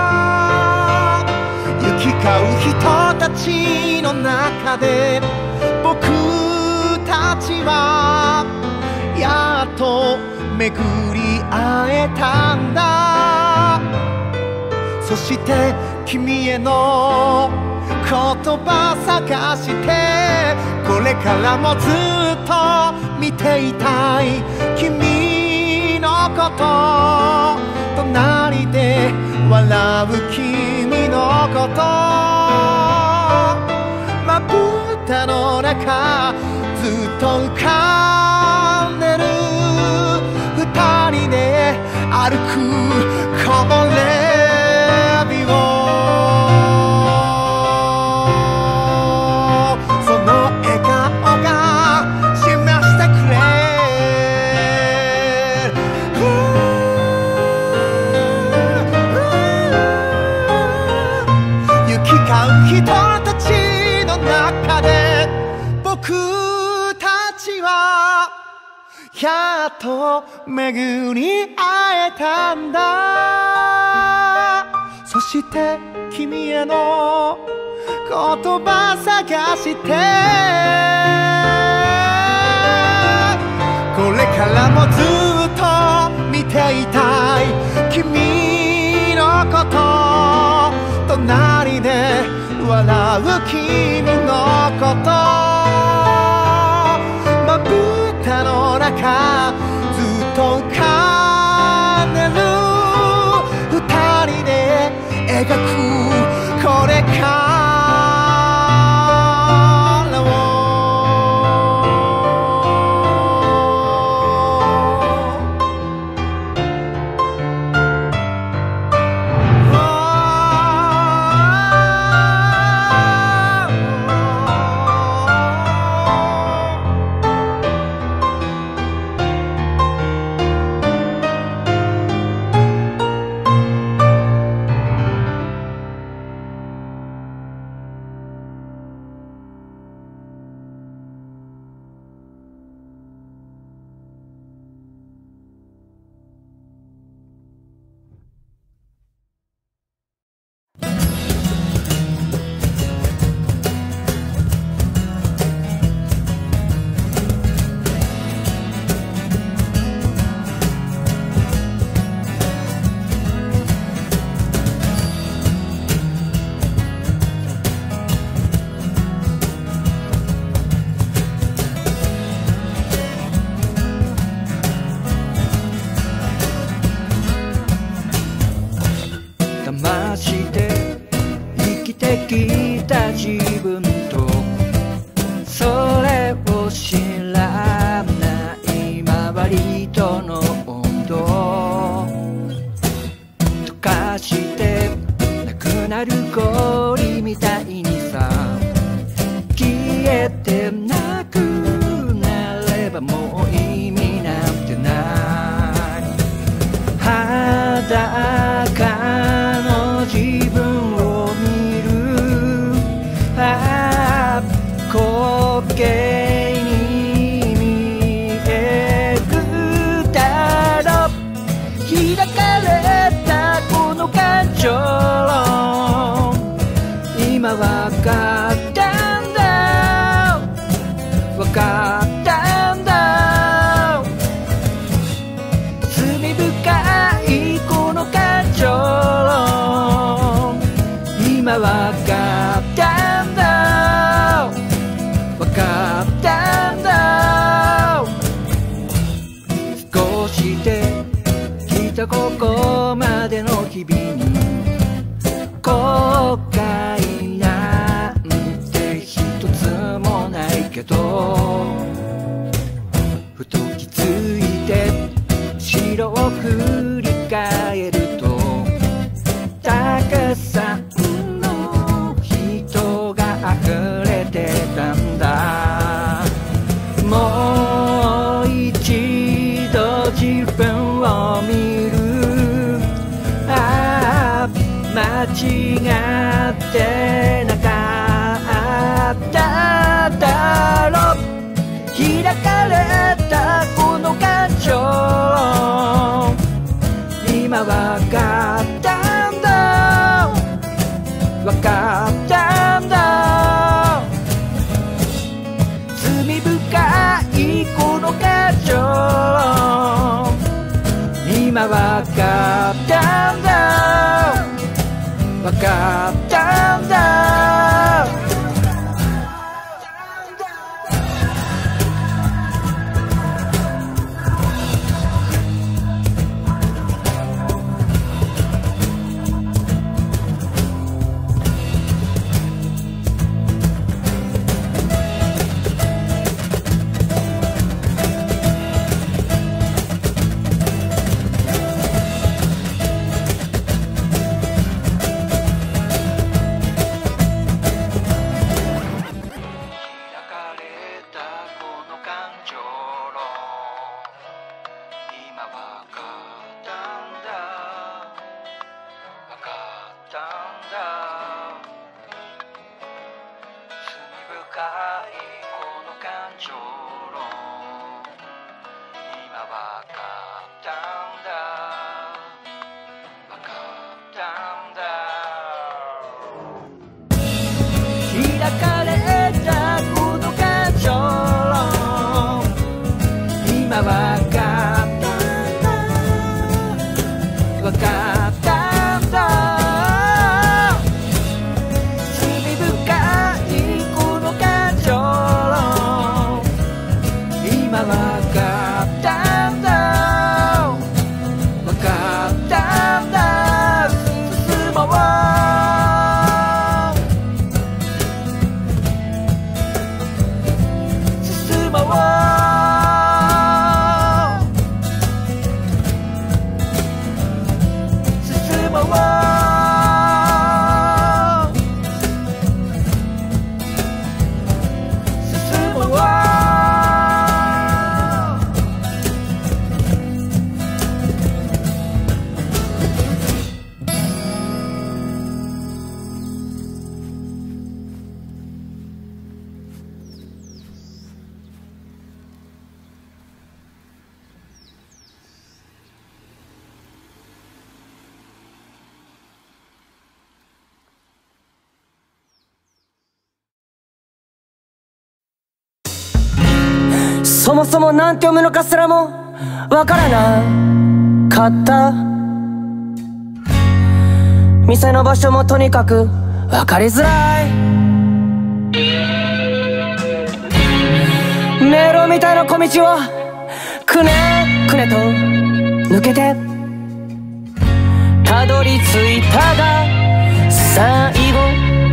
行き交う人たちの中で僕たちはやっと巡り会えたんだそして君への言葉探してこれからもずっと見ていたい君のこと隣で笑う君のことまぶたの中ずっと浮かんでる二人で歩く木漏れ日をその笑顔が示してくれ行き交う人たちの中で僕たちはやっと巡り会えたんだそして君への言葉探してこれからもずっと見ていたい君のこと隣で笑う君のことまぶたの中ずっと浮かんでる二人で描くこれからをきた自分とそれを知らない周りとの温度溶かしてなくなる氷みたいにさ消えてなくなればもう意味なんてない裸の自分を見る光景に見えるだろう開かれたこの感情今わかったんだわかったんだ罪深いこの感情今わかったんだわかったんだ少しで来たここまでの日々に焼かれたこの感情、今わかったわかったんだ、罪深いこの感情、今わかったんだわかったんだ、進もう進もう進もう進もうそもそもなんて読むのかすらもわからなかった。店の場所もとにかくわかりづらい。迷路みたいな小道をくねくねと抜けてたどり着いたが最後、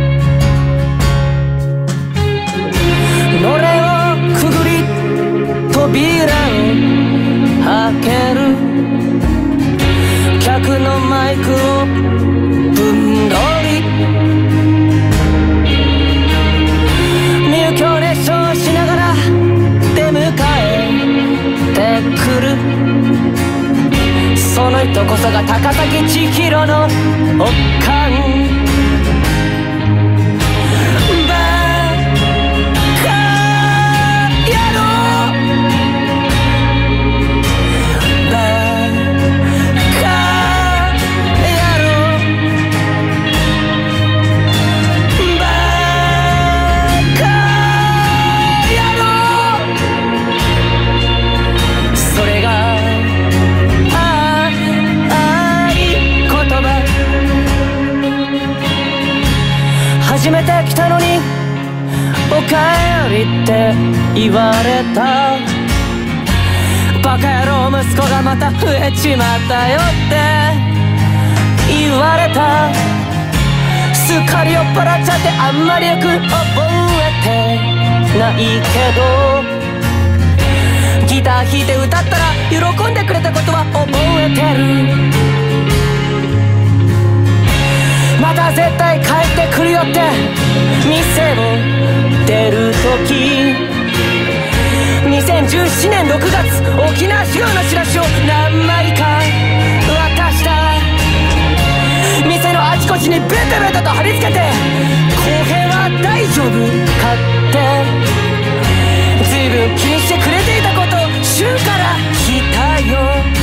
のれんをくぐり扉を開ける、客のマイクをぶんどり、入居熱唱しながら出迎えてくる、その人こそが高崎千尋のおかん。初めて来たのにおかえりって言われた。バカ野郎息子がまた増えちまったよって言われた。すっかり酔っ払っちゃってあんまりよく覚えてないけど、ギター弾いて歌ったら喜んでくれたことは覚えてる。また絶対帰ってくるよって店を出るとき、2017年6月沖縄修のチラシを何枚か渡した。店のあちこちにベタベタと貼り付けて公平は大丈夫かって随分気にしてくれていたことを旬から聞いたよ。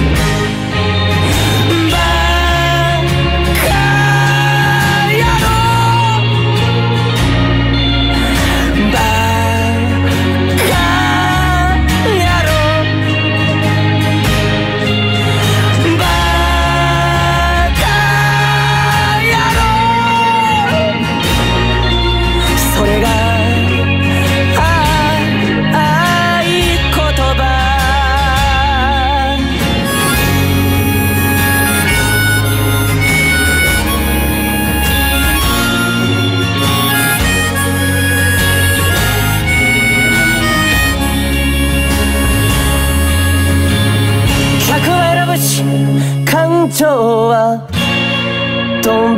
感情は丼、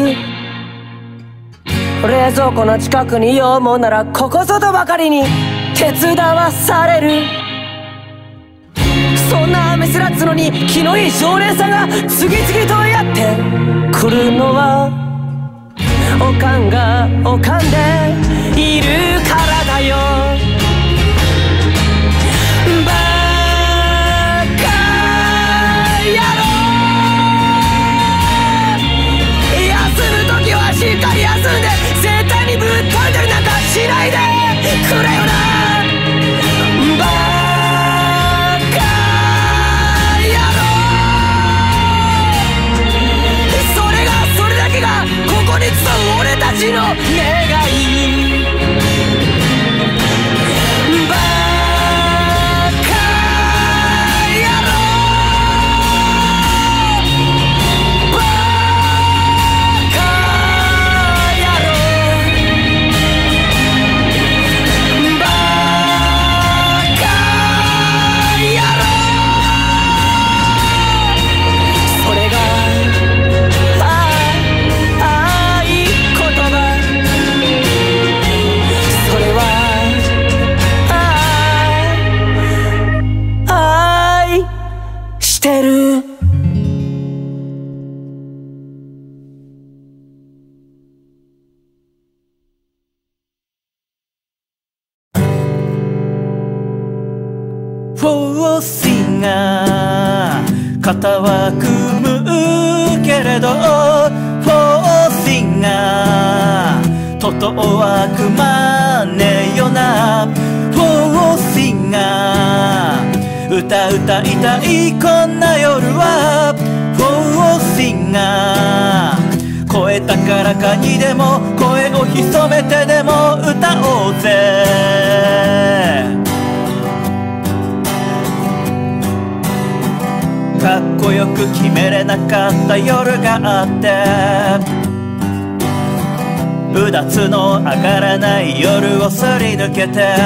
冷蔵庫の近くにいようもんならここぞとばかりに手伝わされる。そんな雨すらつのに気のいい常連さんが次々とやってくるのはおかんがおかんでいるからだよ。バカ野郎、休む時はしっかり休んで絶対にぶっ飛んでフォーシンガー肩は組むけれどフォーシンガートトは組まねえよなフォーシンガー歌歌いたいこんな夜はフォーシンガー声高らかにでも声を潜めてでも歌おうぜかっこよく決めれなかった夜があってうだつの上がらない夜をすり抜けて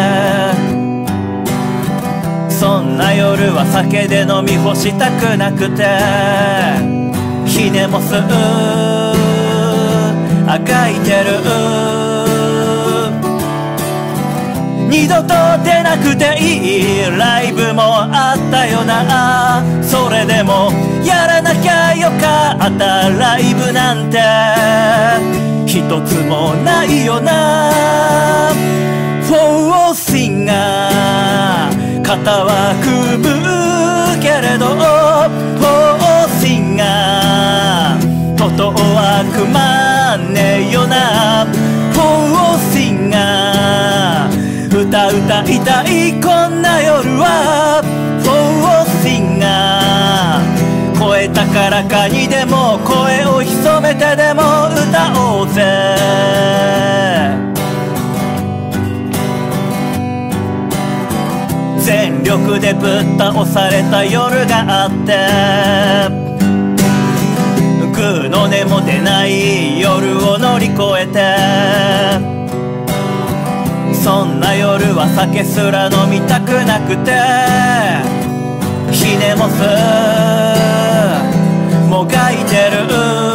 そんな夜は酒で飲み干したくなくてひねもすあがいてる二度と出なくていいライブもあったよなそれでもやらなきゃよかったライブなんて一つもないよなフォーシンガー肩は組むけれどフォーシンガートトは組まねえよなフォーシンガー歌歌いたいこんな夜はフォーシンガー声高らかにでも声を潜めてでも歌おうぜ全力でぶっ倒された夜があってグーの音も出ない夜を乗り越えてそんな夜は酒すら飲みたくなくてひねもすもがいてる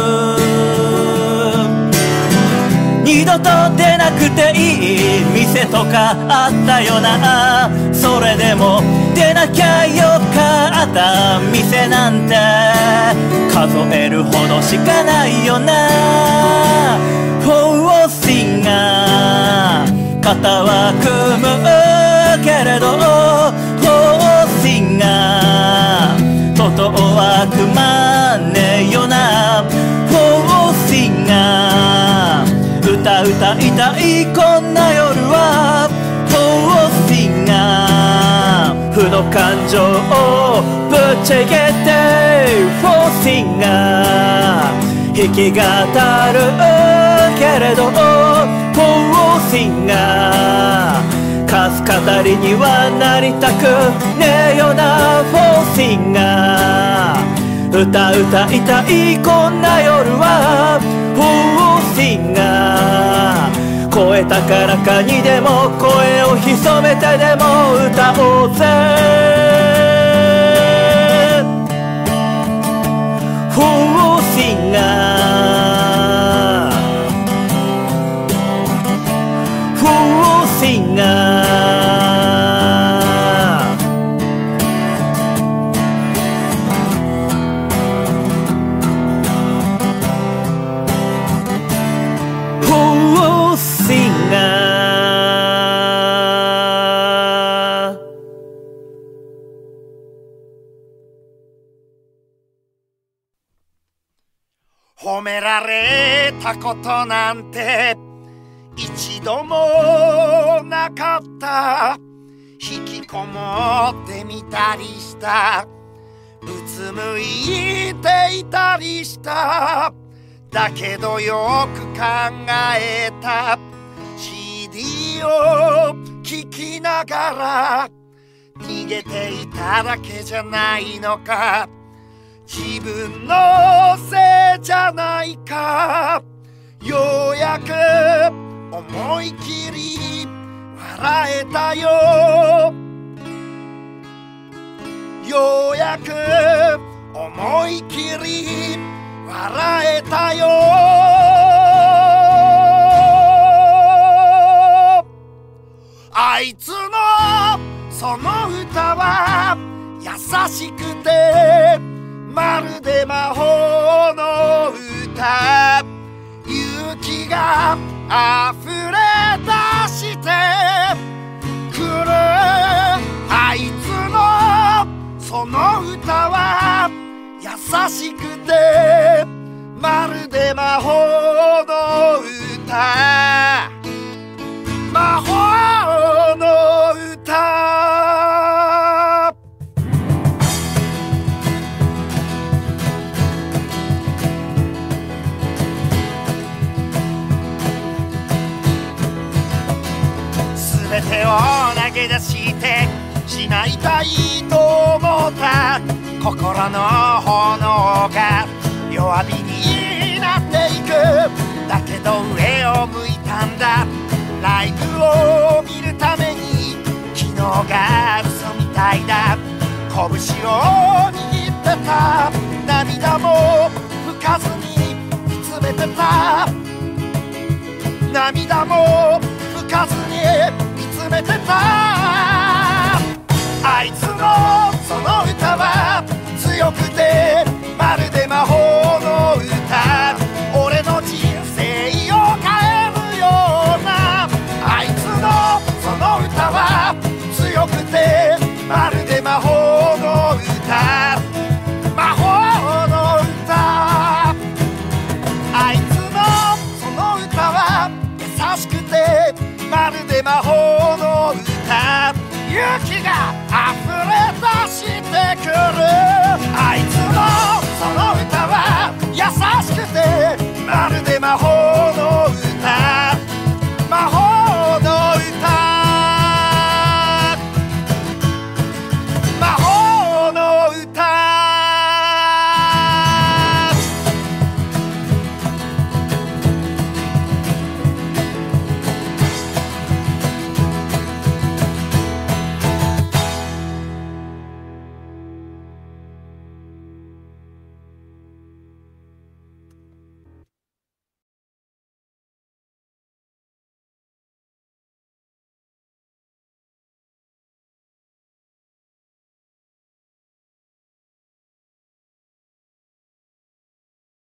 二度と出なくていい店とかあったよなそれでも出なきゃよかった店なんて数えるほどしかないよなフォーシンガー肩は組むけれどフォーシンガートトは組まねえよなフォーシンガー歌歌いたいこんな夜はフォーシンガー負の感情をぶっちゃけてフォーシンガー弾き語るけれどフォーシンガーかす語りにはなりたくねえよなフォーシンガー歌歌いたいこんな夜はフォーシンガー声高らかにでも声を潜めてでも歌おうぜフォーシンガーフォーシンガーフォーシンガー褒められたことなんて一度もなかった引きこもってみたりしたうつむいていたりしただけどよく考えた CD を聴きながら逃げていただけじゃないのか自分のせいじゃないかようやく思い切り笑えたよようやく思い切り笑えたよあいつのその歌は優しくてまるで魔法の歌勇気が溢れ出してくるあいつのくてまるで魔法の歌、魔法の歌。すべてを投げ出してしまいたいと思った心の炎が弱火になっていく。だけど上を向いたんだ、ライブを見るために。昨日が嘘みたいだ、拳を握ってた。涙も拭かずに見つめてた、涙も拭かずに見つめてた。あいつのその歌は強くてまるで魔法の歌、俺の人生を変えるような。あいつのその歌は強くてまるで魔法の歌、魔法の歌。あいつのその歌は優しくてまるで魔法の歌、勇気が溢れ出してくる。あいつのその歌は優しくてまるで魔法